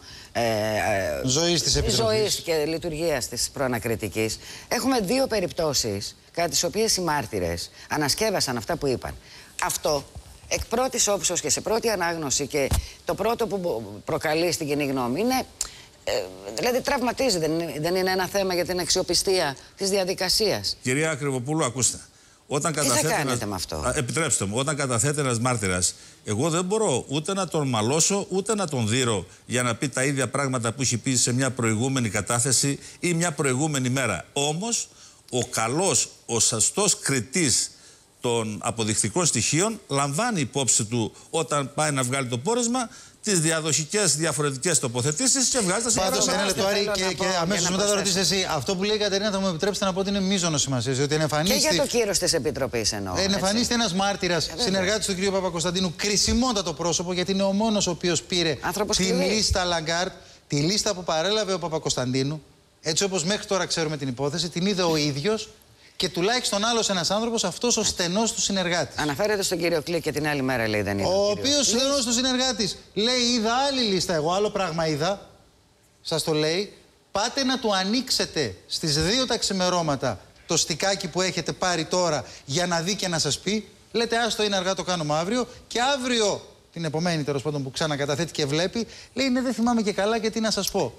ζωής και λειτουργίας της προανακριτικής, έχουμε δύο περιπτώσεις κατά τις οποίες οι μάρτυρες ανασκεύασαν αυτά που είπαν. Αυτό εκ πρώτης όψεως και σε πρώτη ανάγνωση, και το πρώτο που προκαλεί στην κοινή γνώμη είναι, δηλαδή τραυματίζει, δεν είναι ένα θέμα για την αξιοπιστία της διαδικασίας? Κυρία Ακριβοπούλου, ακούστε. Τι θα κάνετε με αυτό? Επιτρέψτε μου, όταν καταθέτει ένας μάρτυρας, εγώ δεν μπορώ ούτε να τον μαλώσω ούτε να τον δείρω για να πει τα ίδια πράγματα που έχει πει σε μια προηγούμενη κατάθεση ή μια προηγούμενη μέρα. Όμως, ο καλός, ο σωστός κριτής των αποδεικτικών στοιχείων λαμβάνει υπόψη του όταν πάει να βγάλει το πόρισμα τις διαδοχικές διαφορετικές τοποθετήσεις και βγάζει τα συμπεράσματα. Πάντως, ένα λεπτό, Άρη, και αμέσως μετά θα ρωτήσεις εσύ. Αυτό που λέει η Κατερίνα, θα μου επιτρέψετε να πω ότι είναι μείζωνος σημασίας. Και για το κύρος της Επιτροπής εννοώ. Εμφανίστηκε ένας μάρτυρας, συνεργάτης του κ. Παπακοσταντίνου, κρισιμότατο πρόσωπο, γιατί είναι ο μόνος ο οποίος πήρε την λίστα Λαγκάρτ, τη λίστα που παρέλαβε ο Παπακοσταντίνου. Έτσι όπως μέχρι τώρα ξέρουμε την υπόθεση, την είδε ο ίδιος. Και τουλάχιστον άλλος ένας άνθρωπος, αυτός ο στενός του συνεργάτης. Αναφέρεται στον κύριο Κλικ και την άλλη μέρα λέει δεν είναι. Ο οποίος στενός του συνεργάτης λέει: είδα άλλη λίστα, εγώ άλλο πράγμα είδα. Σας το λέει. Πάτε να του ανοίξετε στις 2 τα ξημερώματα το στικάκι που έχετε πάρει τώρα για να δει και να σας πει. Λέτε: άστο, είναι αργά, το κάνουμε αύριο. Και αύριο, την επομένη τέλος πάντων που ξανακαταθέτει και βλέπει, λέει: ναι, δεν θυμάμαι και καλά και τι να σας πω.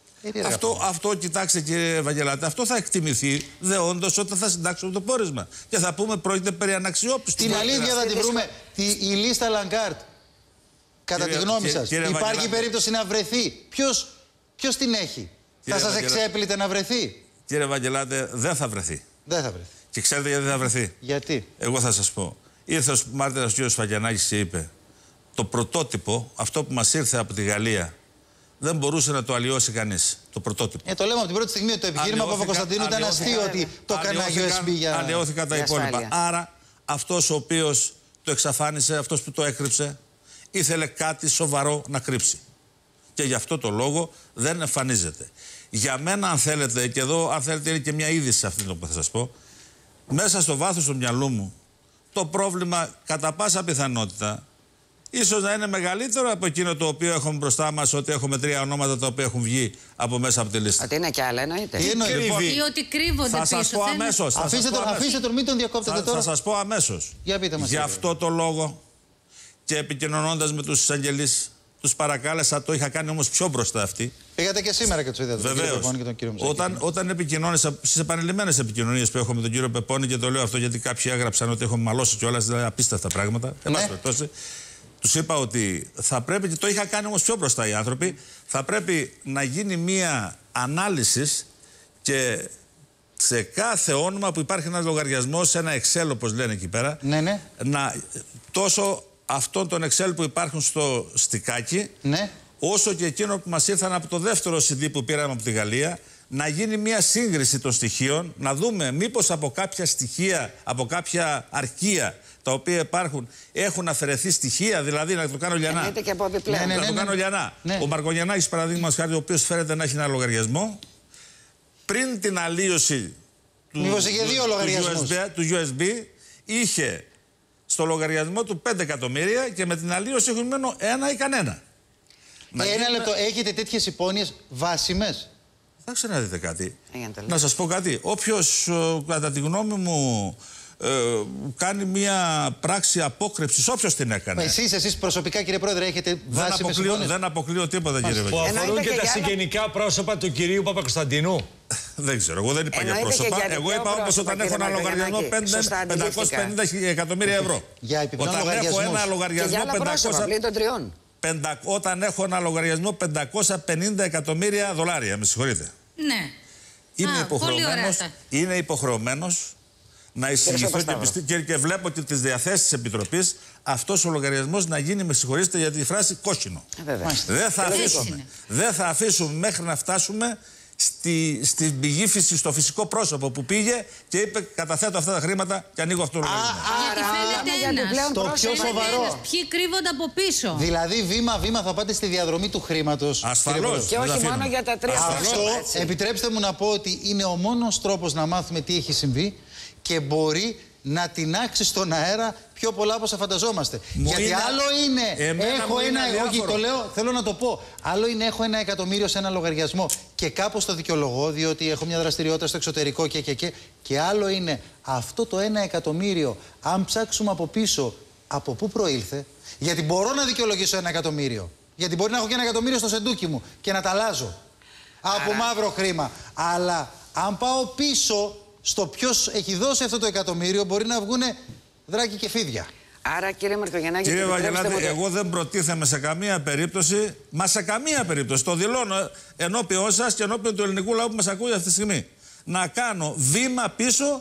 Αυτό, κοιτάξτε κύριε Βαγγελάτη, αυτό θα εκτιμηθεί δεόντως όταν θα συντάξουμε το πόρισμα. Και θα πούμε πρόκειται περί αναξιόπιστου. Την αλήθεια θα τη βρούμε. Η λίστα Λαγκάρτ, κατά τη γνώμη σας, υπάρχει περίπτωση να βρεθεί? Ποιος την έχει? Θα σας εξέπλητε να βρεθεί? Κύριε Βαγγελάτη, δεν θα βρεθεί. Δεν θα βρεθεί. Και ξέρετε γιατί δεν θα βρεθεί? Γιατί? Εγώ θα σας πω. Ήρθε ο μάρτυρας ο κ. Σφαγιανάκης και είπε: το πρωτότυπο, αυτό που μας ήρθε από τη Γαλλία, δεν μπορούσε να το αλλοιώσει κανείς. Το πρωτότυπο. Το λέμε από την πρώτη στιγμή ότι το επιχείρημα Παπακοσταντίνου ήταν αστείο ότι το έκανε USB για. Αλλοιώθηκαν τα υπόλοιπα. Άρα αυτός ο οποίος το εξαφάνισε, αυτός που το έκρυψε, ήθελε κάτι σοβαρό να κρύψει. Και γι' αυτό το λόγο δεν εμφανίζεται. Για μένα, αν θέλετε, και εδώ, αν θέλετε, είναι και μια είδηση αυτή που θα σας πω, μέσα στο βάθος του μυαλού μου, το πρόβλημα κατά πάσα πιθανότητα ίσως να είναι μεγαλύτερο από εκείνο το οποίο έχουμε μπροστά μας, ότι έχουμε 3 ονόματα τα οποία έχουν βγει από μέσα από τη λίστα. Ότι είναι κι άλλα, εννοείται. Ή ότι κρύβονται πίσω. Θα σας πω αμέσως. Αφήστε τον, μην τον διακόπτετε τώρα. Θα σας πω αμέσως. Για πείτε μας. Γι' αυτό το λόγο και επικοινωνώντας με τους εισαγγελείς, τους παρακάλεσα, το είχα κάνει όμως πιο μπροστά αυτοί. Πήγατε και σήμερα και τους είδατε, τον κύριο Πεπώνη και τον κύριο Μητσοτάκη. Όταν επικοινώνησα στις επανειλημμένες επικοινωνίες που έχω με τον κύριο Πεπώνη, και το λέω αυτό γιατί κάποιοι έγραψαν ότι έχω μαλώσει κιόλας, δηλαδή απίστευτα πράγματα. Τους είπα ότι θα πρέπει, και το είχα κάνει όμως πιο μπροστά οι άνθρωποι, θα πρέπει να γίνει μία ανάλυση Και σε κάθε όνομα που υπάρχει ένας λογαριασμός, σε ένα Excel όπως λένε εκεί πέρα, ναι. Τόσο αυτόν τον Excel που υπάρχουν στο στικάκι, ναι. όσο και εκείνο που μας ήρθαν από το δεύτερο CD που πήραμε από τη Γαλλία, να γίνει μια σύγκριση των στοιχείων, να δούμε μήπως από κάποια στοιχεία, από κάποια αρχεία τα οποία υπάρχουν, έχουν αφαιρεθεί στοιχεία, δηλαδή να το κάνω λιανά. Και από επιπλέον. Να το κάνω λιανά. Ναι. Ο Μαρκογιαννάκης, παραδείγματος χάρη, ο οποίος φέρεται να έχει ένα λογαριασμό, πριν την αλλίωση του USB, είχε στο λογαριασμό του 5 εκατομμύρια και με την αλλίωση έχουν μένω ένα ή κανένα. Ένα λεπτό, έχετε τέτοιες υπόνοιες βάσιμες? Θα ξαναδείτε κάτι. Να σας πω κάτι. Όποιος, κατά τη γνώμη μου, κάνει μια πράξη απόκρυψης, όποιος την έκανε. Εσείς προσωπικά, κύριε Πρόεδρε, έχετε βάσιμες υπόνοιες? Δεν αποκλείω τίποτα, κύριε Βαγγέλη. Που αφορούν και τα συγγενικά πρόσωπα του κυρίου Παπακοσταντίνου. Δεν ξέρω, εγώ δεν είπα για πρόσωπα. Εγώ είπα όπως όταν έχω ένα λογαριασμό 550 εκατομμύρια ευρώ. Όταν έχω ένα λογαριασμό 500. Όταν έχω ένα λογαριασμό 550 εκατομμύρια δολάρια, με συγχωρείτε. Ναι. Είναι υποχρεωμένος να εισηγηθεί και βλέπω και τις διαθέσεις της Επιτροπής αυτός ο λογαριασμός να γίνει, με συγχωρείτε για τη φράση, κόκκινο. Δεν θα αφήσουμε μέχρι να φτάσουμε στην πηγή φύση, στο φυσικό πρόσωπο που πήγε και είπε καταθέτω αυτά τα χρήματα και ανοίγω αυτό το λογαριασμό. Γιατί φαίνεται ένας. Το πιο σοβαρό. Ποιοι κρύβονται από πίσω. Δηλαδή βήμα-βήμα θα πάτε στη διαδρομή του χρήματος. Ασφαλώς. Και όχι μόνο για τα 3 Αυτό, επιτρέψτε μου να πω ότι είναι ο μόνος τρόπος να μάθουμε τι έχει συμβεί και μπορεί να τεινάξει στον αέρα πιο πολλά από όσα φανταζόμαστε. Γιατί άλλο είναι, έχω ένα, όχι το λέω, θέλω να το πω, άλλο είναι έχω 1 εκατομμύριο σε ένα λογαριασμό και κάπως το δικαιολογώ διότι έχω μια δραστηριότητα στο εξωτερικό και άλλο είναι αυτό το 1 εκατομμύριο, αν ψάξουμε από πίσω από πού προήλθε, γιατί μπορώ να δικαιολογήσω 1 εκατομμύριο, γιατί μπορεί να έχω και 1 εκατομμύριο στο σεντούκι μου και να τα αλλάζω από μαύρο χρήμα, αλλά αν πάω πίσω στο ποιος έχει δώσει αυτό το εκατομμύριο, μπορεί να βγούνε δράκι και φίδια. Άρα, κύριε Μαρκογιαννάκη, κύριε Βαγγελάτη, εγώ δεν προτίθεμαι σε καμία περίπτωση, μα σε καμία περίπτωση, το δηλώνω ενώπιον σας και ενώπιον του ελληνικού λαού που μας ακούει αυτή τη στιγμή, να κάνω βήμα πίσω,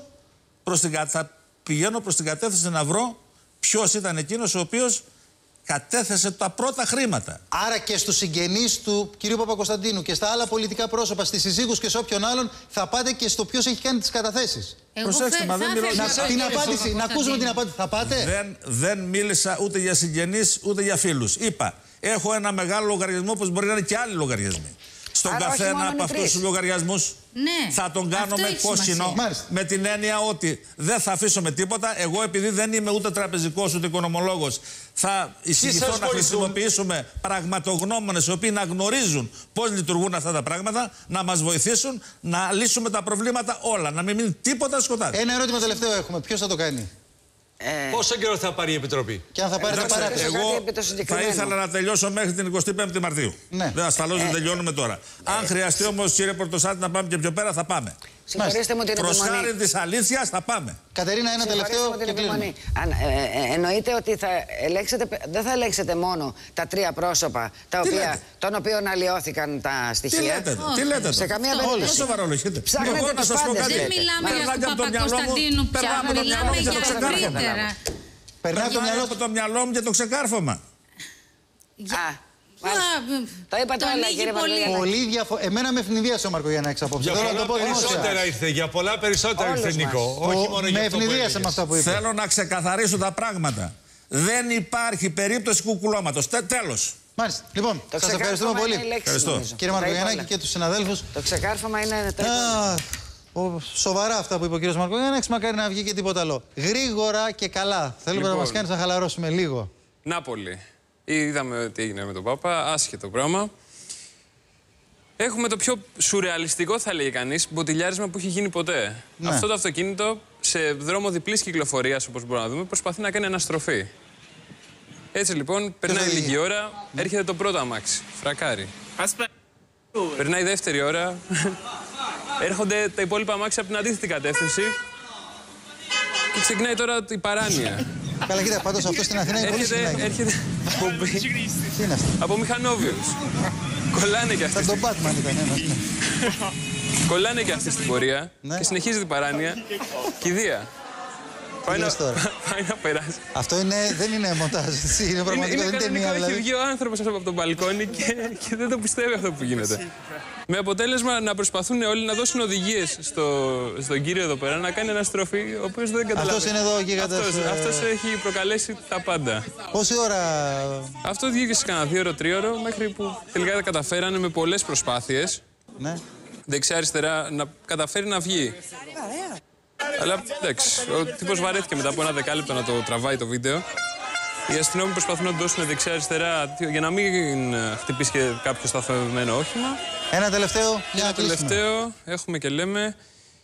θα πηγαίνω προς την κατεύθυνση να βρω ποιος ήταν εκείνος ο οποίος κατέθεσε τα πρώτα χρήματα. Άρα και στους συγγενείς του κυρίου Παπακοσταντίνου και στα άλλα πολιτικά πρόσωπα, στις συζύγους και σε όποιον άλλον, θα πάτε και στο ποιος έχει κάνει τις καταθέσεις. Προσέξτε, μα δεν μιλώ για την απάντηση. Να ακούσουμε την απάντηση. Θα πάτε. Δεν μίλησα ούτε για συγγενείς ούτε για φίλους. Είπα, έχω ένα μεγάλο λογαριασμό, όπως μπορεί να είναι και άλλοι λογαριασμοί. Στον καθένα από αυτούς τους λογαριασμούς θα τον κάνουμε κόκκινο, με την έννοια ότι δεν θα αφήσω με τίποτα. Εγώ, επειδή δεν είμαι ούτε τραπεζικός ούτε οικονομολόγος, θα εισηγηθώ να χρησιμοποιήσουμε πραγματογνώμονες οι οποίοι να γνωρίζουν πώς λειτουργούν αυτά τα πράγματα, να μας βοηθήσουν να λύσουμε τα προβλήματα όλα, να μην μείνει τίποτα σκοτάδι. Ένα ερώτημα τελευταίο έχουμε. Ποιος θα το κάνει? Πόσο καιρό θα πάρει η Επιτροπή? Και αν θα πάρει, εγώ θα ήθελα να τελειώσω μέχρι την 25η Μαρτίου. Δεν ασφαλώς δεν τελειώνουμε τώρα. Αν χρειαστεί όμως, κύριε Πορτοσάλτη, να πάμε και πιο πέρα, θα πάμε. Συγχωρήστε μου την επιμονή. Προς χάρη της αλήθειας θα πάμε. Κατερίνα, ένα τελευταίο και κλείνουμε. Εννοείται ότι δεν θα ελέγξετε μόνο τα 3 πρόσωπα των οποίων αλλοιώθηκαν τα στοιχεία. Τι λέτε? Σε καμία περίπτωση. Ψάχνετε τους πάντες. Δεν μιλάμε για τον Παπακοσταντίνου πια, μιλάμε για ευρύτερα. Περνάει από το μυαλό μου και το ξεκάρφωμα. Το είπατε όλα, κύριε Μαρκογιαννάκη. Εμένα με ευνηδίασε ο Μαρκογιαννάκης απόψε. Για πολλά περισσότερα ήρθε, Νίκο. Όχι μόνο για αυτό που είπε. Θέλω να ξεκαθαρίσω τα πράγματα. Δεν υπάρχει περίπτωση κουκουλώματος. Τέλος. Μάλιστα. Λοιπόν, σας ευχαριστούμε πολύ. Κύριε Μαρκογιαννάκη και τους συναδέλφους. Το ξεκάρφωμα είναι σοβαρά αυτά που είπε ο κύριος Μαρκογιαννάκης, μακάρι να βγει και τίποτα άλλο. Γρήγορα και καλά. Θέλουμε να μας κάνεις να χαλαρώσουμε λίγο. Νάπολη. Είδαμε τι έγινε με τον Πάπα, άσχετο πράγμα. Έχουμε το πιο σουρεαλιστικό, θα λέγει κανείς, μποτιλιάρισμα που έχει γίνει ποτέ. Αυτό το αυτοκίνητο, σε δρόμο διπλής κυκλοφορίας, όπως μπορούμε να δούμε, προσπαθεί να κάνει αναστροφή. Έτσι λοιπόν, περνάει λίγη ώρα, έρχεται το πρώτο αμάξι, φρακάρι. Περνάει η δεύτερη ώρα, έρχονται τα υπόλοιπα αμάξια από την αντίθετη κατεύθυνση και ξεκινάει τώρα η παράνοια. Καλά, κοίτα, πάντως αυτό στην Αθήνα είναι πολύ συχνά. Έρχεται από μηχανόβιους. Κολλάνε κι αυτοί. Σαν τον Batman ήταν ένας. Κολλάνε και αυτοί στην πορεία και συνεχίζει την παράνοια. Κηδεία. Πάει να περάσει. Αυτό δεν είναι μοντάζ, είναι πραγματικό, δεν είναι ταινία. Έχει βγει ο άνθρωπος από τον μπαλκόνι και δεν το πιστεύει αυτό που γίνεται. Με αποτέλεσμα να προσπαθούν όλοι να δώσουν οδηγίες στον κύριο εδώ πέρα να κάνει αναστροφή, ο οποίος δεν καταλαβαίνει. Αυτός είναι εδώ γίγαντας. Αυτός έχει προκαλέσει τα πάντα. Πόση ώρα? Αυτό βγήκε σε κανένα 2-3 μέχρι που τελικά τα καταφέρανε με πολλές προσπάθειες. Ναι. Δεξιά-αριστερά να καταφέρει να βγει. Αλλά εντάξει, ο τύπος βαρέθηκε μετά από ένα δεκάλεπτο να το τραβάει το βίντεο. Οι αστυνόμοι προσπαθούν να του δώσουν δεξιά-αριστερά για να μην χτυπήσει και κάποιο σταθμευμένο όχημα. Ένα τελευταίο. Ένα τελευταίο έχουμε και λέμε.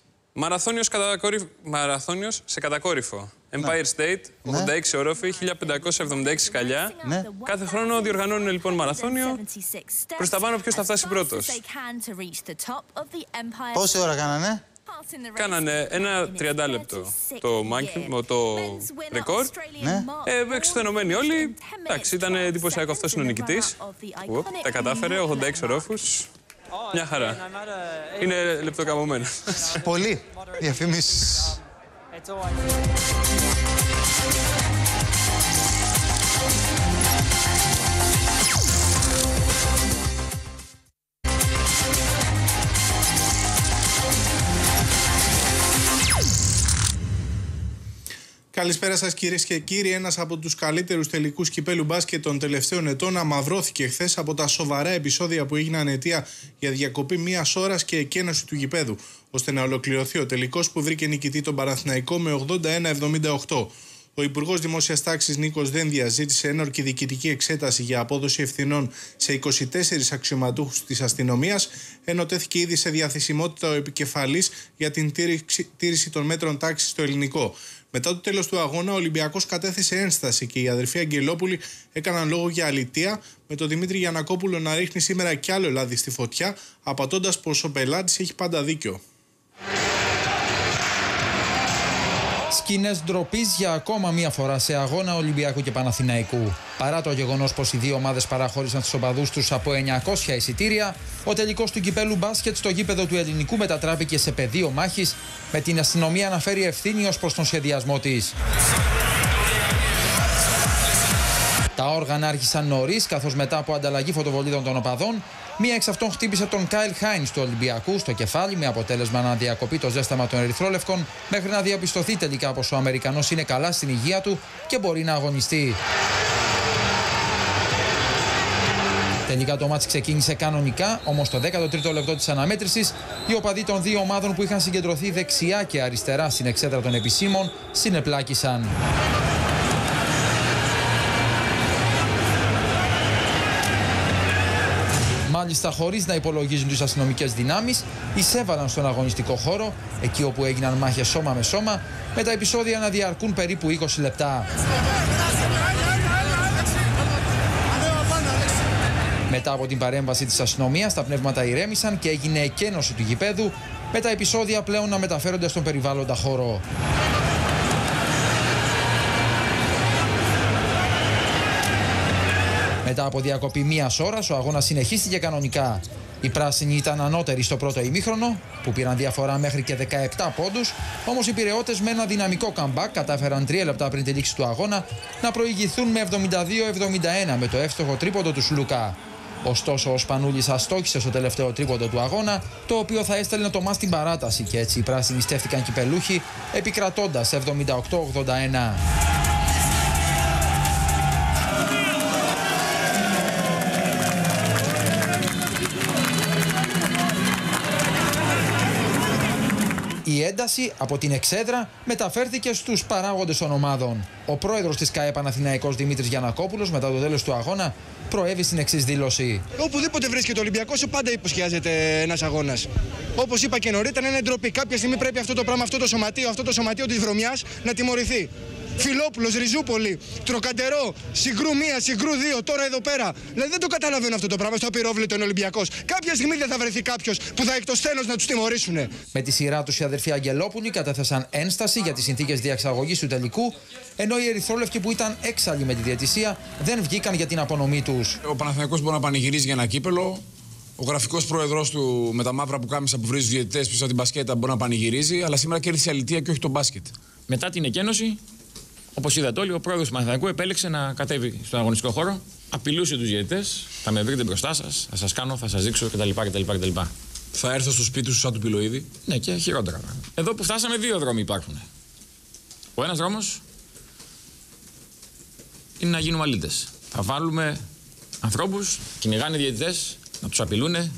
Μαραθώνιος σε κατακόρυφο. Empire State, 86 όροφοι, 1576 σκαλιά. Ναι. Κάθε χρόνο διοργανώνουν λοιπόν μαραθώνιο. Προς τα πάνω ποιος θα φτάσει πρώτος. Πόση ώρα κάνανε? Κάνανε ένα 30 λεπτό το ρεκόρ. Ναι. Εξουθενωμένοι όλοι. Εντάξει, ήταν εντυπωσιακό. Αυτός είναι ο νικητής. Τα κατάφερε, 86 ορόφους. Μια χαρά. Είναι λεπτοκαμωμένο. Πολύ διαφημίσεις. Καλησπέρα σας κυρίες και κύριοι. Ένας από τους καλύτερους τελικούς κυπέλου μπάσκετ των τελευταίων ετών αμαυρώθηκε χθες από τα σοβαρά επεισόδια που έγιναν αιτία για διακοπή μιας ώρας και εκένωση του γηπέδου, ώστε να ολοκληρωθεί ο τελικός που βρήκε νικητή τον Παναθηναϊκό με 81-78. Ο Υπουργός Δημόσιας Τάξης Νίκος Δένδιας ζήτησε ένορκη διοικητική εξέταση για απόδοση ευθυνών σε 24 αξιωματούχους της αστυνομίας, ενώ τέθηκε ήδη σε διαθεσιμότητα ο επικεφαλής για την τήρηση των μέτρων τάξης στο ελληνικό. Μετά το τέλος του αγώνα, ο Ολυμπιακός κατέθεσε ένσταση και οι αδερφοί Αγγελόπουλοι έκαναν λόγο για αλητεία, με τον Δημήτρη Γιαννακόπουλο να ρίχνει σήμερα κι άλλο λάδι στη φωτιά, απαντώντας πως ο πελάτης έχει πάντα δίκιο. Σκηνές ντροπής για ακόμα μία φορά σε αγώνα Ολυμπιακού και Παναθηναϊκού. Παρά το γεγονός πως οι δύο ομάδες παραχώρησαν στους οπαδούς τους από 900 εισιτήρια, ο τελικός του κυπέλου μπάσκετ στο γήπεδο του Ελληνικού μετατράπηκε σε πεδίο μάχης, με την αστυνομία να φέρει ευθύνη ως προς τον σχεδιασμό της. Τα όργανα άρχισαν νωρίς, καθώς μετά από ανταλλαγή φωτοβολίδων των οπαδών, μία εξ αυτών χτύπησε τον Κάιλ Χάινς του Ολυμπιακού στο κεφάλι, με αποτέλεσμα να διακοπεί το ζέσταμα των Ερυθρόλευκων, μέχρι να διαπιστωθεί τελικά πως ο Αμερικανός είναι καλά στην υγεία του και μπορεί να αγωνιστεί. Τελικά το μάτς ξεκίνησε κανονικά, όμως το 13ο λεπτό της αναμέτρησης, οι οπαδοί των δύο ομάδων που είχαν συγκεντρωθεί δεξιά και αριστερά στην εξέδρα των επισήμων συνεπλάκησαν. Μάλιστα, χωρίς να υπολογίζουν τις αστυνομικές δυνάμεις, εισέβαλαν στον αγωνιστικό χώρο, εκεί όπου έγιναν μάχες σώμα με σώμα, με τα επεισόδια να διαρκούν περίπου 20 λεπτά. Μετά από την παρέμβαση της αστυνομίας, τα πνεύματα ηρέμησαν και έγινε εκένωση του γηπέδου, με τα επεισόδια πλέον να μεταφέρονται στον περιβάλλοντα χώρο. Μετά από διακοπή μίας ώρας, ο αγώνας συνεχίστηκε κανονικά. Οι πράσινοι ήταν ανώτεροι στο πρώτο ημίχρονο, που πήραν διαφορά μέχρι και 17 πόντους, όμως οι πειραιώτες με ένα δυναμικό comeback κατάφεραν 3 λεπτά πριν τη λήξη του αγώνα να προηγηθούν με 72-71 με το εύστοχο τρίποντο του Σλούκα. Ωστόσο, ο Σπανούλης αστόχησε στο τελευταίο τρίποντο του αγώνα, το οποίο θα έστελνε το μάτς στην παράταση, και έτσι οι πράσινοι στέφτηκαν κυπελούχοι, επικρατώντας 78-81. Η ένταση από την εξέδρα μεταφέρθηκε στους παράγοντες των ομάδων. Ο πρόεδρος της ΚΑΕ Παναθηναϊκός Δημήτρης Γιαννακόπουλος, μετά το τέλος του αγώνα, προέβη στην εξής δήλωση. Οπουδήποτε βρίσκεται ο Ολυμπιακός, πάντα υποσχεδιάζεται ένας αγώνας. Όπως είπα και νωρίτερα, είναι ντροπή. Κάποια στιγμή πρέπει αυτό το πράγμα, αυτό το σωματείο της βρωμιάς να τιμωρηθεί. Φιλόπουλος, Ριζούπολη, Τροκαντερό, Συγκρού 1, Συγκρού 2, τώρα εδώ πέρα. Δηλαδή δεν το καταλαβαίνω αυτό το πράγμα στο απειρόβλητο είναι Ολυμπιακός. Κάποια στιγμή δεν θα βρεθεί κάποιος που θα έχει το στένος να τους τιμωρήσουν. Με τη σειρά τους οι αδερφοί Αγγελόπουλοι κατέθεσαν ένσταση για τις συνθήκες διαξαγωγής του τελικού, ενώ οι Ερυθρόλευκοι που ήταν έξαλλοι με τη διαιτησία δεν βγήκαν για την απονομή τους. Ο Παναθηναϊκός μπορεί να πανηγυρίζει για ένα κύπελο. Ο γραφικός πρόεδρος του με τα μαύρα πουκάμισα που βρίζει τους διαιτητές πίσω από την μπασκέτα μπορεί να πανηγυρίζει, αλλά σήμερα κέρδισε η αλητεία και όχι τον μπάσκετ. Μετά την εκένωση, όπως είδατε όλοι, ο πρόεδρος του Παναθηναϊκού επέλεξε να κατέβει στον αγωνιστικό χώρο, απειλούσε τους διαιτητές, θα με βρείτε μπροστά σας, θα σας κάνω, θα σας δείξω κτλ. Θα έρθω στο σπίτι σου σαν του Πιλοίδη. Ναι, και χειρότερα. Εδώ που φτάσαμε, δύο δρόμοι υπάρχουν. Ο ένας δρόμος είναι να γίνουμε αλήτες. Θα βάλουμε ανθρώπους, κυνηγάνε διαιτητές, να τους απειλούνε,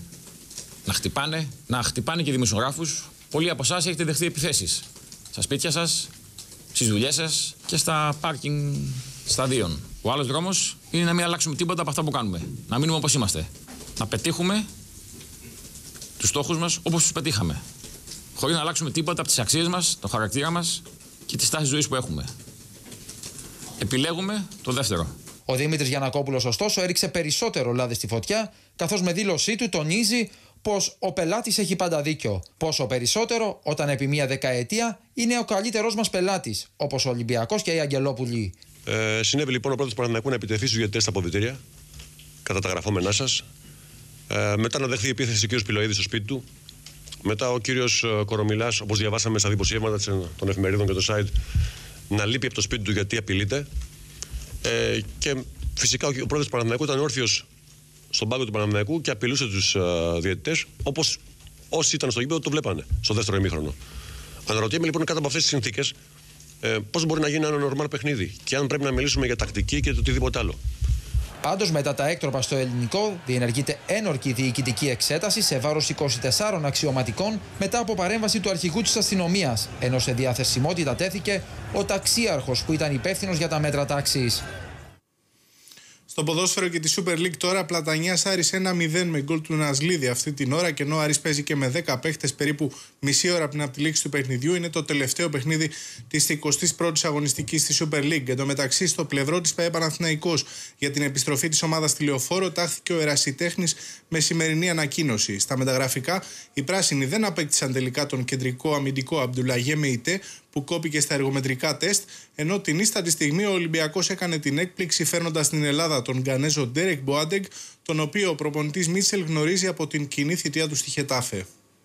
να χτυπάνε και δημοσιογράφους. Πολλοί από εσάς έχετε δεχτεί επιθέσεις στα σπίτια σας, στις δουλειές σας και στα πάρκινγκ σταδίων. Ο άλλος δρόμος είναι να μην αλλάξουμε τίποτα από αυτά που κάνουμε. Να μείνουμε όπως είμαστε. Να πετύχουμε τους στόχους μας όπως τους πετύχαμε. Χωρίς να αλλάξουμε τίποτα από τις αξίες μας, το χαρακτήρα μας και τη στάση ζωής που έχουμε. Επιλέγουμε το δεύτερο. Ο Δημήτρης Γιαννακόπουλος, ωστόσο, έριξε περισσότερο λάδι στη φωτιά, καθώς με δήλωσή του τονίζει πως ο πελάτης έχει πάντα δίκιο. Πόσο περισσότερο όταν επί μία δεκαετία είναι ο καλύτερός μας πελάτης, όπως ο Ολυμπιακός και η Αγγελόπουλη. Συνέβη λοιπόν ο πρόεδρος του Παναθηναϊκού να επιτεθεί στους διαιτητές στα αποδυτήρια, κατά τα γραφόμενά σας. Μετά να δεχθεί επίθεση ο κύριος Πιλοίδης στο σπίτι του. Μετά ο κύριος Κορομιλάς, όπως διαβάσαμε στα δημοσιεύματα των εφημερίδων και το site, να λείπει από το σπίτι του γιατί απειλείται. Και φυσικά ο πρόεδρος του Παναθηναϊκού ήταν όρθιος στον πάγκο του Παναθηναϊκού και απειλούσε τους διαιτητές, όπως όσοι ήταν στο γήπεδο το βλέπανε στο δεύτερο ημίχρονο. Αναρωτιέμαι λοιπόν κάτω από αυτές τις συνθήκες πώς μπορεί να γίνει ένα νορμάλ παιχνίδι και αν πρέπει να μιλήσουμε για τακτική και το οτιδήποτε άλλο. Πάντως, μετά τα έκτροπα στο ελληνικό, διενεργείται ένορκη διοικητική εξέταση σε βάρος 24 αξιωματικών μετά από παρέμβαση του αρχηγού της αστυνομίας, ενώ σε διαθεσιμότητα τέθηκε ο ταξίαρχος που ήταν υπεύθυνος για τα μέτρα τάξης. Στο ποδόσφαιρο και τη Super League τώρα, Πλατανιάς Άρης 1-0 με γκολ του Νασλίδη αυτή την ώρα, και ενώ ο Άρης παίζει και με 10 παίχτες περίπου μισή ώρα πριν από τη λήξη του παιχνιδιού. Είναι το τελευταίο παιχνίδι της 21ης αγωνιστικής στη Super League. Εν τω μεταξύ, στο πλευρό της ΠΑΕ Παναθηναϊκός για την επιστροφή της ομάδας στη Λεωφόρο τάχθηκε ο Ερασιτέχνης με σημερινή ανακοίνωση. Στα μεταγραφικά, οι πράσινοι δεν απέκτησαν τελικά τον κεντρικό αμυντικό Αμπτουλαγέ Μεϊτέ, που κόπηκε στα εργομετρικά τεστ, ενώ την ίστατη στιγμή ο Ολυμπιακός έκανε την έκπληξη φέρνοντας στην Ελλάδα τον Γκανέζο Ντέρεκ Μποάντεγκ, τον οποίο ο προπονητής Μίτσελ γνωρίζει από την κοινή θητεία του στη Χετάφε.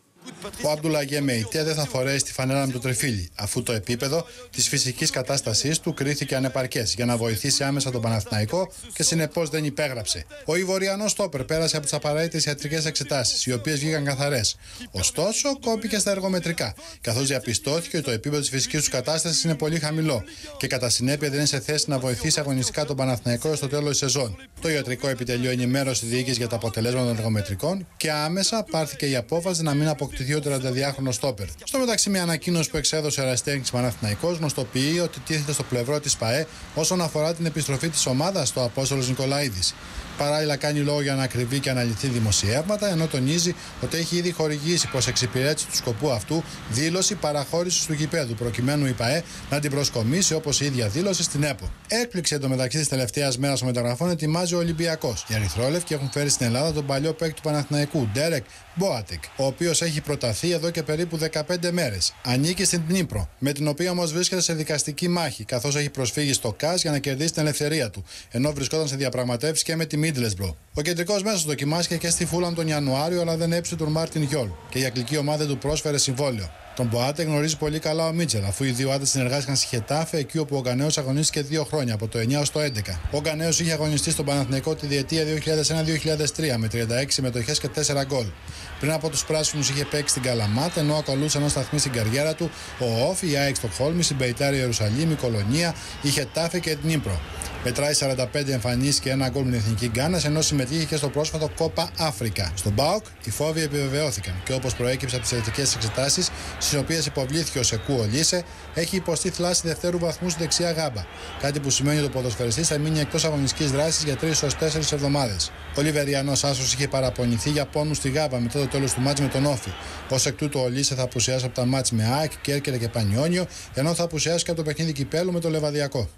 Ο Αμπτουλαγέ Μεϊτέ δεν θα φορέσει τη φανέλα με το τριφύλι, αφού το επίπεδο της φυσικής κατάστασής του κρίθηκε ανεπαρκές για να βοηθήσει άμεσα τον Παναθηναϊκό και συνεπώς δεν υπέγραψε. Ο Ιβοριανός στόπερ πέρασε από τις απαραίτητες ιατρικές εξετάσεις, οι οποίες βγήκαν καθαρές. Ωστόσο, κόπηκε στα εργομετρικά, καθώς διαπιστώθηκε ότι το επίπεδο της φυσικής του κατάστασης είναι πολύ χαμηλό και κατά συνέπεια δεν είναι σε θέση να βοηθήσει αγωνιστικά τον Παναθηναϊκό στο τέλος της σεζόν. Το ιατρικό επιτελείο ενημέρωσε τη διοίκηση για τα αποτελέσματα των εργομετρικών και άμεσα πάρθηκε η απόφαση να μην αποκτηθεί ο 32χρονος στόπερ. Στο μεταξύ, μια ανακοίνωση που εξέδωσε ο Ερασιτέχνης Παναθηναϊκός γνωστοποιεί ότι τίθεται στο πλευρό της ΠΑΕ όσον αφορά την επιστροφή της ομάδας στο Απόστολος Νικολαίδης. Παράλληλα, κάνει λόγο για να ανακριβεί και αναλυθεί δημοσιεύματα, ενώ τονίζει ότι έχει ήδη χορηγήσει προς εξυπηρέτηση του σκοπού αυτού δήλωση παραχώρησης του γηπέδου, προκειμένου η ΠΑΕ να την προσκομίσει όπως η ίδια δήλωσε στην ΕΠΟ. Έκπληξη εντωμεταξύ της τελευταίας μέρας των μεταγραφών ετοιμάζει ο Ολυμπιακός. Οι Ερυθρόλευκοι έχουν φέρει στην Ελλάδα τον παλιό παίκτη του Παναθηναϊκού, Ντέρεκ Μποάτεκ, ο οποίος έχει προταθεί εδώ και περίπου 15 μέρες. Ανήκει στην Ντνίπρο, με την οποία όμως βρίσκεται σε δικαστική μάχη, καθώς έχει προσφύγει στο ΚΑΣ για να κερδίσει την ελευθερία του, ενώ βρισκόταν σε διαπραγματεύσεις και με τη Μίντλεσμπρο. Ο κεντρικός μέσος δοκιμάστηκε και στη Φούλαμ τον Ιανουάριο, αλλά δεν έψησε τον Μάρτιν Γιόλ και η αγγλική ομάδα του πρόσφερε συμβόλαιο. Τον Μποάτεκ γνωρίζει πολύ καλά ο Μίτσελ, αφού οι δύο άντρες συνεργάστηκαν στη Χετάφε, εκεί όπου ο Γκανέος αγωνίστηκε 2 χρόνια, από το 9 ως το 11. Ο Γκανέος είχε αγωνιστεί στον Παναθηναϊκό τη διετία 2001-2003 με 36 συμμετοχές και 4 γκολ. Πριν από τους πράσινους είχε παίξει στην Καλαμάτα, ενώ ακολούθησαν ως σταθμή στην καριέρα του ο Όφι, η ΑΕΚ Στοκχόλμη, η Μπεϊτάρ Ιερουσαλήμ, η Κολονία, η Χετάφε και η Ντνίπρο. Μετράει 45 εμφανίσεις και 1 γκολ με την εθνική Γκάνας, ενώ συμμετείχε και στο πρόσφατο Κόπα Αφρικα. Στον ΠΑΟΚ οι φόβοι επιβεβαιώθηκαν και όπως προέκυψε από τις ιατρικές εξετάσεις, στις οποίες υποβλήθηκε ο Σεκού Ολίσε, έχει υποστεί θλάση δευτέρου βαθμού στη δεξιά γάμπα. Κάτι που σημαίνει ότι ο ποδοσφαιριστής θα μείνει εκτός αγωνιστικής δράσης για 3 έως 4 εβδομάδες. Ο Λιβεριανός άσος είχε παραπονηθεί για πόνους στη γάμπα μετά το τέλος του μάτς με τον Όφι. Ως εκ τούτου ο Ολίσε θα απουσιάσει από τα μάτς με ΑΕΚ, Κέρκυρα και Πανιόνιο, ενώ θα απουσιάσει και από το παιχνίδι κυπέλου με το Λεβαδιακό.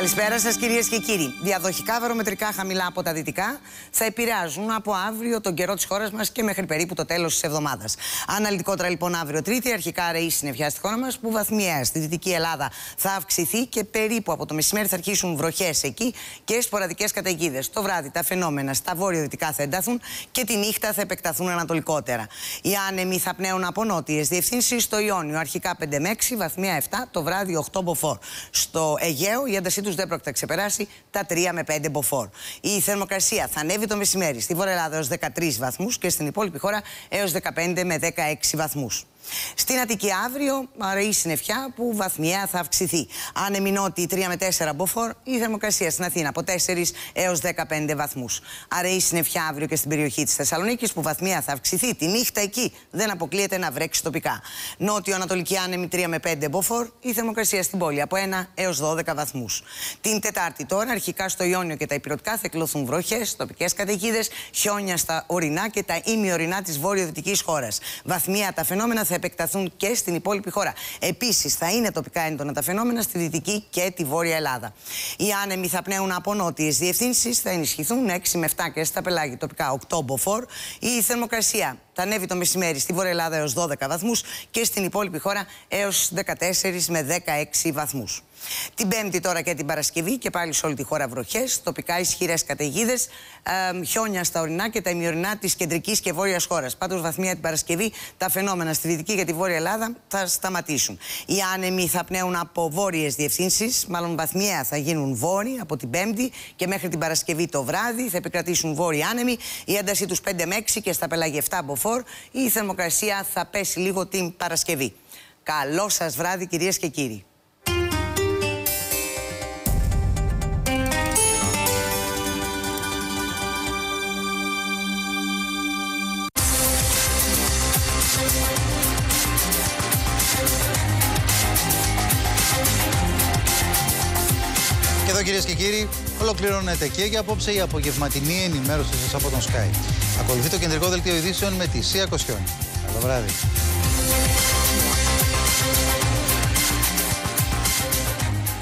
Καλησπέρα σας κυρίες και κύριοι. Διαδοχικά βαρομετρικά χαμηλά από τα δυτικά θα επηρεάζουν από αύριο τον καιρό της χώρας μας και μέχρι περίπου το τέλος της εβδομάδας. Αναλυτικότερα λοιπόν αύριο Τρίτη, αρχικά αραιή συννεφιά στη χώρα μας που βαθμιαία στη Δυτική Ελλάδα θα αυξηθεί και περίπου από το μεσημέρι θα αρχίσουν βροχές εκεί και σποραδικές καταιγίδες. Το βράδυ τα φαινόμενα στα βόρειο-δυτικά θα ενταθούν και τη νύχτα θα επεκταθούν ανατολικότερα. Οι άνεμοι θα πνέουν από νότιες διευθύνσεις στο Ιόνιο, αρχικά 5 με 6, βαθμία 7, το βράδυ 8 μποφόρ. Στο Αιγαίο η έντασή τους δεν πρόκειται να ξεπεράσει τα 3 με 5 μποφόρ. Η θερμοκρασία θα ανέβει το μεσημέρι στη Βόρεια Ελλάδα έως 13 βαθμούς και στην υπόλοιπη χώρα έως 15 με 16 βαθμούς. Στην Αττική αύριο, αραιή συννεφιά που βαθμιαία θα αυξηθεί. Άνεμοι νότιοι 3 με 4 μποφόρ, η θερμοκρασία στην Αθήνα από 4 έως 15 βαθμούς. Αραιή συννεφιά αύριο και στην περιοχή της Θεσσαλονίκης που βαθμιαία θα αυξηθεί. Τη νύχτα εκεί δεν αποκλείεται να βρέξει τοπικά. Νότιο-ανατολική άνεμη 3 με 5 μποφόρ, η θερμοκρασία στην πόλη από 1 έως 12 βαθμούς. Την Τετάρτη τώρα, αρχικά στο Ιόνιο και τα Ηπειρωτικά θα εκκλωθούν βροχές, τοπικές καταιγίδες, χιόνια στα ορεινά και τα ημιορεινά της βορειοδυτικής χώρας. Βαθμιαία τα φαινόμενα θα επεκταθούν και στην υπόλοιπη χώρα. Επίσης, θα είναι τοπικά έντονα τα φαινόμενα στη Δυτική και τη Βόρεια Ελλάδα. Οι άνεμοι θα πνέουν από νότιες διευθύνσεις, θα ενισχυθούν 6 με 7 και στα πελάγη τοπικά 8 μποφόρ. Η θερμοκρασία θα ανέβει το μεσημέρι στη Βόρεια Ελλάδα έως 12 βαθμούς και στην υπόλοιπη χώρα έως 14 με 16 βαθμούς. Την Πέμπτη τώρα και την Παρασκευή και πάλι σε όλη τη χώρα βροχές, τοπικά ισχυρές καταιγίδες, χιόνια στα ορεινά και τα ημιορεινά της κεντρικής και βόρειας χώρας. Πάντως, βαθμία την Παρασκευή τα φαινόμενα στη Δυτική και τη Βόρεια Ελλάδα θα σταματήσουν. Οι άνεμοι θα πνέουν από βόρειες διευθύνσεις, μάλλον βαθμιαία θα γίνουν βόρειοι από την Πέμπτη και μέχρι την Παρασκευή το βράδυ θα επικρατήσουν βόρειοι άνεμοι. Η έντασή τους 5 με 6 και στα πελάγη 7 μποφόρ. Η θερμοκρασία θα πέσει λίγο την Παρασκευή. Καλό σας βράδυ, κυρίες και κύριοι. Και εδώ κυρίες και κύριοι, ολοκληρώνεται και για απόψε η απογευματινή ενημέρωση σας από τον Sky. Ακολουθεί το κεντρικό δελτίο ειδήσεων με τη Σία Κοσιόνη. Καλό βράδυ.